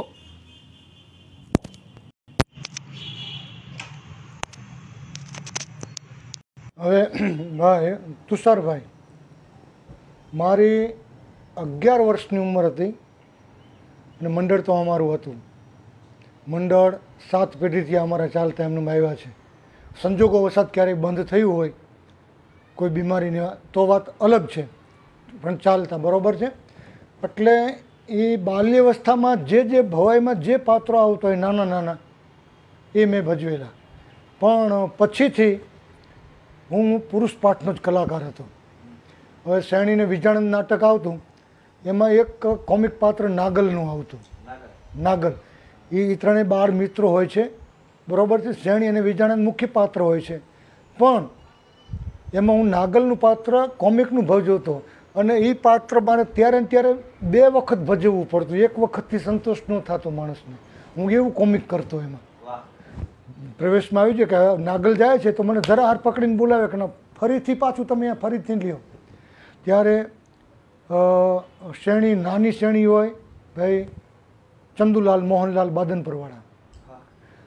S1: હવે ભાઈ તુષારભાઈ, મારી અગિયાર વર્ષની ઉંમર હતી અને મંડળ તો અમારું હતું. મંડળ સાત પેઢીથી અમારા ચાલતા એમને આવ્યા છે. સંજોગો વસાત ક્યારેય બંધ થયું હોય, કોઈ બીમારીને, તો વાત અલગ છે, પણ ચાલતા બરાબર છે. એટલે એ બાલ્યાવસ્થામાં જે જે ભવાઈમાં જે પાત્રો આવતો હોય નાના નાના, એ મેં ભજવેલા. પણ પછીથી હું પુરુષ પાઠનો જ કલાકાર હતો. હવે શેણીને વિજાણંદ નાટક આવતું, એમાં એક કોમિક પાત્ર નાગલનું આવતું. નાગલ એ ત્રણેય બાર મિત્રો હોય છે, બરાબર છે. શેણી અને વિજાણંદ મુખ્ય પાત્ર હોય છે, પણ એમાં હું નાગલનું પાત્ર કોમિકનું ભજવતો. અને એ પાત્ર મારે ત્યારે ને ત્યારે બે વખત ભજવવું પડતું, એક વખતથી સંતોષ ન થતો માણસને. હું એવું કોમિક કરતો. એમાં પ્રવેશમાં આવ્યું છે કે નાગલ જાય છે તો મને જરા હાર પકડીને બોલાવે કે ના ફરીથી પાછું તમે અહીંયા ફરીથી લ્યો. ત્યારે શ્રેણી નાની શ્રેણી હોય ભાઈ, ચંદુલાલ મોહનલાલ બાદનપરવાળા,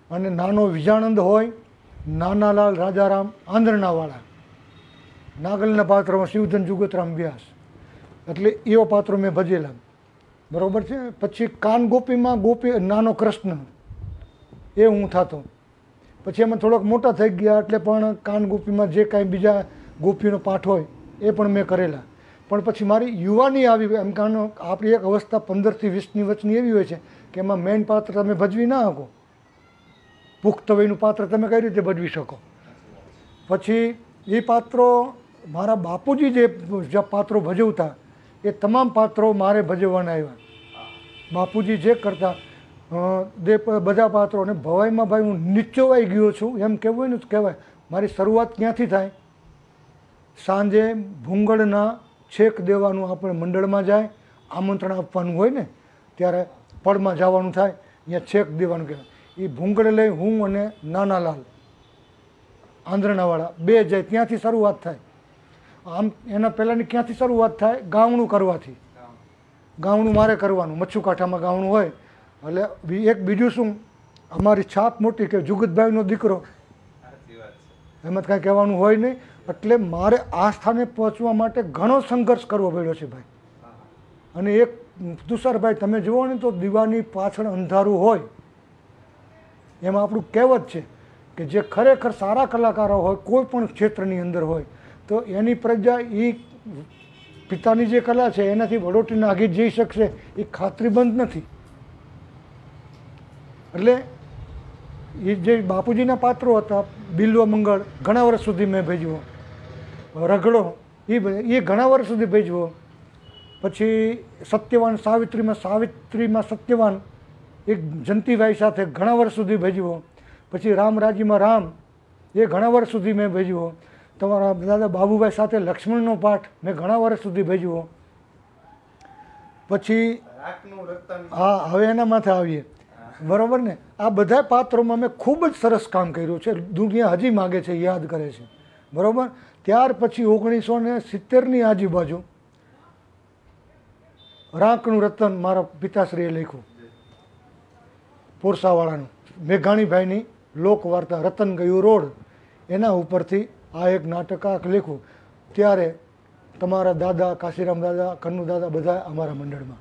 S1: અને નાનો વિજાનંદ હોય, નાનાલાલ રાજારામ આંધ્રનાવાળા, નાગલના પાત્રમાં શિવધન જુગતરામ વ્યાસ, એટલે એવા પાત્રો મેં ભજેલા, બરાબર છે. પછી કાન ગોપીમાં ગોપી નાનો કૃષ્ણ એ હું થતો. પછી એમાં થોડોક મોટા થઈ ગયા એટલે પણ કાન ગોપીમાં જે કાંઈ બીજા ગોપીનો પાઠ હોય એ પણ મેં કરેલા. પણ પછી મારી યુવાની આવી, એમ કારણ આપણી એક અવસ્થા પંદરથી વીસની વચની એવી હોય છે કે એમાં મેઇન પાત્ર તમે ભજવી ના શકો. પુખ્ત વયનું પાત્ર તમે કઈ રીતે ભજવી શકો. પછી એ પાત્રો મારા બાપુજી જે પાત્રો ભજવતા એ તમામ પાત્રો મારે ભજવવાના આવ્યા. બાપુજી જે કરતા તે બધા પાત્રો, અને ભવાઈમાં ભાઈ હું નીચોવાઈ ગયો છું એમ કહેવું હોય ને તો કહેવાય. મારી શરૂઆત ક્યાંથી થાય? સાંજે ભૂંગળના છેક દેવાનું, આપણે મંડળમાં જાય, આમંત્રણ આપવાનું હોય ને ત્યારે પડમાં જવાનું થાય, અહીંયા છેક દેવાનું કહેવાય. એ ભૂંગળ લઈ હું અને નાનાલાલ આંધ્રનાવાળા બે જાય, ત્યાંથી શરૂઆત થાય. આમ એના પહેલાંની ક્યાંથી શરૂઆત થાય? ગાવણું કરવાથી. ગાવણું મારે કરવાનું, મચ્છુકાંઠામાં ગાવણું હોય. એટલે એક બીજું શું, અમારી છાપ મોટી કે જુગતભાઈનો દીકરો, એમાં કાંઈ કહેવાનું હોય નહીં. એટલે મારે આ સ્થાને પહોંચવા માટે ઘણો સંઘર્ષ કરવો પડ્યો છે ભાઈ. અને એક તુષારભાઈ તમે જુઓ ને તો દીવાની પાછળ અંધારું હોય, એમાં આપણું કહેવત છે કે જે ખરેખર સારા કલાકારો હોય કોઈ પણ ક્ષેત્રની અંદર હોય તો એની પ્રજા એ પિતાની જે કલા છે એનાથી વડોટીના આગળ જઈ શકશે એ ખાતરીબંધ નથી. એટલે એ જે બાપુજીના પાત્રો હતા, બિલ્વ મંગળ ઘણા વર્ષ સુધી મેં ભજવો, રગડો એ એ ઘણા વર્ષ સુધી ભજવો. પછી સત્યવાન સાવિત્રીમાં સાવિત્રીમાં સત્યવાન એક જંતીભાઈ સાથે ઘણા વર્ષ સુધી ભજવો. પછી રામરાજીમાં રામ એ ઘણા વર્ષ સુધી મેં ભજવો. તમારા દાદા બાબુભાઈ સાથે લક્ષ્મણનો પાઠ મેં ઘણા વર્ષ સુધી ભજવો. પછી હા, હવે એના માથે આવીએ, બરાબર ને. આ બધા પાત્રોમાં મેં ખૂબ જ સરસ કામ કર્યું છે, દુનિયા હજી માગે છે, યાદ કરે છે, બરાબર. ત્યાર પછી ઓગણીસો ને સિત્તેરની આજુબાજુ રાંકનું રતન મારા પિતાશ્રીએ લખ્યું, પોરસાવાળાનું, મેઘાણીભાઈની લોકવાર્તા રતન ગયું રોડ, એના ઉપરથી આ એક નાટક આ લખ્યું. ત્યારે તમારા દાદા કાશીરામ દાદા, કન્નુ દાદા બધા અમારા મંડળમાં.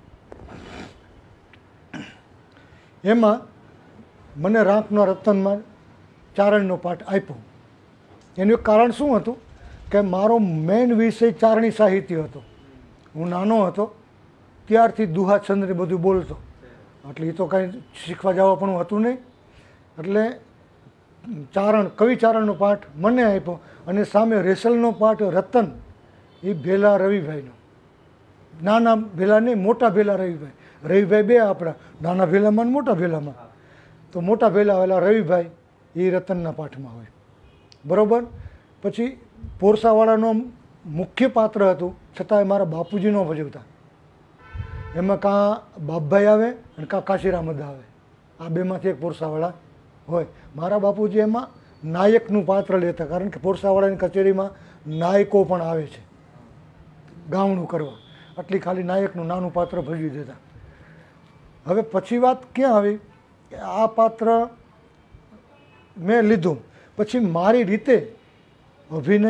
S1: એમાં મને રાંકના રતનમાં ચારણનો પાઠ આપ્યો. એનું એક કારણ શું હતું કે મારો મેઇન વિષય ચારણી સાહિત્ય હતો. હું નાનો હતો ત્યારથી દુહા છંદ બધું બોલતો, એટલે એ તો કાંઈ શીખવા જવા પણ હતું નહીં. એટલે ચારણ, કવિચારણનો પાઠ મને આપ્યો. અને સામે રેસલનો પાઠ રતન, એ ભેલા રવિભાઈનો, નાના ભેલા નહીં, મોટા ભેલા રવિભાઈ. રવિભાઈ બે આપણા, નાના ભેલામાં મોટા ભેલામાં. તો મોટા ભેલા આવેલા રવિભાઈ એ રતનના પાઠમાં હોય, બરાબર. પછી પોરસાવાળાનો મુખ્ય પાત્ર હતું, છતાંય મારા બાપુજી ન ભજવતા. એમાં કાં બાપભાઈ આવે અને કાં કાશીરામદ આવે, આ બેમાંથી એક પોરસાવાળા હોય. મારા બાપુજી એમાં નાયકનું પાત્ર લેતા, કારણ કે પોરસાવાળાની કચેરીમાં નાયકો પણ આવે છે ગાવણું કરવા, આટલી ખાલી નાયકનું નાનું પાત્ર ભજવી દેતા. હવે પછી વાત ક્યાં આવી કે આ પાત્ર મેં લીધું, પછી મારી રીતે અભિનય,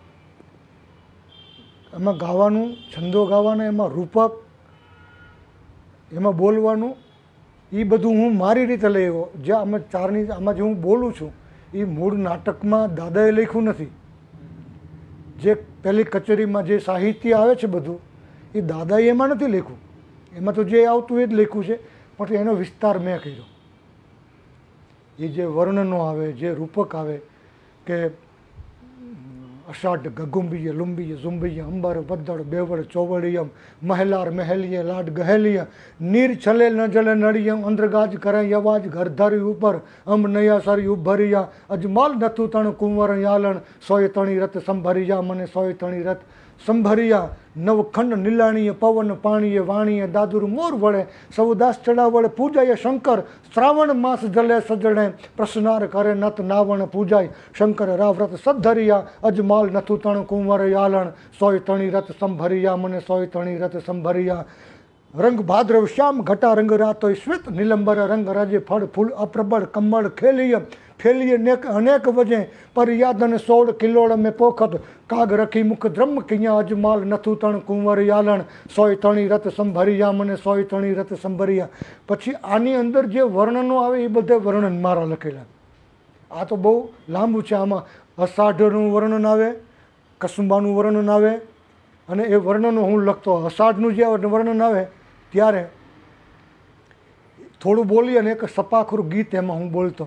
S1: એમાં ગાવાનું, છંદો ગાવાના, એમાં રૂપક, એમાં બોલવાનું, એ બધું હું મારી રીતે લઈ આવ્યો. જે આમાં ચારની આમાં જે હું બોલું છું એ મૂળ નાટકમાં દાદાએ લખ્યું નથી. જે પહેલી કચેરીમાં જે સાહિત્ય આવે છે બધું એ દાદાએ એમાં નથી લખ્યું. એમાં તો જે આવતું એ જ લખ્યું છે, પણ એનો વિસ્તાર મેં કર્યો. એ જે વર્ણનો આવે, જે રૂપક આવે કે અષાઢ ગગુંબીય લુંબીય ઝુંબીય અંબર પદ્દળ બેવડ ચોવડીયમ મહેલાર મહેલીય લાડ ગહેલીય નીર છલે ન જલે નળિયમ અંધગાજ કરે અવાજ ઘરધારી ઉપર અમ નયા સરી ઉભરિયા અજમાલ નથુ તણ કુંવર યાલણ સોય તણી રથ સંભરિયા મને સોય તણી રથ સંભરિયા નવખંડ નીલાણીય પવન પાણીએ વાણીએ દાદુર મોર વળે સૌદાસ ચડા વળે પૂજાય શંકર શ્રાવણ માસ જલે સજણે પ્રશ્નાર કરે નત નાવણ પૂજાય શંકર રાવ્રત સદ્ધરિયા અજમાલ નથુ તણ કુંવર યાલણ સોય તણી રથ સંભરિયા મને સોય તણી રથ સંભરિયા રંગ ભાદ્રવ શ્યામ ઘટા રંગ રાતો શ્વેત નીલંબર રંગ રાજે ફળ ફૂલ અપ્રબળ કમળ ખેલીય ફેલીએ નેક અનેક વજે પર યાદન સોળ કિલોળ મેં પોખત કાગ રખી મુખ ધ્રમ કિયા અજમાલ નથુ તણ કુંવર યાલણ સોય તણી રત સંભરિયા મને સોય તણી રત સંભરિયા. પછી આની અંદર જે વર્ણનો આવે એ બધા વર્ણન મારા લખેલા. આ તો બહુ લાંબુ છે. આમાં અષાઢનું વર્ણન આવે, કસુંબાનું વર્ણન આવે, અને એ વર્ણનો હું લખતો. અષાઢનું જે વર્ણન આવે ત્યારે થોડું બોલી અને એક સપાખરું ગીત એમાં હું બોલતો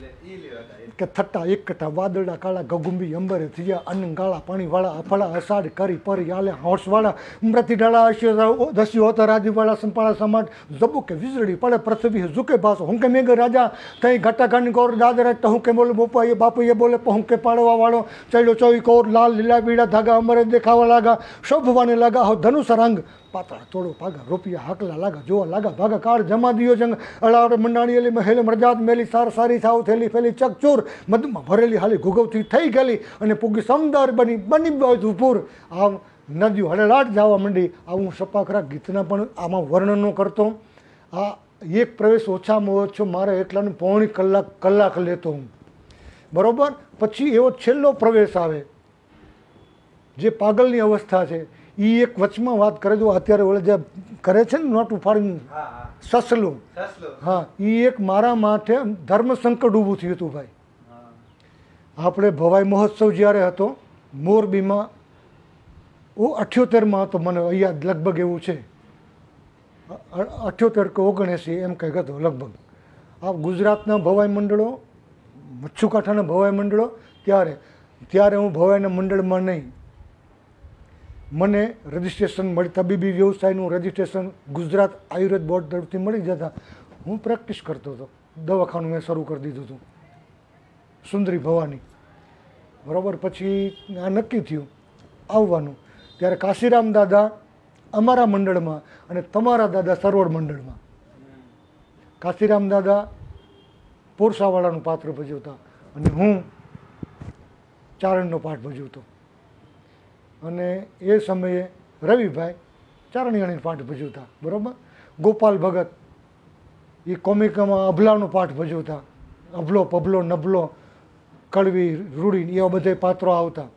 S1: કે થટ્ટા એક કટા વાદળા કાળા ગગુંબી અંબરે થયા અન્ન ગાળા પાણીવાળા અફળા અષાઢ કરી પરી આલે હોર્સવાળા મૃતિ ડાળા અશ્યો દસ્યો હતા રાજીવાળા સંપાળા સમાટ જબુકે વીજળી પડે પૃથ્વી ઝુકે ભાસો હું કે મેઘ રાજા તઈ ઘટા ઘન ગોર દાદરા ટહું કે બોલે બોપાએ બાપુએ બોલે પહું કે પાડવા વાળો ચડ્યો ચોવી કોર લાલ લીલા પીળા ધાગા અમરે દેખાવા લાગા શોભવાને લાગા હો ધનુષ રંગ પાતળા તોડો ભાગા રૂપિયા હાકલા લાગા જોવા લાગા ભાગા કાળ જમા દિયો જંગ અળાવડ મંડાણી એલી મહેલ મરજાત મેલી સાર સારી થાવ થેલી ફેલી ચકચૂર મધમાં ભરેલી હાલી ઘુઘવતી થઈ ગયેલી અને પૂગી સમદાર બની બની બધું પૂર. આમ નદીઓ હળેલાટ જવા માંડી. આવું સપાખરા ગીતના પણ આમાં વર્ણનો કરતો. આ એક પ્રવેશ ઓછામાં ઓછો મારે એટલાનું પોણી કલાક કલાક લેતો હું, બરાબર. પછી એવો છેલ્લો પ્રવેશ આવે જે પાગલની અવસ્થા છે. એ એક વચમાં વાત કરે જો અત્યારે ઓલે જે કરે છે ને નોટ ઉફાડીને સસલું, હા, એ એક મારા માટે ધર્મ સંકટ ઊભું થયું હતું ભાઈ. આપણે ભવાઈ મહોત્સવ જ્યારે હતો મોરબીમાં, હું અઠ્યોતેરમાં હતો, મને યાદ લગભગ એવું છે અઠ્યોતેર કે ઓગણએંસી એમ કંઈક હતો લગભગ. આ ગુજરાતના ભવાઈ મંડળો, મચ્છુકાંઠાના ભવાઈ મંડળો, ત્યારે ત્યારે હું ભવાઈના મંડળમાં નહીં, મને રજિસ્ટ્રેશન મળી, તબીબી વ્યવસાયનું રજિસ્ટ્રેશન ગુજરાત આયુર્વેદ બોર્ડ તરફથી મળી જતા હું પ્રેક્ટિસ કરતો હતો. દવાખાનું મેં શરૂ કરી દીધું હતું સુંદરી ભવાની, બરાબર. પછી આ નક્કી થયું આવવાનું, ત્યારે કાશીરામ દાદા અમારા મંડળમાં અને તમારા દાદા સરોવર મંડળમાં. કાશીરામ દાદા પોરસાવાળાનું પાત્ર ભજવતા અને હું ચારણનો પાઠ ભજવતો. અને એ સમયે રવિભાઈ ચારણિયાણી પાઠ ભજવતા, બરાબર. ગોપાલ ભગત એ કોમિકમાં અભલાનો પાઠ ભજવતા. અભલો પભલો નભલો કડવી રૂડી એવા બધા પાત્રો આવતા.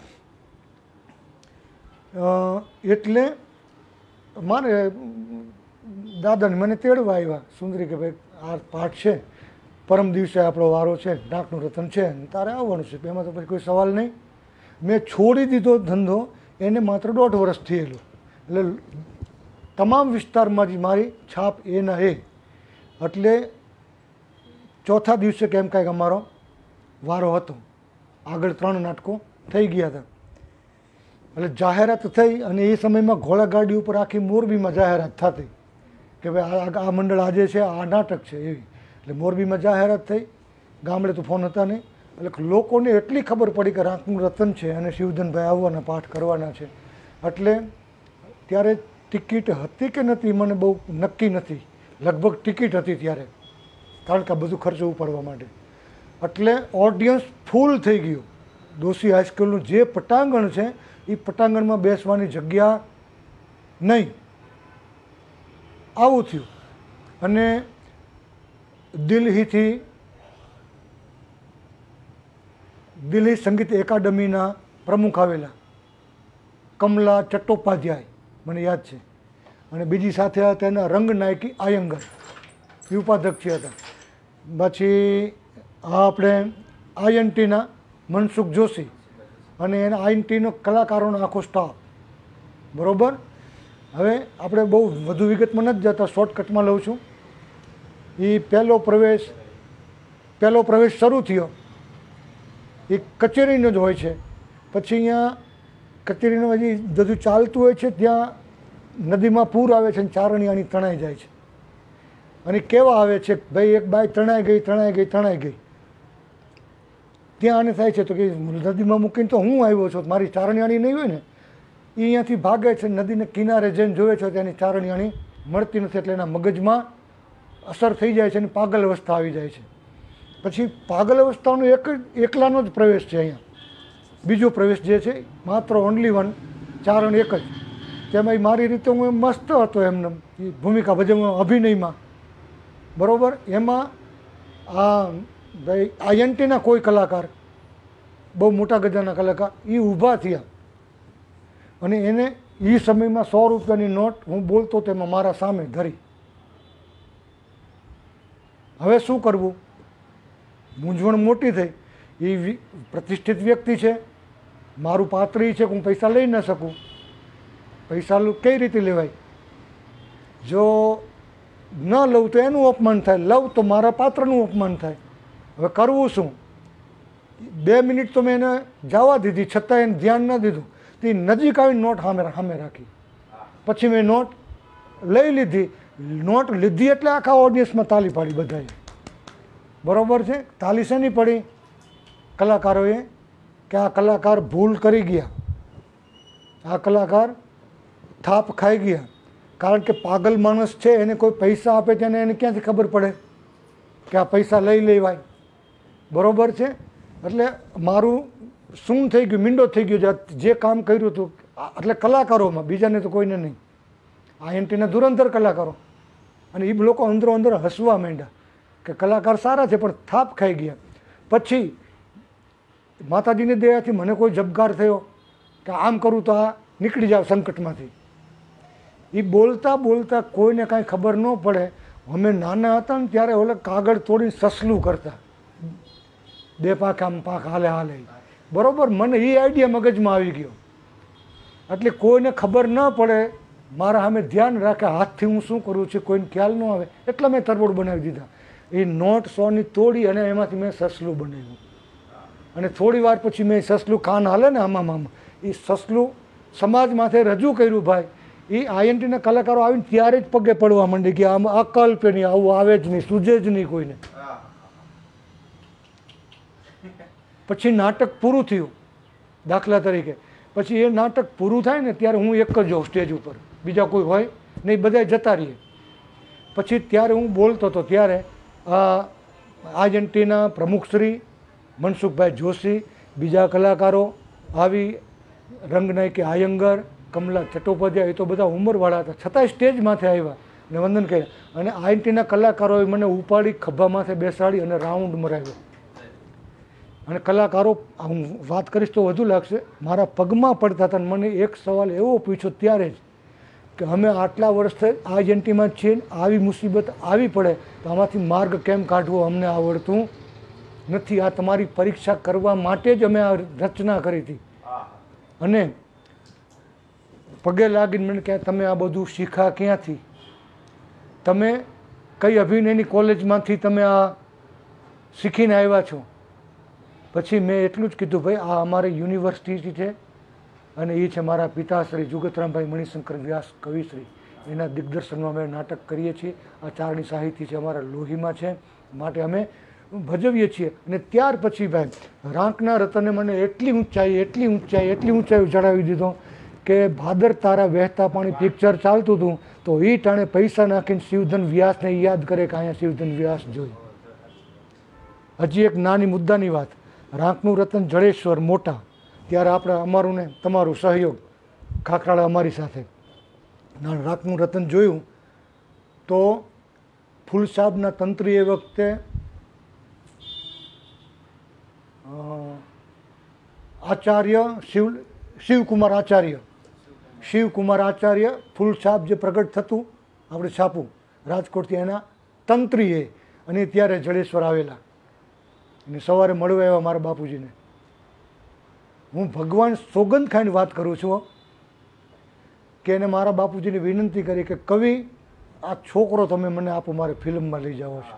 S1: એટલે મારે દાદાને મને તેડવા આવ્યા સુંદરી કે ભાઈ આ પાઠ છે, પરમ દિવસે આપણો વારો છે, નાકનું રતન છે, તારે આવવાનું છે. એમાં તો પછી કોઈ સવાલ નહીં. મેં છોડી દીધો ધંધો એને માત્ર દોઢ વર્ષ થયેલું. એટલે તમામ વિસ્તારમાં જ મારી છાપ એના એ. એટલે ચોથા દિવસે કેમ કાંઈક અમારો વારો હતો. આગળ ત્રણ નાટકો થઈ ગયા હતા. એટલે જાહેરાત થઈ અને એ સમયમાં ઘોડાગાડી ઉપર આખી મોરબીમાં જાહેરાત થતી કે ભાઈ આ મંડળ આજે છે, આ નાટક છે એવી. એટલે મોરબીમાં જાહેરાત થઈ, ગામડે તો ફોન હતા નહીં. એટલે લોકોને એટલી ખબર પડી કે રાંકનું રતન છે અને શિવધનભાઈ આવવાના પાઠ કરવાના છે. એટલે ત્યારે ટિકિટ હતી કે નથી મને બહુ નક્કી નથી, લગભગ ટિકિટ હતી ત્યારે, કારણ કે આ બધું ખર્ચો ઉપાડવા માટે. એટલે ઓડિયન્સ ફૂલ થઈ ગયું. દોશી હાઈસ્કૂલનું જે પટાંગણ છે એ પટાંગણમાં બેસવાની જગ્યા નહીં, આવું થયું. અને દિલ્હીથી દિલ્હી સંગીત એકાડમીના પ્રમુખ આવેલા કમલા ચટ્ટોપાધ્યાય, મને યાદ છે. અને બીજી સાથે હતા એના રંગનાયકી આયંગર, એ ઉપાધ્યક્ષ હતા. પછી આ આપણે આઈએનટીના મનસુખ જોશી અને એના આઈએનટીનો કલાકારોનો આખો સ્ટાફ, બરાબર. હવે આપણે બહુ વધુ વિગતમાં નથી જતા, શોર્ટકટમાં લઉં છું. એ પહેલો પ્રવેશ પહેલો પ્રવેશ શરૂ થયો એ કચેરીનો જ હોય છે. પછી અહીંયા કચેરીનું હજી બધું ચાલતું હોય છે, ત્યાં નદીમાં પૂર આવે છે અને ચારણિયાણી તણાઈ જાય છે. અને કેવા આવે છે ભાઈ એક બાઈ તણાઈ ગઈ તણાઈ ગઈ તણાઈ ગઈ. ત્યાં આને થાય છે તો કે નદીમાં મૂકીને તો હું આવ્યો છું, મારી ચારણિયાણી નહીં હોય ને. એ અહીંયાથી ભાગે છે, નદીને કિનારે જઈને જોવે છે ત્યાંની ચારણિયાણી મળતી નથી. એટલે એના મગજમાં અસર થઈ જાય છે અને પાગલ અવસ્થા આવી જાય છે. પછી પાગલ અવસ્થાનો એક એકલાનો જ પ્રવેશ છે અહીંયા. બીજો પ્રવેશ જે છે માત્ર ઓનલી વન ચારણ એક જ. તેમાં મારી રીતે હું મસ્ત હતો એમને એ ભૂમિકા ભજવવા અભિનયમાં, બરાબર. એમાં આ ભાઈ આ એન્ટીના કોઈ કલાકાર બહુ મોટા ગજાના કલાકાર એ ઊભા થયા અને એને એ સમયમાં સો રૂપિયાની નોટ હું બોલતો તેમાં મારા સામે ધરી. હવે શું કરવું, મૂંઝવણ મોટી થઈ. એ પ્રતિષ્ઠિત વ્યક્તિ છે, મારું પાત્ર એ છે કે હું પૈસા લઈ ન શકું. પૈસા કઈ રીતે લેવાય? જો ન લઉં તો એનું અપમાન થાય, લઉં તો મારા પાત્રનું અપમાન થાય. હવે કરવું શું? બે મિનિટ તો મેં એને જવા દીધી, છતાં એને ધ્યાન ન દીધું. તે નજીક આવીને નોટ સામે સામે રાખી. પછી મેં નોટ લઈ લીધી. નોટ લીધી એટલે આખા ઓડિયન્સમાં તાલી પાડી બધાએ, બરાબર છે. તાલી શેની પડી? કલાકારોએ, કે આ કલાકાર ભૂલ કરી ગયા, આ કલાકાર થાપ ખાઈ ગયા. કારણ કે પાગલ માણસ છે, એને કોઈ પૈસા આપે તેને એને ક્યાંથી ખબર પડે કે આ પૈસા લઈ લેવાય, બરાબર છે. એટલે મારું શું થઈ ગયું, મીંડો થઈ ગયો જે કામ કર્યું હતું. એટલે કલાકારોમાં, બીજાને તો કોઈને નહીં. આ એન્ટીના ધુરંધર કલાકારો, અને એ લોકો અંદરો અંદર હસવા માંડ્યા કે કલાકાર સારા છે પણ થાપ ખાઈ ગયા. પછી માતાજીની દયાથી મને કોઈ જબગાર થયો કે આમ કરું તો આ નીકળી જાવ સંકટમાંથી. એ બોલતા બોલતા કોઈને કાંઈ ખબર ન પડે. અમે નાના હતા ને ત્યારે ઓલે કાગળ તોડીને સસલું કરતા, બે પાંખ આમ પાંખ હાલે હાલે, બરાબર. મને એ આઈડિયા મગજમાં આવી ગયો. એટલે કોઈને ખબર ન પડે, મારા સામે ધ્યાન રાખે, હાથથી હું શું કરું છું કોઈને ખ્યાલ ન આવે. એટલે મેં તરબોળ બનાવી દીધા. એ નોટ સોની તોડી અને એમાંથી મેં સસલું બનાવ્યું. અને થોડી વાર પછી મેં સસલું કાન હાલે ને આમાં આમાં એ સસલું સમાજ માથે રજૂ કર્યું. ભાઈ એ આઈએનટીના કલાકારો આવીને ત્યારે જ પગે પડવા માંડી કે આમ અકલ્પ નહીં, આવું આવે જ નહીં, સૂજે જ નહીં કોઈને. પછી નાટક પૂરું થયું. દાખલા તરીકે પછી એ નાટક પૂરું થાય ને ત્યારે હું એક જ હોઉં સ્ટેજ ઉપર, બીજા કોઈ હોય નહીં, બધા જતા રહીએ. પછી ત્યારે હું બોલતો હતો ત્યારે આ આઈએનટીના પ્રમુખશ્રી મનસુખભાઈ જોશી, બીજા કલાકારો આવી, રંગનાયકી આયંગર, કમલા ચટ્ટોપાધ્યાય, એ તો બધા ઉંમરવાળા હતા, છતાંય સ્ટેજ માથે આવ્યા અને વંદન કર્યા. અને આઈએનટીના કલાકારોએ મને ઉપાડી ખભા માથે બેસાડી અને રાઉન્ડ મરાવ્યો. અને કલાકારો, હું વાત કરીશ તો વધુ લાગશે, મારા પગમાં પડતા હતા. મને એક સવાલ એવો પૂછ્યો ત્યારે જ કે અમે આટલા વર્ષથી આઈએનટીમાં છીએ, આવી મુસીબત આવી પડે તો આમાંથી માર્ગ કેમ કાઢવો અમને આવડતું નથી. આ તમારી પરીક્ષા કરવા માટે જ અમે આ રચના કરી હતી. અને પગે લાગીને મને કહે તમે આ બધું શીખા ક્યાંથી, તમે કઈ અભિનયની કોલેજમાંથી તમે આ શીખીને આવ્યા છો? પછી મેં એટલું જ કીધું ભાઈ આ અમારી યુનિવર્સિટી છે અને એ છે મારા પિતાશ્રી જુગતરામભાઈ મણિશંકર વ્યાસ કવિશ્રી, એના દિગ્દર્શનમાં અમે નાટક કરીએ છીએ. આ ચારણી સાહિત્ય છે અમારા લોહીમાં છે, માટે અમે ભજવીએ છીએ. અને ત્યાર પછી ભાઈ રાંકના રતને મને એટલી ઊંચાઈ એટલી ઊંચાઈ એટલી ઊંચાઈ ચડાવી દીધો કે ભાદર તારા વહેતા પાણી પિક્ચર ચાલતું હતું તો એ ટાણે પૈસા નાખીને શિવધન વ્યાસને યાદ કરે કે અહીંયા શિવધન વ્યાસ જોઈ. હજી એક નાની મુદ્દાની વાત, રાંકનું રતન જડેશ્વર મોટા, ત્યારે આપણે અમારું ને તમારું સહયોગ, ખાખરાળા અમારી સાથે રાંકનું રતન જોયું તો ફૂલ સાહેબના તંત્રી એ વખતે આચાર્ય શિવ શિવકુમાર આચાર્ય શિવકુમાર આચાર્ય ફૂલ છાપ જે પ્રગટ થતું આપણે છાપું રાજકોટથી, એના તંત્રીએ, અને ત્યારે જડેશ્વર આવેલા અને સવારે મળવા આવ્યા મારા બાપુજીને. હું ભગવાન સોગંદ ખાઈને વાત કરું છું કે એને મારા બાપુજીને વિનંતી કરી કે કવિ આ છોકરો તમે મને આપો, મારે ફિલ્મમાં લઈ જાઓ છો.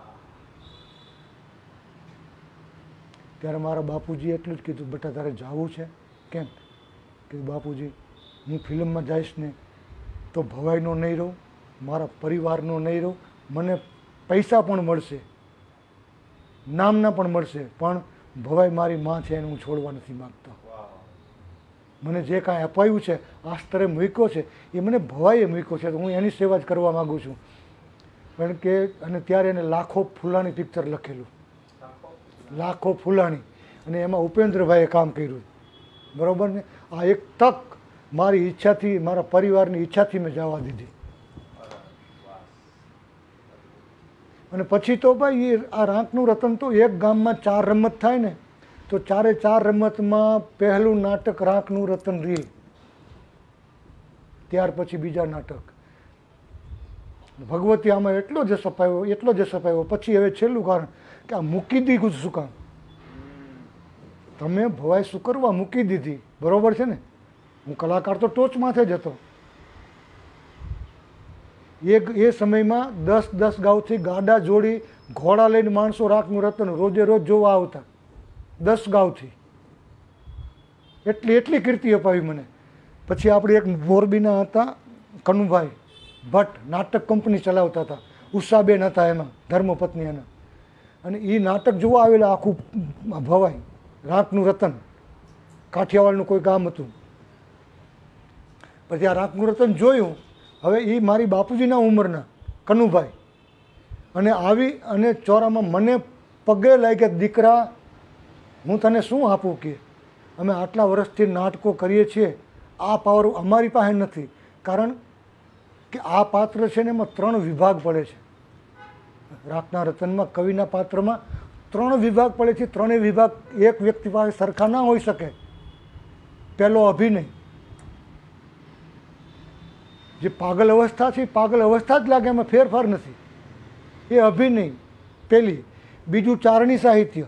S1: ત્યારે મારા બાપુજીએ એટલું જ કીધું બેટા તારે જવું છે? કેમ? કે બાપુજી હું ફિલ્મમાં જઈશ ને તો ભવાઈનો નહીં રહું, મારા પરિવારનો નહીં રહું, મને પૈસા પણ મળશે, નામના પણ મળશે, પણ ભવાઈ મારી માં છે એને હું છોડવા નથી માગતો. મને જે કાંઈ અપાયું છે આ સ્તરે મૂક્યો છે એ મને ભવાઈએ મૂક્યો છે, તો હું એની સેવા જ કરવા માગું છું. કારણ કે અને ત્યારે એને લાખો ફૂલાણી પિક્ચર લખેલું, લાખો ફૂલાણી, અને એમાં ઉપેન્દ્રભાઈએ કામ કર્યું, બરાબર ને. આ એક તક મારી ઈચ્છાથી, મારા પરિવારની ઈચ્છાથી મેં જવા દીધી. અને પછી તો ભાઈ એ આ રાંકનું રતન તો એક ગામમાં ચાર રમત થાય ને તો ચારે ચાર રમતમાં પહેલું નાટક રાંકનું રતન રહે, ત્યાર પછી બીજા નાટક. ભગવતી આમાં એટલો જ સપાયો, એટલો જ સપાયો. પછી હવે છેલ્લું કારણ કે આ મૂકી દીધું શું કામ? તમે ભવાઈ શું કરવા મૂકી દીધી? બરોબર છે ને, હું કલાકાર તો ટોચ માથે જ હતો. એક એ સમયમાં દસ દસ ગાઉથી ગાડા જોડી ઘોડા લઈને માણસો રાંકનું રતન રોજે રોજ જોવા આવતા, દસ ગાઉથી. એટલી એટલી કીર્તિ અપાવી મને. પછી આપણે એક મોરબીના હતા કનુભાઈ ભટ્ટ, નાટક કંપની ચલાવતા હતા, ઉષાબેન હતા એમાં ધર્મપત્ની એના, અને એ નાટક જોવા આવેલા આખું ભવાઈ રાંકનું રતન. કાઠિયાવાડનું કોઈ ગામ હતું. પછી આ રાંકનું રતન જોયું. હવે એ મારી બાપુજીના ઉંમરના કનુભાઈ, અને આવી અને ચોરામાં મને પગે લાગ્યા, દીકરા હું તને શું આપું કે અમે આટલા વર્ષથી નાટકો કરીએ છીએ, આ પાવર અમારી પાસે નથી. કારણ કે આ પાત્ર છે ને એમાં ત્રણ વિભાગ પડે છે. રાંકના રતનમાં કવિના પાત્રમાં ત્રણ વિભાગ પડે છે. ત્રણેય વિભાગ એક વ્યક્તિ પાસે સરખા ના હોઈ શકે. પહેલો અભિનય, જે પાગલ અવસ્થા છે પાગલ અવસ્થા જ લાગે, એમાં ફેરફાર નથી, એ અભિનય પહેલી. બીજું ચારણી સાહિત્ય,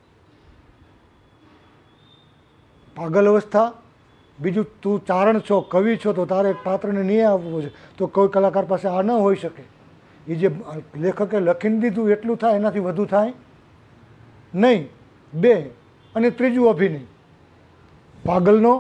S1: પાગલ અવસ્થા. બીજું તું ચારણ છો, કવિ છો, તો તારે પાત્રને નહીં આપવો છે, તો કોઈ કલાકાર પાસે આ ન હોઈ શકે. એ જે લેખકે લખીને દીધું એટલું થાય, એનાથી વધુ થાય નહીં. બે. અને ત્રીજું અભિનય, પાગલનો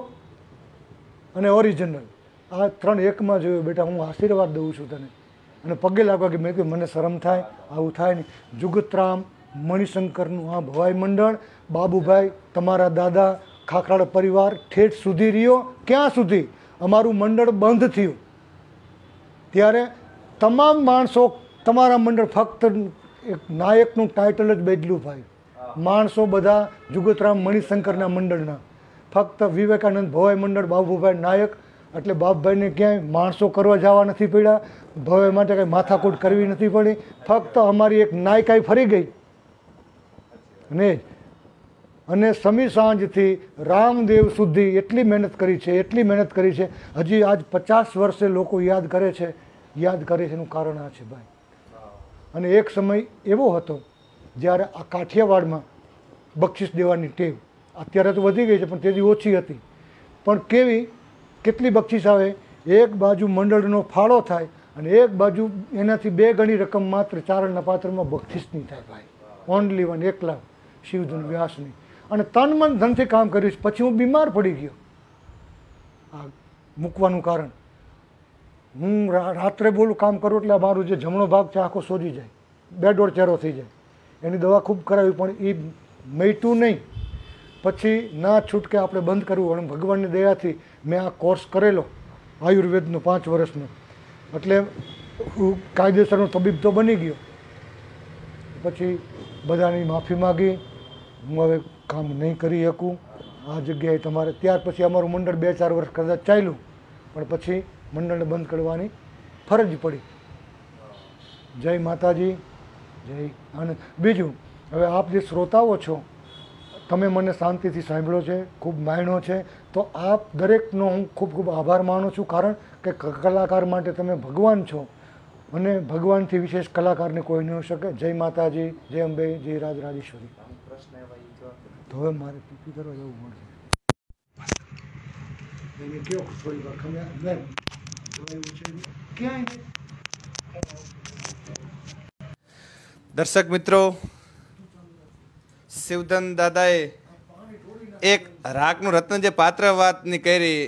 S1: અને ઓરિજિનલ. આ ત્રણ એકમાં જોયું. બેટા હું આશીર્વાદ દઉં છું તને, અને પગે લાગવા કે મેં કહ્યું મને શરમ થાય, આવું થાય નહીં. જુગતરામ મણિશંકરનું આ ભવાઈ મંડળ, બાબુભાઈ તમારા દાદા, ખાખરાળ પરિવાર ઠેઠ સુધી રહ્યો. ક્યાં સુધી? અમારું મંડળ બંધ થયું ત્યારે તમામ માણસો, તમારા મંડળ ફક્ત એક નાયકનું ટાઇટલ જ બદલ્યું ભાઈ. માણસો બધા જુગતરામ મણિશંકરના મંડળના, ફક્ત વિવેકાનંદ ભવાઈ મંડળ બાબુભાઈ નાયક. એટલે બાપભાઈને ક્યાંય માણસો કરવા જવા નથી પડ્યા, ભવાઈ માટે કંઈ માથાકૂટ કરવી નથી પડી. ફક્ત અમારી એક નાયકાઈ ફરી ગઈ ને જ. અને સમી સાંજથી રામદેવ સુધી એટલી મહેનત કરી છે, એટલી મહેનત કરી છે. હજી આજ પચાસ વર્ષે લોકો યાદ કરે છે. યાદ કરે છે એનું કારણ આ છે ભાઈ. અને એક સમય એવો હતો જ્યારે આ કાઠિયાવાડમાં બક્ષિસ દેવાની ટેવ, અત્યારે તો વધી ગઈ છે પણ તેથી ઓછી હતી. પણ કેવી, કેટલી બક્ષિસ આવે? એક બાજુ મંડળનો ફાળો થાય અને એક બાજુ એનાથી બે ગણી રકમ માત્ર ચારણના પાત્રમાં બક્ષિસની થાય ભાઈ. ઓનલી વન, એકલા શિવધન વ્યાસની. અને તન મન ધનથી કામ કર્યું છે. પછી હું બીમાર પડી ગયો. આ મૂકવાનું કારણ, હું રાત્રે બોલું કામ કરું એટલે મારું જે જમણો ભાગ છે આખો સોજી જાય, બેડોળ ચહેરો થઈ જાય. એની દવા ખૂબ કરાવી પણ એ મટ્યું નહીં. પછી ના છૂટકે આપણે બંધ કરવું. અને ભગવાનની દયાથી મેં આ કોર્સ કરેલો આયુર્વેદનો પાંચ વર્ષનો, એટલે હું કાયદેસરનો તબીબ તો બની ગયો. પછી બધાની માફી માગી, હું હવે કામ નહીં કરી શકું આ જગ્યાએ તમારે. ત્યાર પછી અમારું મંડળ બે ચાર વર્ષ કદાચ ચાલ્યું, પણ પછી મંડળને બંધ કરવાની ફરજ પડી. જય માતાજી, જય. અને બીજું, હવે આપ જે શ્રોતાઓ છો, તમે મને શાંતિથી સાંભળ્યો છે, ખૂબ માણ્યો છે, તો આપ દરેકનો હું ખૂબ ખૂબ આભાર માનું છું. કારણ કે કલાકાર માટે તમે ભગવાન છો, અને ભગવાનથી વિશેષ કલાકારને કોઈ ન હોઈ શકે. જય માતાજી, જય અંબે, જય રાજ રાજેશ્વરી. તો હવે મારે પીપી કરવા જવું મળશે. એને કયો થોડી વાર ખમ્યા મેમ ક્યાંય.
S2: દર્શક મિત્રો, શિવધન દાદાએ એક રાંકનું રત્ન જે પાત્ર વાતની કરી,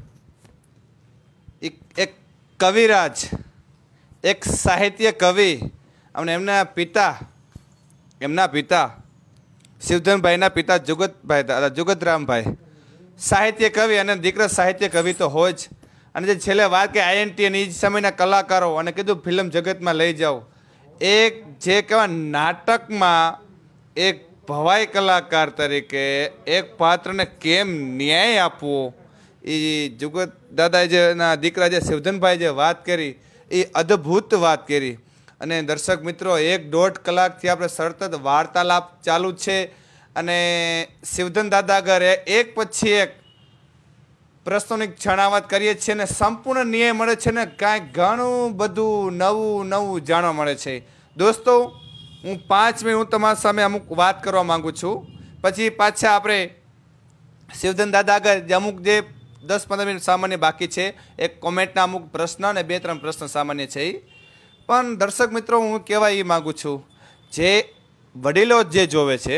S2: એક કવિરાજ, એક સાહિત્ય કવિ, અને એમના પિતા, એમના પિતા શિવધનભાઈના પિતા જુગતભાઈ, જુગતરામભાઈ સાહિત્ય કવિ, અને દીકરા સાહિત્ય કવિ તો હોય જ. અને જે છેલ્લે વાત કે આઈએનટી અને એ સમયના કલાકારો, અને કીધું ફિલ્મ જગતમાં લઈ જાઓ. એક જે કહેવાય નાટકમાં એક ભવાઈ કલાકાર તરીકે એક પાત્રને કેમ ન્યાય આપવો, એ જુગત દાદાએ જે એના દીકરા જે શિવધનભાઈ જે વાત કરી એ અદ્ભુત વાત કરી. અને દર્શક મિત્રો, એક દોઢ કલાકથી આપણે સતત વાર્તાલાપ ચાલુ છે અને શિવધન દાદા આગળ એક પછી એક પ્રશ્નોની છણાવટ કરીએ છીએ અને સંપૂર્ણ ન્યાય મળે છે ને કાંઈક ઘણું બધું નવું નવું જાણવા મળે છે. દોસ્તો, હું પાંચ મિનિટ હું તમારા સામે અમુક વાત કરવા માગું છું, પછી પાછા આપણે શિવધન દાદા આગળ અમુક જે દસ પંદર મિનિટ સામાન્ય બાકી છે, એક કોમેન્ટના અમુક પ્રશ્ન અને બે ત્રણ પ્રશ્ન સામાન્ય છે. પણ દર્શક મિત્રો, હું કહેવા એ માગું છું, જે વડીલો જે જોવે છે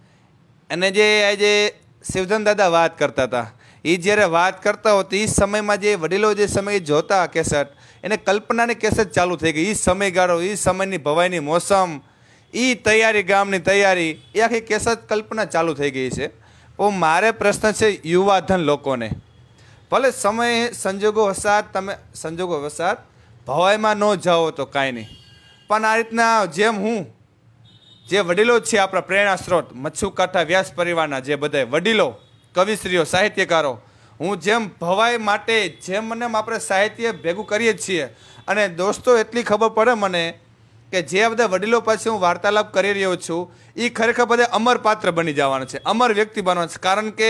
S2: અને જે આજે શિવધન દાદા વાત કરતા હતા, એ જ્યારે વાત કરતા હોય તો એ સમયમાં જે વડીલો જે સમયે જોતા કેસેટ, એને કલ્પનાની કેસેટ ચાલુ થઈ ગઈ. એ સમયગાળો, એ સમયની ભવાઈની મોસમ, એ તૈયારી, ગામની તૈયારી, એ આખી કેસેટ કલ્પના ચાલુ થઈ ગઈ છે. તો મારે પ્રશ્ન છે યુવાધન લોકોને, ભલે સમય સંજોગો વસાત તમે સંજોગો વસાત ભવાઈમાં ન જાઓ તો કાંઈ નહીં, પણ આ રીતના જેમ હું જે વડીલો છે આપણા પ્રેરણા સ્ત્રોત મચ્છુકાંઠા વ્યાસ પરિવારના જે બધા વડીલો, કવિશ્રીઓ, સાહિત્યકારો, હું જેમ ભવાઈ માટે જેમ મને આપણે સાહિત્ય ભેગું કરીએ છીએ. અને દોસ્તો, એટલી ખબર પડે મને કે જે બધા વડીલો પાસે હું વાર્તાલાપ કરી રહ્યો છું એ ખરેખર બધા અમર પાત્ર બની જવાના છે, અમર વ્યક્તિ બનવાના છે. કારણ કે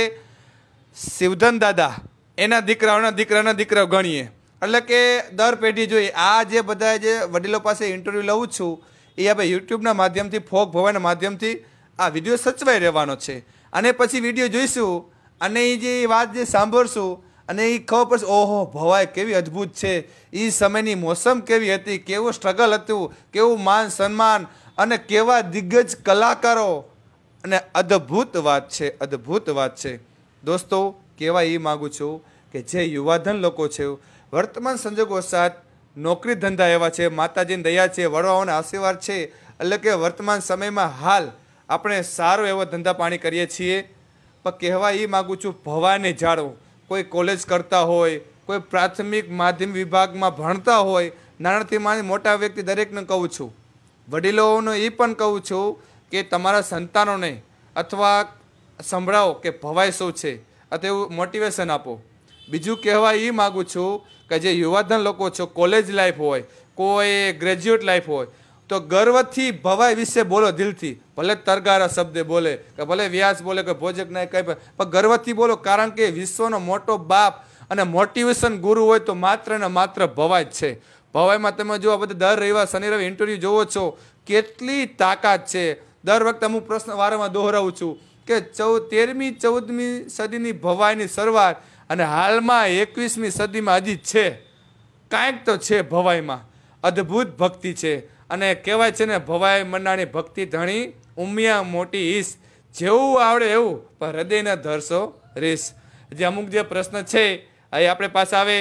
S2: શિવધન દાદા એના દીકરાઓના દીકરાના દીકરાઓ ગણીએ એટલે કે દર પેઢી જોઈએ. આ જે બધા જે વડીલો પાસે ઇન્ટરવ્યૂ લઉં છું એ આપણે યુટ્યુબના માધ્યમથી, ફોક ભવાઈના માધ્યમથી આ વિડીયો સચવાઈ રહેવાનો છે. અને પછી વિડીયો જોઈશું અને એ જે વાત જે સાંભળશું અને એ ખબર પડશે, ઓહો, ભવાઈ કેવી અદ્ભુત છે, એ સમયની મોસમ કેવી હતી, કેવું સ્ટ્રગલ હતું, કેવું માન સન્માન અને કેવા દિગ્ગજ કલાકારો. અને અદ્ભુત વાત છે, અદ્ભુત વાત છે. દોસ્તો, કહેવા એ માગું છું કે જે યુવાધન લોકો છે, વર્તમાન સંજોગો સાથ નોકરી ધંધા એવા છે, માતાજીની દયા છે, વડવાઓના આશીર્વાદ છે, એટલે કે વર્તમાન સમયમાં હાલ આપણે સારો એવો ધંધા પાણી કરીએ છીએ. પણ કહેવા એ માગું છું, ભવાઈને જાળવો. કોઈ કોલેજ કરતા હોય, કોઈ પ્રાથમિક માધ્યમિક વિભાગમાં ભણતા હોય, નાનાથી માંડી મોટા વ્યક્તિ દરેકને કહું છું, વડીલોને એ પણ કહું છું કે તમારા સંતાનોને અથવા સંભળાવો કે ભવાઈ શું છે અથવા એવું મોટિવેશન આપો. બીજું કહેવા એ માગું છું કે જે યુવાધન લોકો છો, કોલેજ લાઈફ હોય, કોઈ ગ્રેજ્યુએટ લાઈફ હોય, તો ગર્વથી ભવાઈ વિશે બોલો દિલથી. ભલે તરગારા શબ્દે બોલે કે ભલે વ્યાસ બોલે કે ભોજક નાય કંઈ પણ ગર્વથી બોલો. કારણ કે વિશ્વનો મોટો બાપ અને મોટિવેશન ગુરુ હોય તો માત્ર ને માત્ર ભવાઈ જ છે. ભવાઈમાં તમે જો આ બધા દર રવિવાર શનિ રવિ ઇન્ટરવ્યૂ જોવો છો, કેટલી તાકાત છે. દર વખતે હું પ્રશ્ન વારંવાર દોહરાવું છું કે ચૌદ તેરમી ચૌદમી સદીની ભવાઈની શરૂઆત અને હાલમાં એકવીસમી સદીમાં હજી છે, કાંઈક તો છે ભવાઈમાં. અદ્ભુત ભક્તિ છે. અને કહેવાય છે ને, ભવાઈ મંડાણી ભક્તિ ધણી, ઉમિયા મોટી ઈશ, જેવું આવડે એવું પણ હૃદયના ધરશો રીસ. જે અમુક જે પ્રશ્ન છે અહીં આપણે પાછા આવે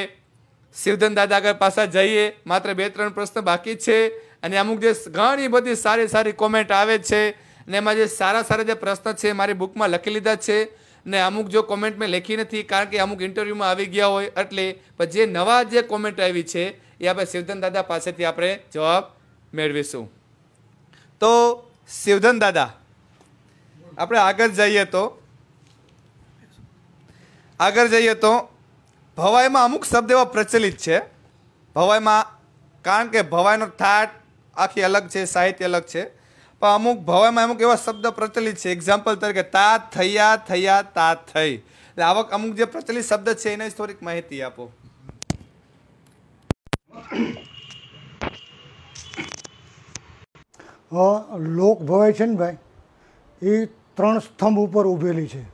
S2: શિવધન દાદા આગળ પાછા જઈએ. માત્ર બે ત્રણ પ્રશ્ન બાકી છે અને અમુક જે ઘણી બધી સારી સારી કોમેન્ટ આવે છે ને એમાં જે સારા સારા જે પ્રશ્ન છે મારી બુકમાં લખી લીધા છે ને અમુક જો કોમેન્ટ મેં લખી નથી કારણ કે અમુક ઇન્ટરવ્યૂમાં આવી ગયા હોય એટલે. પણ જે નવા જે કોમેન્ટ આવી છે એ આપણે શિવધન દાદા પાસેથી આપણે જવાબ મેળવીશું. તો શિવધન દાદા, આપણે આગળ જઈએ તો આગળ જઈએ તો ભવાઈમાં અમુક શબ્દ એવા પ્રચલિત છે. ભવાઈમાં કારણ કે ભવાઈનો ઠાઠ આખી અલગ છે, સાહિત્ય અલગ છે, પણ અમુક ભવાઈમાં અમુક એવા શબ્દ પ્રચલિત છે. એક્ઝામ્પલ તરીકે તા થયા થયા તા થઈ. એટલે આવક અમુક જે પ્રચલિત શબ્દ છે એની થોડીક માહિતી આપો.
S1: લોક ભવાઈ છે ને ભાઈ, એ ત્રણ સ્તંભ ઉપર ઊભેલી છે: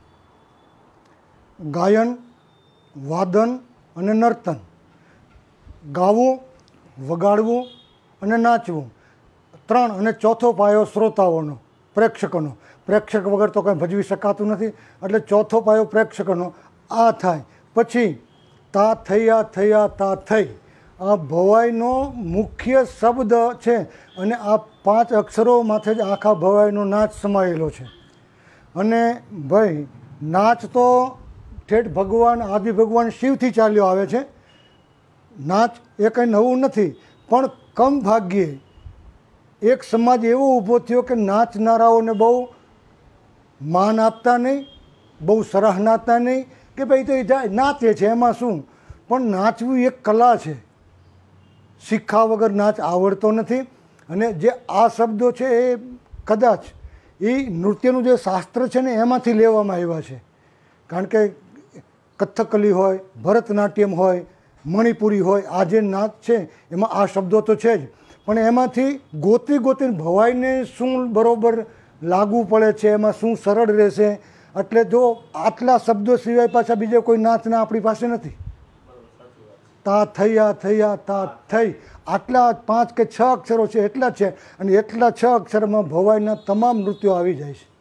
S1: ગાયન, વાદન અને નર્તન. ગાવું, વગાડવું અને નાચવું ત્રણ. અને ચોથો પાયો શ્રોતાઓનો, પ્રેક્ષકોનો. પ્રેક્ષક વગર તો કંઈ ભજવી શકાતું નથી, એટલે ચોથો પાયો પ્રેક્ષકોનો આ થાય. પછી તા થયા થયા તા થઈ, આ ભવાઈનો મુખ્ય શબ્દ છે અને આ પાંચ અક્ષરોમાંથી જ આખા ભવાઈનો નાચ સમાયેલો છે. અને ભાઈ નાચ તો ઠેઠ ભગવાન આદિ ભગવાન શિવથી ચાલ્યો આવે છે. નાચ એ કંઈ નવું નથી, પણ કમ ભાગ્યે એક સમાજ એવો ઊભો થયો કે નાચનારાઓને બહુ માન આપતા નહીં, બહુ સરાહનાતા નહીં, કે ભાઈ તો એ જાય નાચે છે એમાં શું, પણ નાચવું એક કલા છે, શીખા વગર નાચ આવડતો નથી. અને જે આ શબ્દો છે એ કદાચ એ નૃત્યનું જે શાસ્ત્ર છે ને એમાંથી લેવામાં આવ્યા છે. કારણ કે કથકલી હોય, ભરતનાટ્યમ હોય, મણિપુરી હોય, આ જે નાચ છે એમાં આ શબ્દો તો છે જ, પણ એમાંથી ગોતી ગોતીને ભવાઈને શું બરાબર લાગુ પડે છે, એમાં શું સરળ રહેશે. એટલે જો આટલા શબ્દો સિવાય પાછા બીજે કોઈ નાચના આપણી પાસે નથી. તા થયા થયા તા થઈ, આટલા પાંચ કે છ અક્ષરો છે એટલા જ છે, અને એટલા છ અક્ષરમાં ભવાઈના તમામ નૃત્યો આવી જાય છે.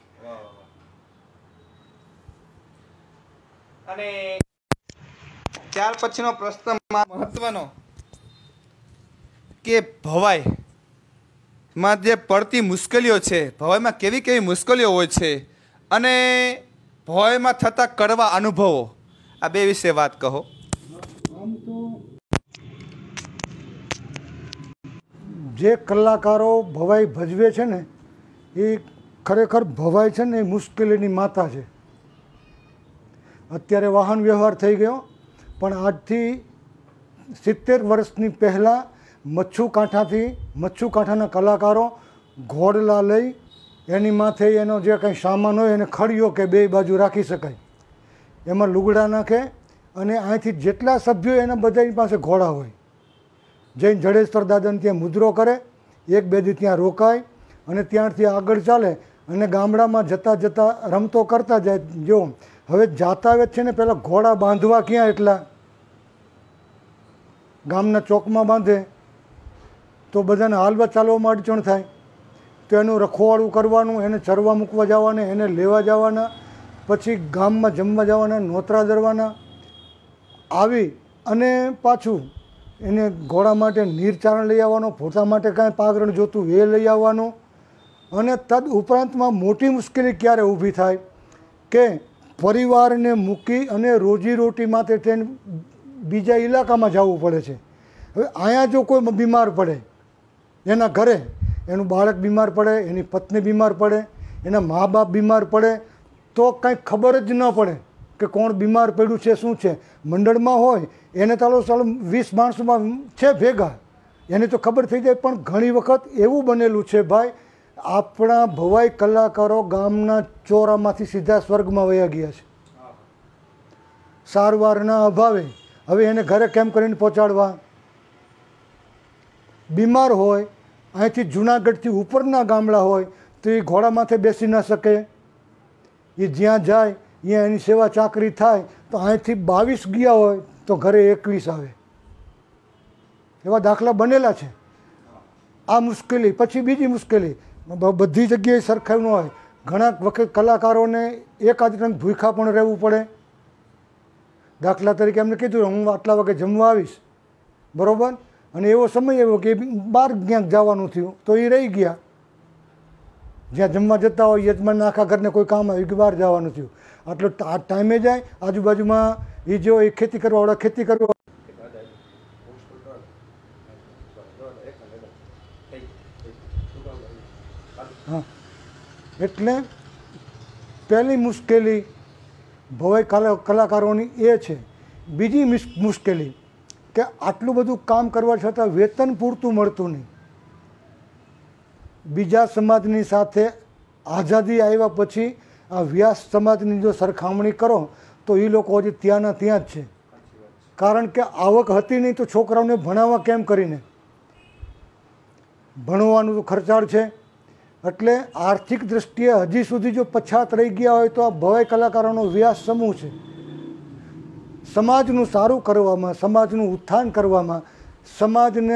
S2: અને ત્યાર પછીનો પ્રશ્ન મહત્વનો કે ભવાઈમાં જે પડતી મુશ્કેલીઓ છે, ભવાઈમાં કેવી કેવી મુશ્કેલીઓ હોય છે, અને ભવાઈમાં થતા કડવા અનુભવો, આ બે વિશે વાત કહો.
S1: આમ તો જે કલાકારો ભવાઈ ભજવે છે ને એ ખરેખર ભવાઈ છે ને એ મુશ્કેલીની માતા છે. અત્યારે વાહન વ્યવહાર થઈ ગયો, પણ આજથી સિત્તેર વર્ષની પહેલાં મચ્છુ કાંઠાથી મચ્છુ કાંઠાના કલાકારો ઘોડલા લઈ એની માથે એનો જે કંઈ સામાન હોય એને ખડીયો કે બે બાજુ રાખી શકાય એમાં લુગડા નાખે, અને અહીંથી જેટલા સભ્યો એના બધાની પાસે ઘોડા હોય, જઈને જડેશ્વર દાદાને ત્યાં મુદ્રો કરે, એક બે દી ત્યાં રોકાય અને ત્યાંથી આગળ ચાલે અને ગામડામાં જતાં જતાં રમતો કરતા જાય. જો હવે જાતા આવે છે ને પહેલાં ઘોડા બાંધવા ક્યાં, એટલા ગામના ચોકમાં બાંધે તો બધાને હાલવા ચાલવામાં અડચણ થાય, તો એનું રખોવાળું કરવાનું, એને ચરવા મૂકવા જવાના, એને લેવા જવાના, પછી ગામમાં જમવા જવાના, નોતરા દરવાના, આવી અને પાછું એને ઘોડા માટે નીરચારણ લઈ આવવાનો, પોતા માટે કાંઈ પાગરણ જોતું એ લઈ આવવાનું. અને તદ ઉપરાંતમાં મોટી મુશ્કેલી ક્યારે ઊભી થાય કે પરિવારને મૂકી અને રોજીરોટી માટે તેને બીજા ઇલાકામાં જવું પડે છે. હવે અહીંયા જો કોઈ બીમાર પડે, એના ઘરે એનું બાળક બીમાર પડે, એની પત્ની બીમાર પડે, એના મા બાપ બીમાર પડે, તો કાંઈ ખબર જ ન પડે કે કોણ બીમાર પડ્યું છે, શું છે. મંડળમાં હોય એને ચાલો ચાલો વીસ માણસોમાં છે ભેગા, એને તો ખબર થઈ જાય. પણ ઘણી વખત એવું બનેલું છે ભાઈ, આપણા ભવાઈ કલાકારો ગામના ચોરામાંથી સીધા સ્વર્ગમાં વયા ગયા છે સારવારના અભાવે. હવે એને ઘરે કેમ કરીને પહોંચાડવા? બીમાર હોય, અહીંથી જુનાગઢથી ઉપરના ગામડા હોય તો એ ઘોડા માથે બેસી ન શકે, એ જ્યાં જાય ત્યાં એની સેવા ચાકરી થાય, તો અહીંથી બાવીસ ગયા હોય તો ઘરે એકવીસ આવે, એવા દાખલા બનેલા છે. આ મુશ્કેલી. પછી બીજી મુશ્કેલી, બધી જગ્યાએ સરખાઈ ન હોય, ઘણા વખત કલાકારોને એકાદ ટાઈમ ભૂખ્યા પણ રહેવું પડે. દાખલા તરીકે એમને કીધું હું આટલા વાગે જમવા આવીશ, બરાબર, અને એવો સમય આવ્યો કે બહાર ક્યાંક જવાનું થયું તો એ રહી ગયા. જ્યાં જમવા જતા હોય યજમાનના આખા ઘરને કોઈ કામ આવ્યું કે બહાર જવાનું થયું, આટલો આ ટાઈમે જાય. આજુબાજુમાં એ જો એ ખેતી કરવાવાળા ખેતી કરવા, હા, એટલે પહેલી મુશ્કેલી ભવાઈ કલાકારોની એ છે. બીજી મુશ્કેલી કે આટલું બધું કામ કરવા છતાં વેતન પૂરતું મળતું નહીં. બીજા સમાજની સાથે આઝાદી આવ્યા પછી આ વ્યાસ સમાજની જો સરખામણી કરો તો એ લોકો હજી ત્યાંના ત્યાં જ છે. કારણ કે આવક હતી નહીં તો છોકરાઓને ભણાવવા કેમ કરીને, ભણવાનું તો ખર્ચાળ છે. એટલે આર્થિક દૃષ્ટિએ હજી સુધી જો પછાત રહી ગયા હોય તો આ ભવાઈ કલાકારોનો વ્યાસ સમૂહ છે. સમાજનું સારું કરવામાં, સમાજનું ઉત્થાન કરવામાં, સમાજને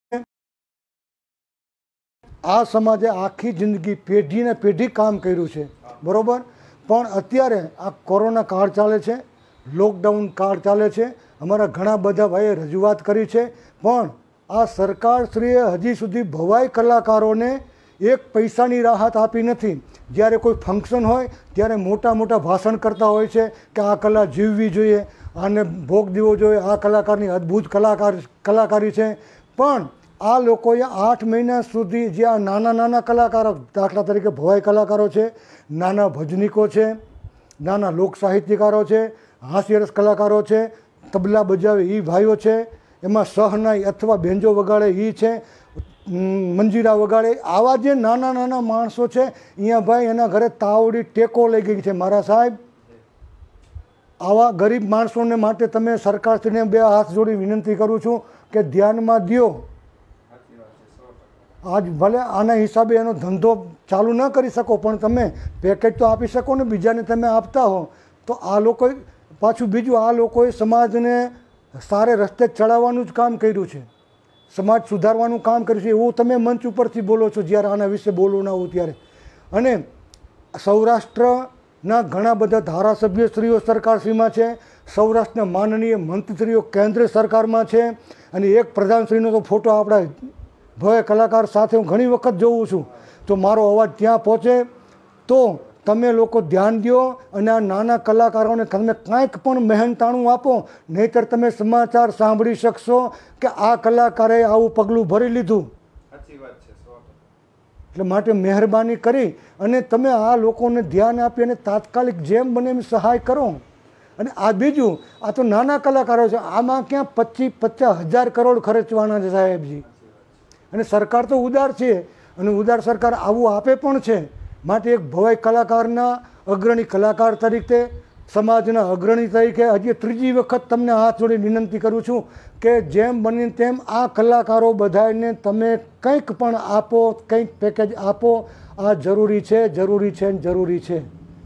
S1: આ સમાજે આખી જિંદગી પેઢીને પેઢી કામ કર્યું છે, બરાબર. પણ અત્યારે આ કોરોના કાળ ચાલે છે, લોકડાઉન કાળ ચાલે છે. અમારા ઘણા બધા ભાઈએ રજૂઆત કરી છે, પણ આ સરકારશ્રીએ હજી સુધી ભવાઈ કલાકારોને એક પૈસાની રાહત આપી નથી. જ્યારે કોઈ ફંક્શન હોય ત્યારે મોટા મોટા ભાષણ કરતા હોય છે કે આ કલા જીવવી જોઈએ, આને ભોગ દેવો જોઈએ, આ કલાકારની અદ્ભુત કલાકાર કલાકારી છે. પણ આ લોકોએ આઠ મહિના સુધી જે આ નાના નાના કલાકારો, દાખલા તરીકે ભવાઈ કલાકારો છે, નાના ભજનીકો છે, નાના લોક સાહિત્યકારો છે, હાસ્યરસ કલાકારો છે, તબલા બજાવે એ ભાઈઓ છે, એમાં સહનાઈ અથવા બેન્જો વગાડે એ છે, મંજીરા વગાડે, આવા જે નાના નાના માણસો છે અહીંયા ભાઈ એના ઘરે તાવડી ટેકો લઈ ગઈ છે. મારા સાહેબ, આવા ગરીબ માણસોને માટે તમે સરકારશ્રીને બે હાથ જોડી વિનંતી કરું છું કે ધ્યાનમાં દ્યો. આજ ભલે આના હિસાબે એનો ધંધો ચાલુ ન કરી શકો પણ તમે પેકેજ તો આપી શકો ને, બીજાને તમે આપતા હો તો આ લોકોએ પાછું બીજું આ લોકોએ સમાજને સારે રસ્તે ચડાવવાનું જ કામ કર્યું છે, સમાજ સુધારવાનું કામ કર્યું છે. એવું તમે મંચ ઉપરથી બોલો છો જ્યારે આના વિશે બોલવું ના હોય ત્યારે. અને સૌરાષ્ટ્રના ઘણા બધા ધારાસભ્યશ્રીઓ સરકારશ્રીમાં છે, સૌરાષ્ટ્રના માનનીય મંત્રીશ્રીઓ કેન્દ્ર સરકારમાં છે, અને એક પ્રધાનશ્રીનો તો ફોટો આપણા ભવ્ય કલાકાર સાથે હું ઘણી વખત જોઉં છું. તો મારો અવાજ ત્યાં પહોંચે તો તમે લોકો ધ્યાન દો અને આ નાના કલાકારોને તમે કાંઈક પણ મહેનતાણું આપો, નહીંતર તમે સમાચાર સાંભળી શકશો કે આ કલાકારે આવું પગલું ભરી લીધું. એટલે માટે મહેરબાની કરી અને તમે આ લોકોને ધ્યાન આપી અને તાત્કાલિક જેમ બને એમ સહાય કરો. અને આ બીજું, આ તો નાના કલાકારો છે, આમાં ક્યાં પચીસ પચાસ હજાર કરોડ ખર્ચવાના છે સાહેબજી. અને સરકાર તો ઉદાર છે અને ઉદાર સરકાર આવું આપે પણ છે. માટે એક ભવાઈ કલાકારના અગ્રણી કલાકાર તરીકે, સમાજના અગ્રણી તરીકે હજી ત્રીજી વખત તમને હાથ જોડી વિનંતી કરું છું કે જેમ બને તેમ આ કલાકારો બધાને તમે કંઈક પણ આપો, કંઈક પેકેજ આપો. આ જરૂરી છે, જરૂરી છે, જરૂરી છે.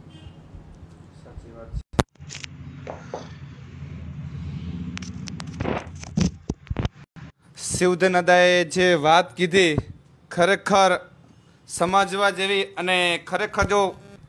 S2: શિવધન અદાએ જે વાત કીધી ખરેખર સમજવા જેવી, અને ખરેખર જો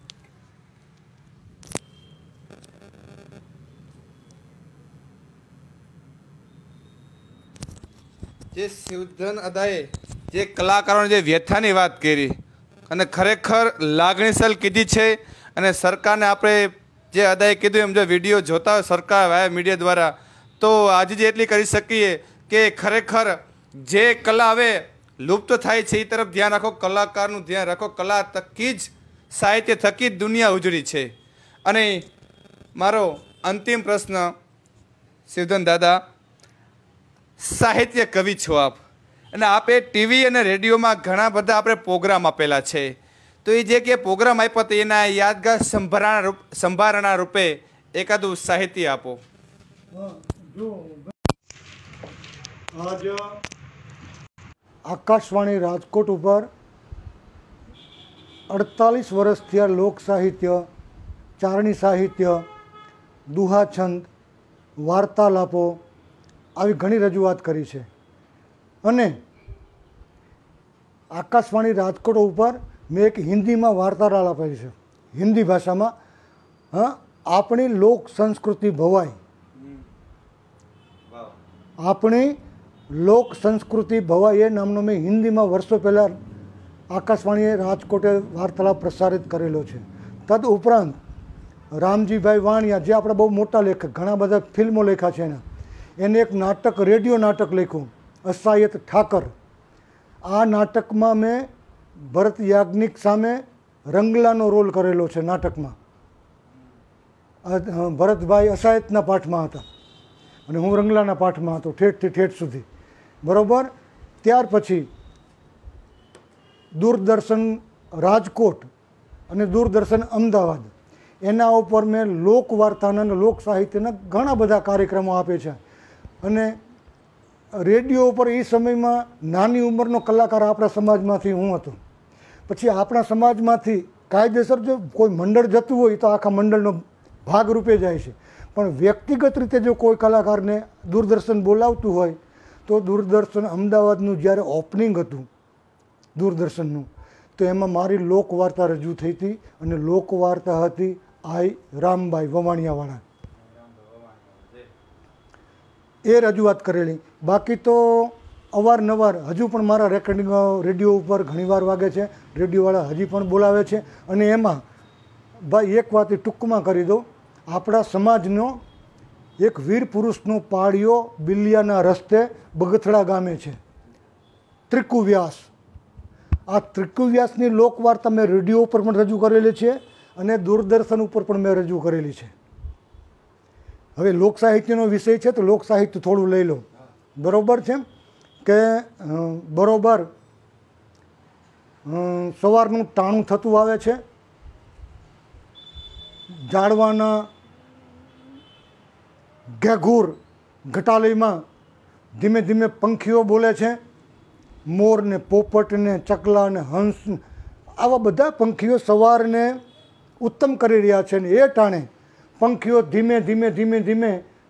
S2: જે શિવધન અદાએ જે કલાકારોની જે વ્યથાની વાત કરી અને ખરેખર લાગણીશીલ કીધી છે. અને સરકારને આપણે જે અદાએ કીધું એમ જો વિડીયો જોતા હોય સરકાર વાયા મીડિયા દ્વારા, તો આજે જે એટલી કરી શકીએ કે ખરેખર જે કલા હવે લુપ્ત થાય છે એ તરફ ધ્યાન રાખો, કલાકારનું ધ્યાન રાખો. કલા થકી જ, સાહિત્ય થકી જ દુનિયા ઉજળી છે. અને મારો અંતિમ પ્રશ્ન, શિવધન દાદા, સાહિત્ય કવિ છો આપ, અને આપે ટીવી અને રેડિયોમાં ઘણા બધા આપણે પ્રોગ્રામ આપેલા છે, તો એ જે કે પ્રોગ્રામ આપ્યા તો એના યાદગાર સંભારણા રૂપ સંભારણા રૂપે એકાદું સાહિત્ય આપો.
S1: આજ આકાશવાણી રાજકોટ ઉપર અડતાલીસ વર્ષથી આ લોક સાહિત્ય, ચારણી સાહિત્ય, દુહાછંદ, વાર્તાલાપો આવી ઘણી રજૂઆત કરી છે. અને આકાશવાણી રાજકોટ ઉપર મેં એક હિન્દીમાં વાર્તાલાપ આપી છે, હિન્દી ભાષામાં. હા, આપણી લોક સંસ્કૃતિ ભવાઈ, આપણી લોક સંસ્કૃતિ ભવાઈ એ નામનો મેં હિન્દીમાં વર્ષો પહેલાં આકાશવાણીએ રાજકોટે વાર્તાલાપ પ્રસારિત કરેલો છે. તદ ઉપરાંત રામજીભાઈ વાણિયા, જે આપણા બહુ મોટા લેખક, ઘણા બધા ફિલ્મો લેખા છે એના, એને એક નાટક, રેડિયો નાટક લખ્યું અસાયત ઠાકર. આ નાટકમાં મેં ભરત યાજ્ઞિક સામે રંગલાનો રોલ કરેલો છે નાટકમાં. ભરતભાઈ અસાયતના પાઠમાં હતા અને હું રંગલાના પાઠમાં હતો, ઠેઠથી ઠેઠ સુધી. બરાબર. ત્યાર પછી દૂરદર્શન રાજકોટ અને દૂરદર્શન અમદાવાદ, એના ઉપર મેં લોકવાર્તાના અને લોક સાહિત્યના ઘણા બધા કાર્યક્રમો આપે છે. અને રેડિયો ઉપર એ સમયમાં નાની ઉંમરનો કલાકાર આપણા સમાજમાંથી હું હતો. પછી આપણા સમાજમાંથી કાયદેસર જો કોઈ મંડળ જતું હોય તો આખા મંડળનો ભાગરૂપે જાય છે. પણ વ્યક્તિગત રીતે જો કોઈ કલાકારને દૂરદર્શન બોલાવતું હોય તો દૂરદર્શન અમદાવાદનું જ્યારે ઓપનિંગ હતું દૂરદર્શનનું, તો એમાં મારી લોકવાર્તા રજૂ થઈ હતી. અને લોકવાર્તા હતી આઈ રામબાઈ વવાણિયાવાળા, એ રજૂઆત કરેલી. બાકી તો અવારનવાર હજુ પણ મારા રેકોર્ડિંગ રેડિયો ઉપર ઘણીવાર વાગે છે, રેડિયોવાળા હજી પણ બોલાવે છે. અને એમાં ભાઈ એક વાત ટૂંકમાં કરી દઉં, આપણા સમાજનો એક વીર પુરુષનો પાળિયો બિલિયાના રસ્તે બગથડા ગામે છે, ત્રિકુ વ્યાસ. આ ત્રિકુ વ્યાસની લોકવાર્તા મેં રેડિયો ઉપર પણ રજૂ કરેલી છે અને દૂરદર્શન ઉપર પણ મેં રજૂ કરેલી છે. હવે લોક સાહિત્યનો વિષય છે તો લોક સાહિત્ય થોડું લઈ લો. બરોબર છે કે બરોબર સવારનું ટાણું થતું આવે છે, ઝાડવાના ઘેઘૂર ઘટાલયમાં ધીમે ધીમે પંખીઓ બોલે છે. મોર ને પોપટ ને ચકલા ને હંસ આવા બધા પંખીઓ સવારને ઉત્તમ કરી રહ્યા છે. ને એ ટાણે પંખીઓ ધીમે ધીમે ધીમે ધીમે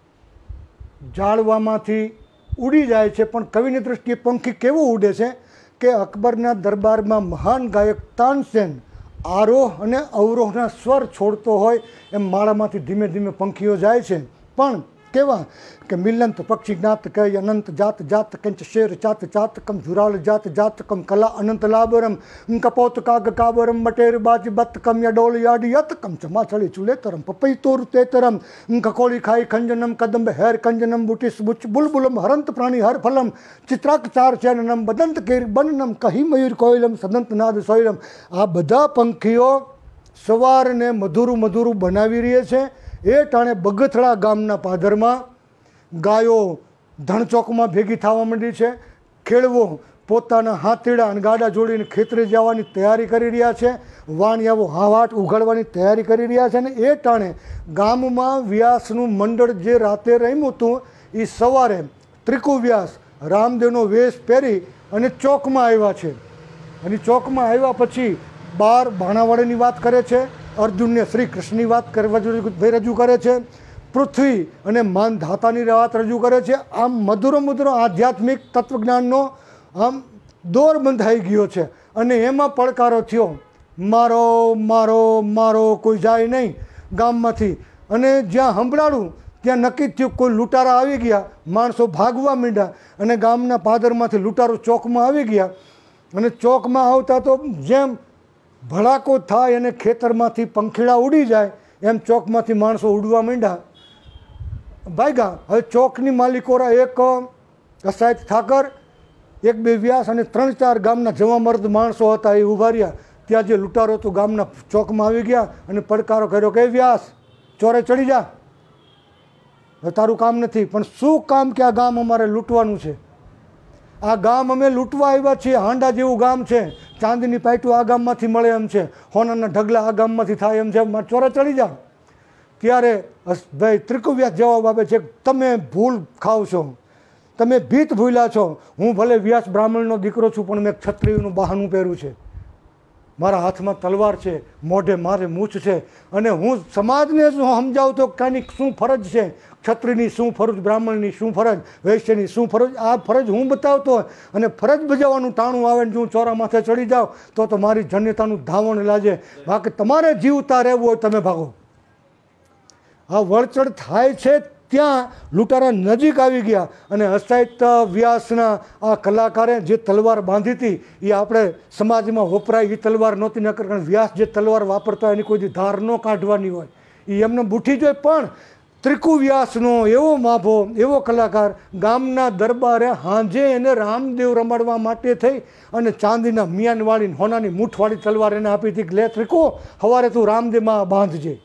S1: ઝાડવામાંથી ઉડી જાય છે. પણ કવિની દૃષ્ટિએ પંખી કેવું ઉડે છે કે અકબરના દરબારમાં મહાન ગાયક તાનસેન આરોહ અને અવરોહના સ્વર છોડતો હોય એમ માળામાંથી ધીમે ધીમે પંખીઓ જાય છે. પણ કેવા કે મિલંત પક્ષી જ્ઞાત કય અનંત જાત જાત કંચ શેર ચાત ચાતકમ ઝુરાલ જાત જાતકમ કલા અનંત લાબરમ કપોત કાગ કાબરમ મટેર બાજ બતકમ યડોલ યાડ યતકમ ચમાચળી ચુલેતરમ પપઈ તોર તેતરમ કકોળી ખાઈ ખંજનમ કદંબ હેર કંજનમ બુટીસ બુચ બુલબુલમ હરંત પ્રાણી હર ફલમ ચિત્રાક ચાર ચેનનમ બદંત કેર બનનમ કહી મયુર કોયલમ સદંત નાદ સોયલમ. આ બધા પંખીઓ સવારને મધુરું મધુરું બનાવી રહી છે. એ ટાણે બગથડા ગામના પાદરમાં ગાયો ધણચોકમાં ભેગી થવા માંડી છે. ખેડવો પોતાના હાથીડા અને ગાડા જોડીને ખેતરે જવાની તૈયારી કરી રહ્યા છે. વાણિયાઓ હાવાટ ઉઘાડવાની તૈયારી કરી રહ્યા છે. અને એ ટાણે ગામમાં વ્યાસનું મંડળ જે રાતે રમ્યું હતું એ સવારે ત્રિકુ વ્યાસ રામદેવનો વેશ પહેરી અને ચોકમાં આવ્યા છે. અને ચોકમાં આવ્યા પછી બાર બાણાવાળાની વાત કરે છે, અર્જુનને શ્રી કૃષ્ણની વાત કરવા રજૂ કરે છે, પૃથ્વી અને માનધાતાની વાત રજૂ કરે છે. આમ મધુરો મધુરો આધ્યાત્મિક તત્વજ્ઞાનનો આમ દોર બંધાઈ ગયો છે. અને એમાં પડકારો થયો, મારો મારો મારો કોઈ જાય નહીં ગામમાંથી. અને જ્યાં સંભળાડું ત્યાં નક્કી થયું કોઈ લૂંટારા આવી ગયા. માણસો ભાગવા માંડ્યા અને ગામના પાદરમાંથી લૂંટારો ચોકમાં આવી ગયા. અને ચોકમાં આવતા તો જેમ ભડાકો થાય અને ખેતરમાંથી પંખીડા ઉડી જાય એમ ચોકમાંથી માણસો ઉડવા માંડ્યા. ભાગ્યા. હવે ચોકની માલિકોરા એક અસાયત ઠાકર, એક બે વ્યાસ અને ત્રણ ચાર ગામના જવામર્દ માણસો હતા એ ઊભા રહ્યા. ત્યાં જે લૂંટારો તો ગામના ચોકમાં આવી ગયા અને પડકારો કર્યો કે વ્યાસ ચોરે ચડી જા, તારું કામ નથી. પણ શું કામ કે આ ગામ અમારે લૂંટવાનું છે, આ ગામ અમે લૂંટવા આવ્યા છીએ. હાંડા જેવું ગામ છે, ચાંદીની પાઇટું આ ગામમાંથી મળે એમ છે, હોનાના ઢગલા આ ગામમાંથી થાય એમ છે, ચોરે ચડી જા. ત્યારે ભાઈ ત્રિકુવ્યાસ જવાબ આપે છે, તમે ભૂલ ખાવ છો, તમે ભીત ભૂલ્યા છો. હું ભલે વ્યાસ બ્રાહ્મણનો દીકરો છું પણ મેં ક્ષત્રિયનું બહાનું પહેર્યું છે, મારા હાથમાં તલવાર છે, મોઢે મારે મૂછ છે. અને હું સમાજને શું સમજાવું તો કાની શું ફરજ છે, ક્ષત્રિયની શું ફરજ, બ્રાહ્મણની શું ફરજ, વૈશ્યની શું ફરજ, આ ફરજ હું બતાવતો હોય. અને ફરજ બજાવવાનું ટાણું આવે ને હું ચોરા માથે ચડી જાઉં તો તો મારી જન્યતાનું ધાવણ લાજે. બાકી તમારે જીવતા રહેવું હોય તમે ભાગો. આ વળચડ થાય છે ત્યાં લૂંટારા નજીક આવી ગયા. અને અસાહિત્ય વ્યાસના આ કલાકારે જે તલવાર બાંધી હતી એ આપણે સમાજમાં વપરાય એ તલવાર નહોતી. ન કારણ વ્યાસ જે તલવાર વાપરતા હોય એની કોઈ ધાર ન કાઢવાની હોય એ એમને બુઠી જોઈ. પણ ત્રિકુ વ્યાસનો એવો માભો, એવો કલાકાર ગામના દરબારે હાંજે એને રામદેવ રમાડવા માટે થઈ અને ચાંદીના મિયાનવાળી હોનાની મૂઠવાળી તલવાર એને આપી હતી કે લે ત્રિકુ સવારે તું રામદેવમાં બાંધજે.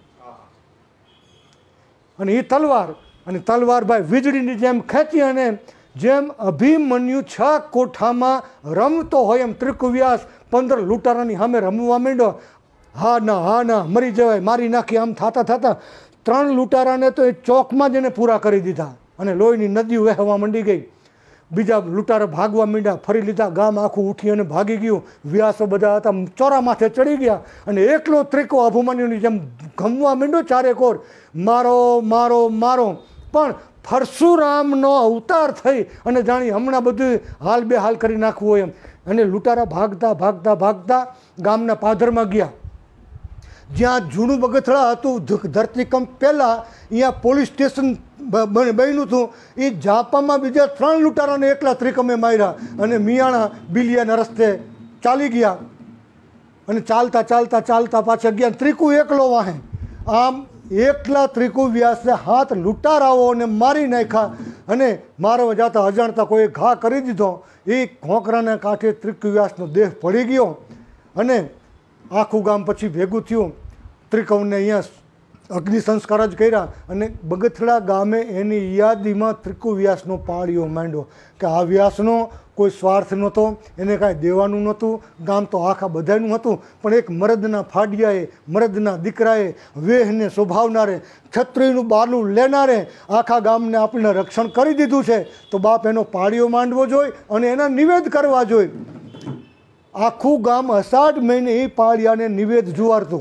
S1: અને એ તલવાર અને તલવાર ભાઈ વીજળીની જેમ ખેંચી અને જેમ અભિમન્યુ છ કોઠામાં રમતો હોય એમ ત્રિકુ વ્યાસ પંદર લૂંટારાની સામે રમવા માંડ્યો. હા ના હા ના મરી જવાય, મારી નાખી, આમ થતા થતા ત્રણ લૂંટારાને તો એ ચોકમાં જ એને પૂરા કરી દીધા અને લોહીની નદીઓ વહેવા માંડી ગઈ. બીજા લૂંટારા ભાગવા માંડ્યા, ફરી લીધા, ગામ આખું ઉઠી અને ભાગી ગયું. વ્યાસો બધા હતા ચોરા માથે ચડી ગયા અને એકલો ત્રિકો અભિમન્યુની જેમ ગમવા માંડ્યો ચારેકોર, મારો મારો મારો. પણ પરશુરામનો અવતાર થઈ અને જાણી હમણાં બધું હાલ બે હાલ કરી નાખવું હોય એમ. અને લૂંટારા ભાગતા ભાગતા ભાગતા ગામના પાદરમાં ગયા જ્યાં જૂનું બગથડા હતું ધરતીકંપ પહેલાં અહીંયા પોલીસ સ્ટેશન બન્યું હતું. એ ઝાપામાં બીજા ત્રણ લૂંટારાને એકલા ત્રિકમે માર્યા અને મિયાણા બિલિયાના રસ્તે ચાલી ગયા. અને ચાલતા ચાલતા ચાલતા પાછા ગયા. ત્રિકુ એકલો વાહે. આમ એકલા ત્રિકુ વ્યાસે હાથ લૂંટારાઓને મારી નાખ્યા અને મારવા જતા અજાણતા કોઈ ઘા કરી દીધો. એ ઘોંકરાના કાંઠે ત્રિકુ વ્યાસનો દેહ પડી ગયો અને આખું ગામ પછી ભેગું થયું. ત્રિકવને અહીંયા અગ્નિ સંસ્કાર જ કર્યા અને બગથડા ગામે એની યાદીમાં ત્રિકુ વ્યાસનો પાળીઓ માંડ્યો કે આ વ્યાસનો કોઈ સ્વાર્થ નહોતો, એને કાંઈ દેવાનું નહોતું, ગામ તો આખા બધાનું હતું, પણ એક મરદના ફાડિયાએ, મરદના દીકરાએ, વેહને શોભાવનારે, છત્રીનું બાલું લેનારે આખા ગામને આપણને રક્ષણ કરી દીધું છે, તો બાપ એનો પાળીઓ માંડવો જોઈએ અને એના નિવેદ કરવા જોઈએ. આખું ગામ અષાઢ મહિને એ પાળિયાને નિવેદ જુવારતું.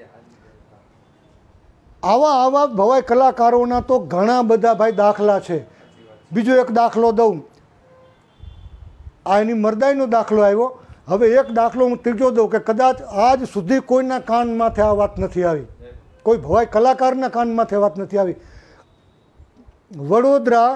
S1: આવા આવા ભવાઈ કલાકારોના તો ઘણા બધા ભાઈ દાખલા છે. બીજો એક દાખલો દઉં, આ એની મરદાઈનો દાખલો આવ્યો. હવે એક દાખલો હું ત્રીજો દઉં કે કદાચ આજ સુધી કોઈના કાનમાંથી આ વાત નથી આવી, કોઈ ભવાઈ કલાકારના કાનમાંથી આ વાત નથી આવી. વડોદરા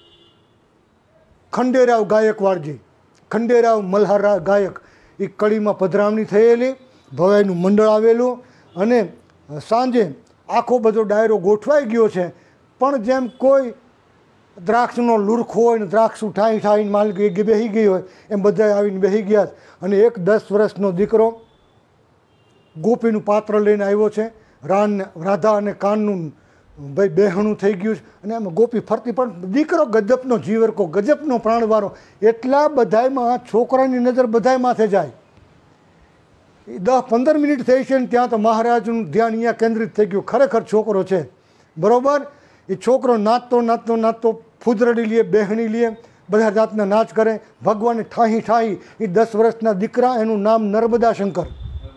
S1: ખંડેરાવ ગાયકવાડજી, ખંડેરાવ મલ્હારા ગાયક, એ કડીમાં પધરામણી થયેલી, ભવાઈનું મંડળ આવેલું અને સાંજે આખો બધો ડાયરો ગોઠવાઈ ગયો છે, પણ જેમ કોઈ દ્રાક્ષનો લુરખો હોય ને દ્રાક્ષ ઠાઈ ઠાઈને માલ બેસી ગઈ હોય એમ બધા આવીને બેસી ગયા. અને એક દસ વર્ષનો દીકરો ગોપીનું પાત્ર લઈને આવ્યો છે, રાન રાધા અને કાનનું ભાઈ બેહણું થઈ ગયું છે અને એમાં ગોપી ફરતી, પણ દીકરો ગજબનો જીવરકો, ગજબનો પ્રાણવાળો. એટલા બધાયમાં આ છોકરાની નજર બધાય માથે જાય. દસ પંદર મિનિટ થઈ છે ને ત્યાં તો મહારાજનું ધ્યાન અહીંયા કેન્દ્રિત થઈ ગયું, ખરેખર છોકરો છે બરાબર. એ છોકરો નાચતો નાચતો નાચતો ફૂદરડી લે, બેહણી લે, બધા જાતના નાચ કરે, ભગવાને ઠાહી ઠાહી. એ દસ વર્ષના દીકરા, એનું નામ નર્મદા શંકર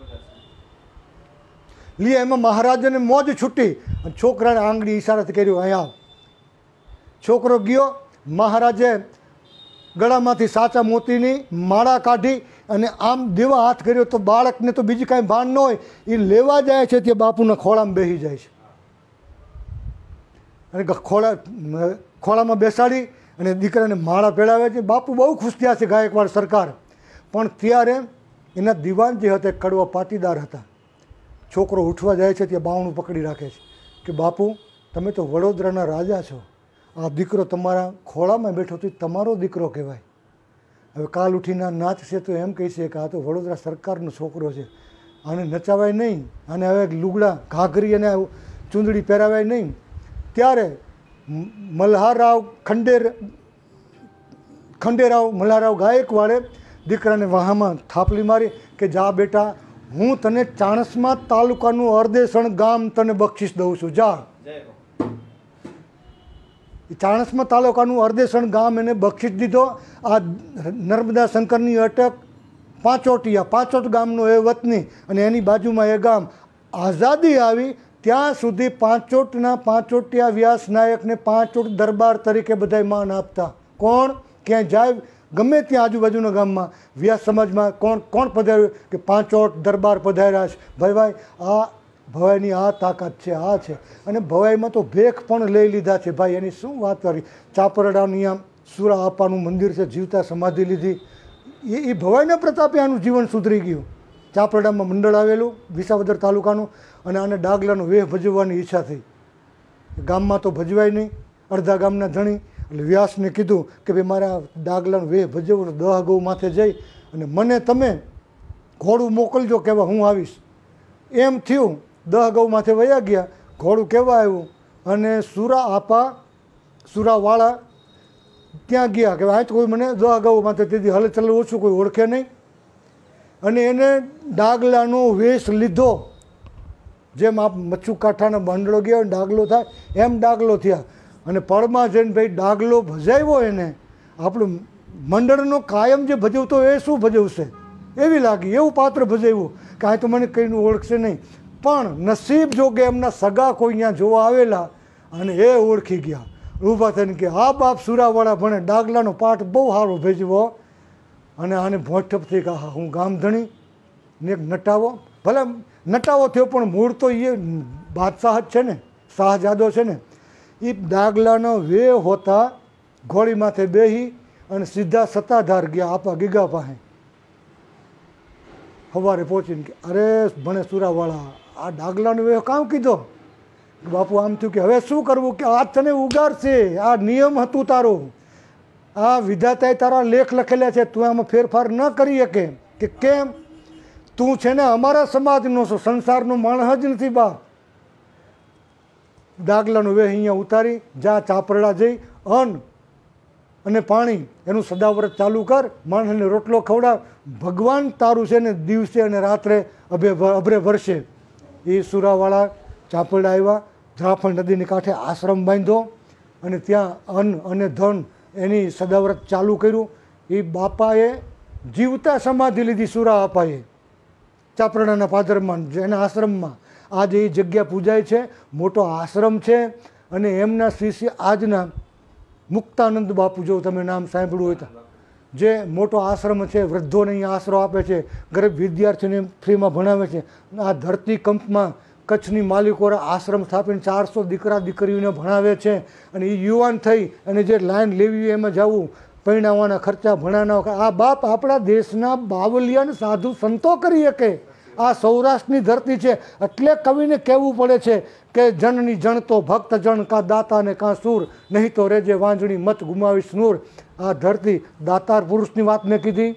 S1: લે. એમાં મહારાજને મોજ છૂટી, છોકરાને આંગળી ઈશારાથી કર્યું અહીંયા આવ. છોકરો ગયો, મહારાજે ગળામાંથી સાચા મોતીની માળા કાઢી અને આમ દેવા હાથ કર્યો તો બાળકને તો બીજી કાંઈ ભાન ન હોય, એ લેવા જાય છે તે બાપુના ખોળામાં બેસી જાય છે અને ખોળા ખોળામાં બેસાડી અને દીકરાને માળા પહેરાવે છે. બાપુ બહુ ખુશ થયા છે, ગાયકવાડ સરકાર. પણ ત્યારે એના દિવાન જે હતા કડવા પાટીદાર હતા. છોકરો ઉઠવા જાય છે ત્યાં બાવણું પકડી રાખે છે કે બાપુ તમે તો વડોદરાના રાજા છો, આ દીકરો તમારા ખોળામાં બેઠો તો તમારો દીકરો કહેવાય. હવે કાલ ઉઠીને નાચ છે તો એમ કહી છે કે આ તો વડોદરા સરકારનો છોકરો છે, આને નચાવાય નહીં, આને હવે લુગડા ઘાઘરી અને ચૂંદડી પહેરાવાય નહીં. ત્યારે મલ્હારરાવ ખંડેર ખંડેરાવ મલ્હારરાવ ગાયકવાડે દીકરાને વાહામાં થાપલી મારી કે જા બેટા, હું તને ચાણસ્મા તાલુકાનું અર્દેસણ ગામ તને બક્ષિસ દઉં છું, જા. ચાણસ્મા તાલુકાનું અર્દેસણ ગામ એને બક્ષિસ દીધો. આ નર્મદા શંકરની અટક પાંચોટિયા, પાંચોટ ગામનો એ વતની અને એની બાજુમાં એ ગામ. આઝાદી આવી ત્યાં સુધી પાંચોટના પાંચોટિયા વ્યાસ નાયકને પાંચોટ દરબાર તરીકે બધાય માન આપતા. કોણ ક્યાંય જાય, ગમે ત્યાં આજુબાજુના ગામમાં વ્યાસ સમાજમાં કોણ કોણ પધાર્યું કે પાંચોટ દરબાર પધાર્યા છે. ભાઈ ભાઈ આ ભવાઈની આ તાકાત છે, આ છે. અને ભવાઈમાં તો ભેખ પણ લઈ લીધા છે ભાઈ, એની શું વાત કરી. ચાપરડાની આમ સુરા આપાનું મંદિર છે, જીવતા સમાધિ લીધી. એ એ ભવાઈના પ્રતાપે આનું જીવન સુધરી ગયું. ચાપરડામાં મંડળ આવેલું વિસાવદર તાલુકાનું, અને આને ડાગલાનો વેહ ભજવવાની ઈચ્છા થઈ. ગામમાં તો ભજવાય નહીં, અડધા ગામના ધણી. એટલે વ્યાસને કીધું કે ભાઈ મારા ડાગલાનો વેહ ભજવવાનો, દહ ગૌ માથે જઈ અને મને તમે ઘોડું મોકલજો કહેવા હું આવીશ. એમ થયું, દહ ગૌ માથે વયા ગયા, ઘોડું કહેવા આવ્યું અને સુરા આપા સુરાવાળા ત્યાં ગયા કે આ તો કોઈ મને દહ ગૌ માથે તેથી હલચલ ઓછું કોઈ ઓળખે નહીં. અને એને ડાગલાનો વેશ લીધો, જેમ આપ મચ્છુ કાંઠાના બંડળો ગયા ડાગલો થાય એમ ડાગલો થયા. અને પળમાં જઈને ભાઈ ડાગલો ભજાવ્યો એને. આપણું મંડળનો કાયમ જે ભજવતો એ શું ભજવશે એવી લાગી, એવું પાત્ર ભજાવ્યું કે આ તો મને કંઈનું ઓળખશે નહીં. પણ નસીબ જોગે એમના સગા કોઈ અહીંયા જોવા આવેલા અને એ ઓળખી ગયા. ઊભા થઈને કે આ બાપ સુરાવાળા ભણે, ડાગલાનો પાઠ બહુ સારો ભજવો. અને આને ભોઠપ થઈ કે હા હું ગામધણી ને નટાવો, ભલે નટાવો થયો પણ મૂળ તો એ બાદશાહ જ છે ને, શાહજાદો છે ને. એ ડાગલાનો વે હોતા ઘોડી માથે બેહી અને સીધા સત્તાધાર ગયા આપા ગીગા પાસે. સવારે પહોંચીને કે અરે ભણે સુરાવાળા આ ડાગલાનો વે કામ કીધો. બાપુ આમ થયું કે હવે શું કરવું, કે આ તને ઉગાડશે, આ નિયમ હતું તારું, આ વિધાતાએ તારા લેખ લખેલા છે, તું આમાં ફેરફાર ન કરી શકે. કે કેમ, તું છે ને અમારા સમાજનો છો, સંસારનો માણસ જ નથી બાપ. દાગલાનું વેહ અહીંયા ઉતારી જા ચાપરડા જઈ અન્ન અને પાણી એનું સદાવ્રત ચાલુ કર, માણસને રોટલો ખવડાવ, ભગવાન તારું છે ને દિવસે અને રાત્રે અભે અભરે વરસે. એ સુરાવાળા ચાપરડા આવ્યા, ઝાફળ નદીની કાંઠે આશ્રમ બાંધ્યો અને ત્યાં અન્ન અને ધન એની સદાવ્રત ચાલુ કર્યું. એ બાપાએ જીવતા સમાધિ લીધી સુરા આપાએ ચાપરડાના પાદરમાં એના આશ્રમમાં. આજે એ જગ્યા પૂજાય છે, મોટો આશ્રમ છે. અને એમના શિષ્ય આજના મુક્તાનંદ બાપુ, જો તમે નામ સાંભળ્યું હોય તો, જે મોટો આશ્રમ છે, વૃદ્ધોને અહીંયા આશરો આપે છે, ગરીબ વિદ્યાર્થીઓને ફ્રીમાં ભણાવે છે. આ ધરતીકંપમાં કચ્છની માલિકોએ આશ્રમ સ્થાપીને ચારસો દીકરા દીકરીઓને ભણાવે છે. અને એ યુવાન થઈ અને જે લાઈન લેવી એમાં જવું, પરણાવવાના ખર્ચા, ભણાવવાના, આ બાપ આપણા દેશના બાવલિયાને સાધુ સંતો કરી શકે. આ સૌરાષ્ટ્રની ધરતી છે. એટલે કવિને કહેવું પડે છે કે જનની જણ તો ભક્ત જણ, કા દાતા ને કા સૂર, નહીં તો રેજે વાંજણી મત ગુમાવીશ નૂર. આ ધરતી દાતાર પુરુષની વાત મેં કીધી,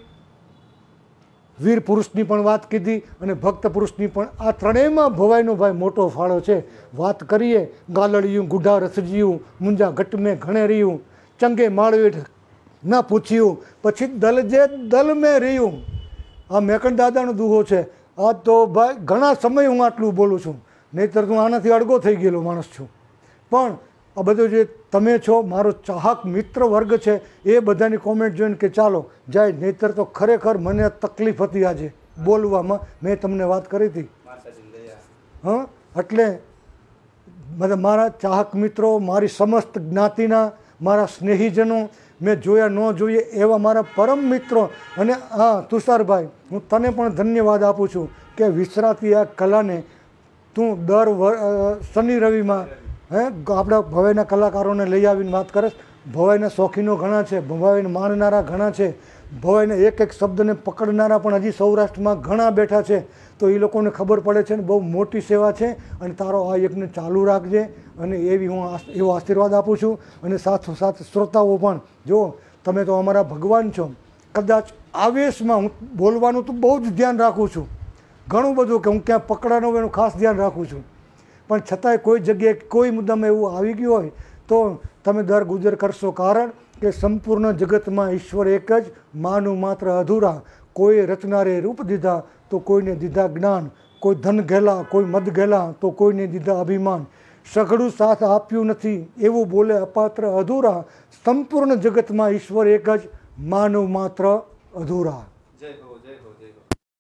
S1: વીર પુરુષની પણ વાત કીધી અને ભક્ત પુરુષની પણ. આ ત્રણેયમાં ભવાઈનો ભાઈ મોટો ફાળો છે. વાત કરીએ ગાલડિયું ગુઢા રસજીયું, મુંજા ઘટ મેં ઘણે રહ્યું, ચંગે માળવેઠ ના પૂછ્યું, પછી દલ જે દલ મેં રહ્યું. આ મેકણ દાદાનો દુહો છે. આ તો ભાઈ ઘણા સમય હું આટલું બોલું છું, નહીંતર હું આનાથી અડગો થઈ ગયેલો માણસ છું. પણ આ બધો જે તમે છો, મારો ચાહક મિત્ર વર્ગ છે, એ બધાની કોમેન્ટ જોઈને કે ચાલો જાય, નહીંતર તો ખરેખર મને તકલીફ હતી આજે બોલવામાં. મેં તમને વાત કરી હતી. હા, એટલે બધા મારા ચાહક મિત્રો, મારી સમસ્ત જ્ઞાતિના મારા સ્નેહીજનો, મેં જોયા ન જોઈએ એવા મારા પરમ મિત્રો. અને હા તુષારભાઈ, હું તને પણ ધન્યવાદ આપું છું કે વિસરાતી આ કલાને તું દર શનિ રવિમાં હે આપણા ભવાઈના કલાકારોને લઈ આવીને વાત કરે. ભવાઈના શોખીનો ઘણા છે, ભવાઈને માણનારા ઘણા છે, ભવાઈને એક એક શબ્દને પકડનારા પણ હજી સૌરાષ્ટ્રમાં ઘણા બેઠા છે. તો એ લોકોને ખબર પડે છે ને બહુ મોટી સેવા છે. અને તારો આ યજ્ઞ ચાલુ રાખજે, અને એવી હું એવો આશીર્વાદ આપું છું. અને સાથોસાથ શ્રોતાઓ પણ, જો તમે તો અમારા ભગવાન છો. કદાચ આવેશમાં હું બોલવાનું તો બહુ જ ધ્યાન રાખું છું, ઘણું બધું, કે હું ક્યાં પકડાનો હોય એનું ખાસ ધ્યાન રાખું છું. પણ છતાંય કોઈ જગ્યાએ કોઈ મુદ્દામાં એવું આવી ગયું હોય તો તમે દર ગુજર કરશો. કારણ કે સંપૂર્ણ જગતમાં ઈશ્વર એક જ, માનું માત્ર અધૂરા. કોઈ રચનારે રૂપ દીધા તો કોઈને દીધા જ્ઞાન, કોઈ ધન ઘેલા કોઈ મદ ઘેલા તો કોઈને દીધા અભિમાન. સઘળું સાથ આપ્યું નથી એવું બોલે અપાત્ર અધૂરા. સંપૂર્ણ જગતમાં ઈશ્વર એક જ, માનવ માત્ર અધૂરા.
S2: જય હો, જય હો, જય હો.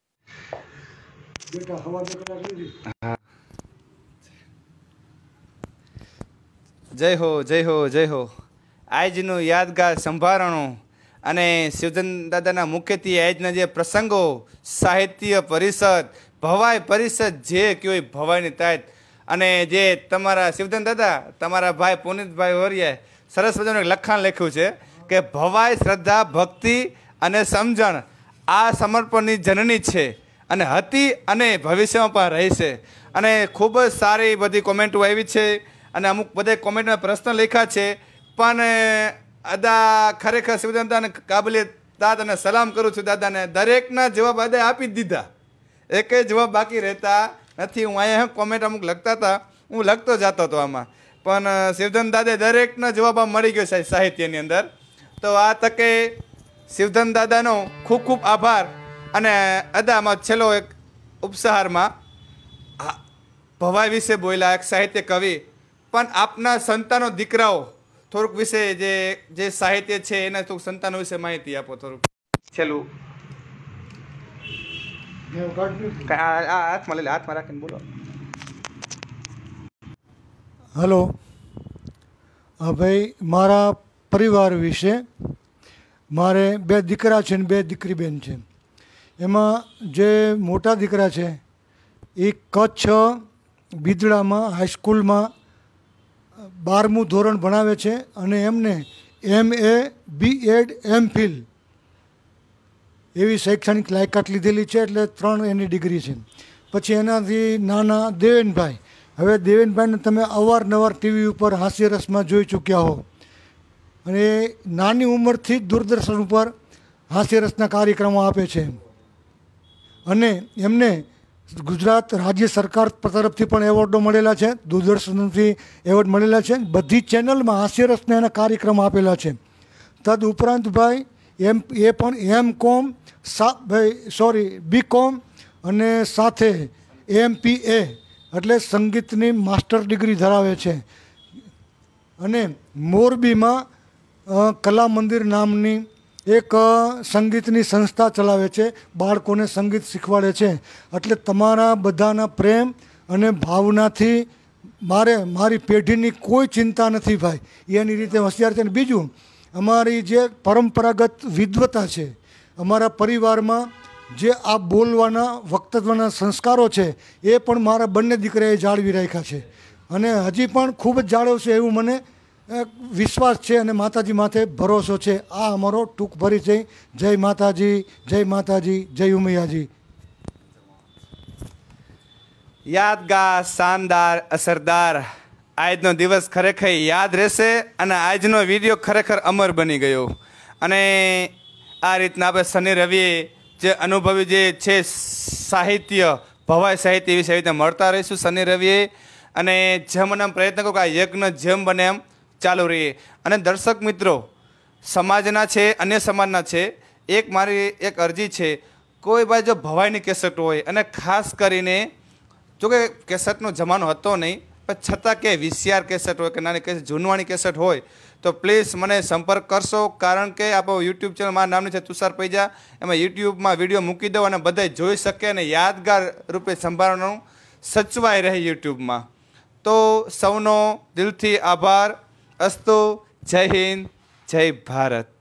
S1: બેટા હવા બે કલાક લીધી.
S2: જય હો, જય હો, જય હો. આજનું યાદગાર સંભારણું અને શિવધન દાદાના મુખ્યથી આજના જે પ્રસંગો, સાહિત્ય પરિષદ, ભવાઈ પરિષદ, જે કયો ભવાઈની તાત, અને જે તમારા શિવધન દાદા, તમારા ભાઈ પુનિતભાઈ વરિયાએ સરસ મજાનું એક લખાણ લખ્યું છે કે ભવાઈ શ્રદ્ધા, ભક્તિ અને સમજણ આ સમર્પણની જનની છે અને હતી અને ભવિષ્યમાં પણ રહેશે. અને ખૂબ જ સારી બધી કોમેન્ટો આવી છે અને અમુક બધા કોમેન્ટમાં પ્રશ્ન લખ્યા છે. પણ અદા ખરેખર શિવધન દાદાને કાબલિયત દાદાને સલામ કરું છું. દાદાને દરેકના જવાબ અદાએ આપી જ દીધા, એકે જવાબ બાકી રહેતા નથી. હું અહીંયા કોમેન્ટ અમુક લખતા હતા, હું લખતો જતો હતો આમાં, પણ શિવધન દાદાએ દરેકનો જવાબ આમ મળી ગયો સાહેબ સાહિત્યની અંદર. તો આ તકે શિવધન દાદાનો ખૂબ ખૂબ આભાર. અને અદામાં છેલ્લો એક ઉપસહારમાં ભવાઈ વિશે બોલ્યા, એક સાહિત્ય કવિ, પણ આપના સંતાનો દીકરાઓ થોડુંક વિશે જે જે સાહિત્ય છે એના થોડુંક સંતાનો વિશે માહિતી આપો થોડુંક છેલ્લું. હાથમાં લઈ લે, હાથમાં રાખીને બોલો.
S1: હલો. હા ભાઈ, મારા પરિવાર વિશે, મારે બે દીકરા છે ને બે દીકરી બેન છે. એમાં જે મોટા દીકરા છે એ કચ્છ બિદડામાં હાઈસ્કૂલમાં બારમું ધોરણ ભણાવે છે અને એમને એમ એ બી એડ એમ ફિલ એવી શૈક્ષણિક લાયકાત લીધેલી છે, એટલે ત્રણ એની ડિગ્રી છે. પછી એનાથી નાના દેવેનભાઈ, હવે દેવેનભાઈને તમે અવારનવાર ટીવી ઉપર હાસ્યરસમાં જોઈ ચૂક્યા હો, અને નાની ઉંમરથી જ દૂરદર્શન ઉપર હાસ્યરસના કાર્યક્રમો આપે છે. અને એમને ગુજરાત રાજ્ય સરકાર તરફથી પણ એવોર્ડો મળેલા છે, દૂરદર્શનથી એવોર્ડ મળેલા છે. બધી ચેનલમાં હાસ્યરસના એના કાર્યક્રમ આપેલા છે. તદ ઉપરાંત ભાઈ એમ એ પણ એમ કોમ સા ભાઈ સોરી બી કોમ અને સાથે એમ પી એ એટલે સંગીતની માસ્ટર ડિગ્રી ધરાવે છે. અને મોરબીમાં કલા મંદિર નામની એક સંગીતની સંસ્થા ચલાવે છે, બાળકોને સંગીત શીખવાડે છે. એટલે તમારા બધાના પ્રેમ અને ભાવનાથી મારે મારી પેઢીની કોઈ ચિંતા નથી ભાઈ, એની રીતે હોશિયાર છે. અને બીજું અમારી જે પરંપરાગત વિદ્વતા છે, અમારા પરિવારમાં જે આ બોલવાના વક્તવ્યના સંસ્કારો છે એ પણ મારા બંને દીકરાએ જાળવી રાખ્યા છે અને હજી પણ ખૂબ જ જાળવશે એવું મને વિશ્વાસ છે અને માતાજી માથે ભરોસો છે. આ અમારો ટૂંક પરિચય. જય માતાજી, જય માતાજી, જય ઉમૈયાજી.
S2: યાદગાર, શાનદાર, અસરદાર. આજનો દિવસ ખરેખર યાદ રહેશે અને આજનો વિડીયો ખરેખર અમર બની ગયો. અને આ રીતના આપણે શનિ રવિએ જે અનુભવી જે છે સાહિત્ય, ભવાઈ સાહિત્ય વિશે રીતે મળતા રહીશું શનિ રવિએ. અને જેમ મને પ્રયત્ન કરું કે આ યજ્ઞ જેમ બને એમ ચાલુ રહીએ. અને દર્શક મિત્રો સમાજના છે, અન્ય સમાજના છે, એક મારી એક અરજી છે, કોઈ ભાઈ જો ભવાઈની કેસેટ હોય અને ખાસ કરીને જોકે કેસેટનો જમાનો હતો નહીં પણ છતાં કે વીસીઆર કેસેટ હોય કે નાની કેસેટ જૂનવાણી કેસેટ હોય તો પ્લીઝ મને સંપર્ક કરશો. કારણ કે આપણો યુટ્યુબ ચેનલ મારા નામની છે તુષાર પૈજા, એમાં યુટ્યુબમાં વિડીયો મૂકી દઉં અને બધા જોઈ શકે અને યાદગાર રૂપે સંભાળવાનું સચવાઈ રહે યુટ્યુબમાં. તો સૌનો દિલથી આભાર. અસ્તુ. જય હિન્દ, જય ભારત.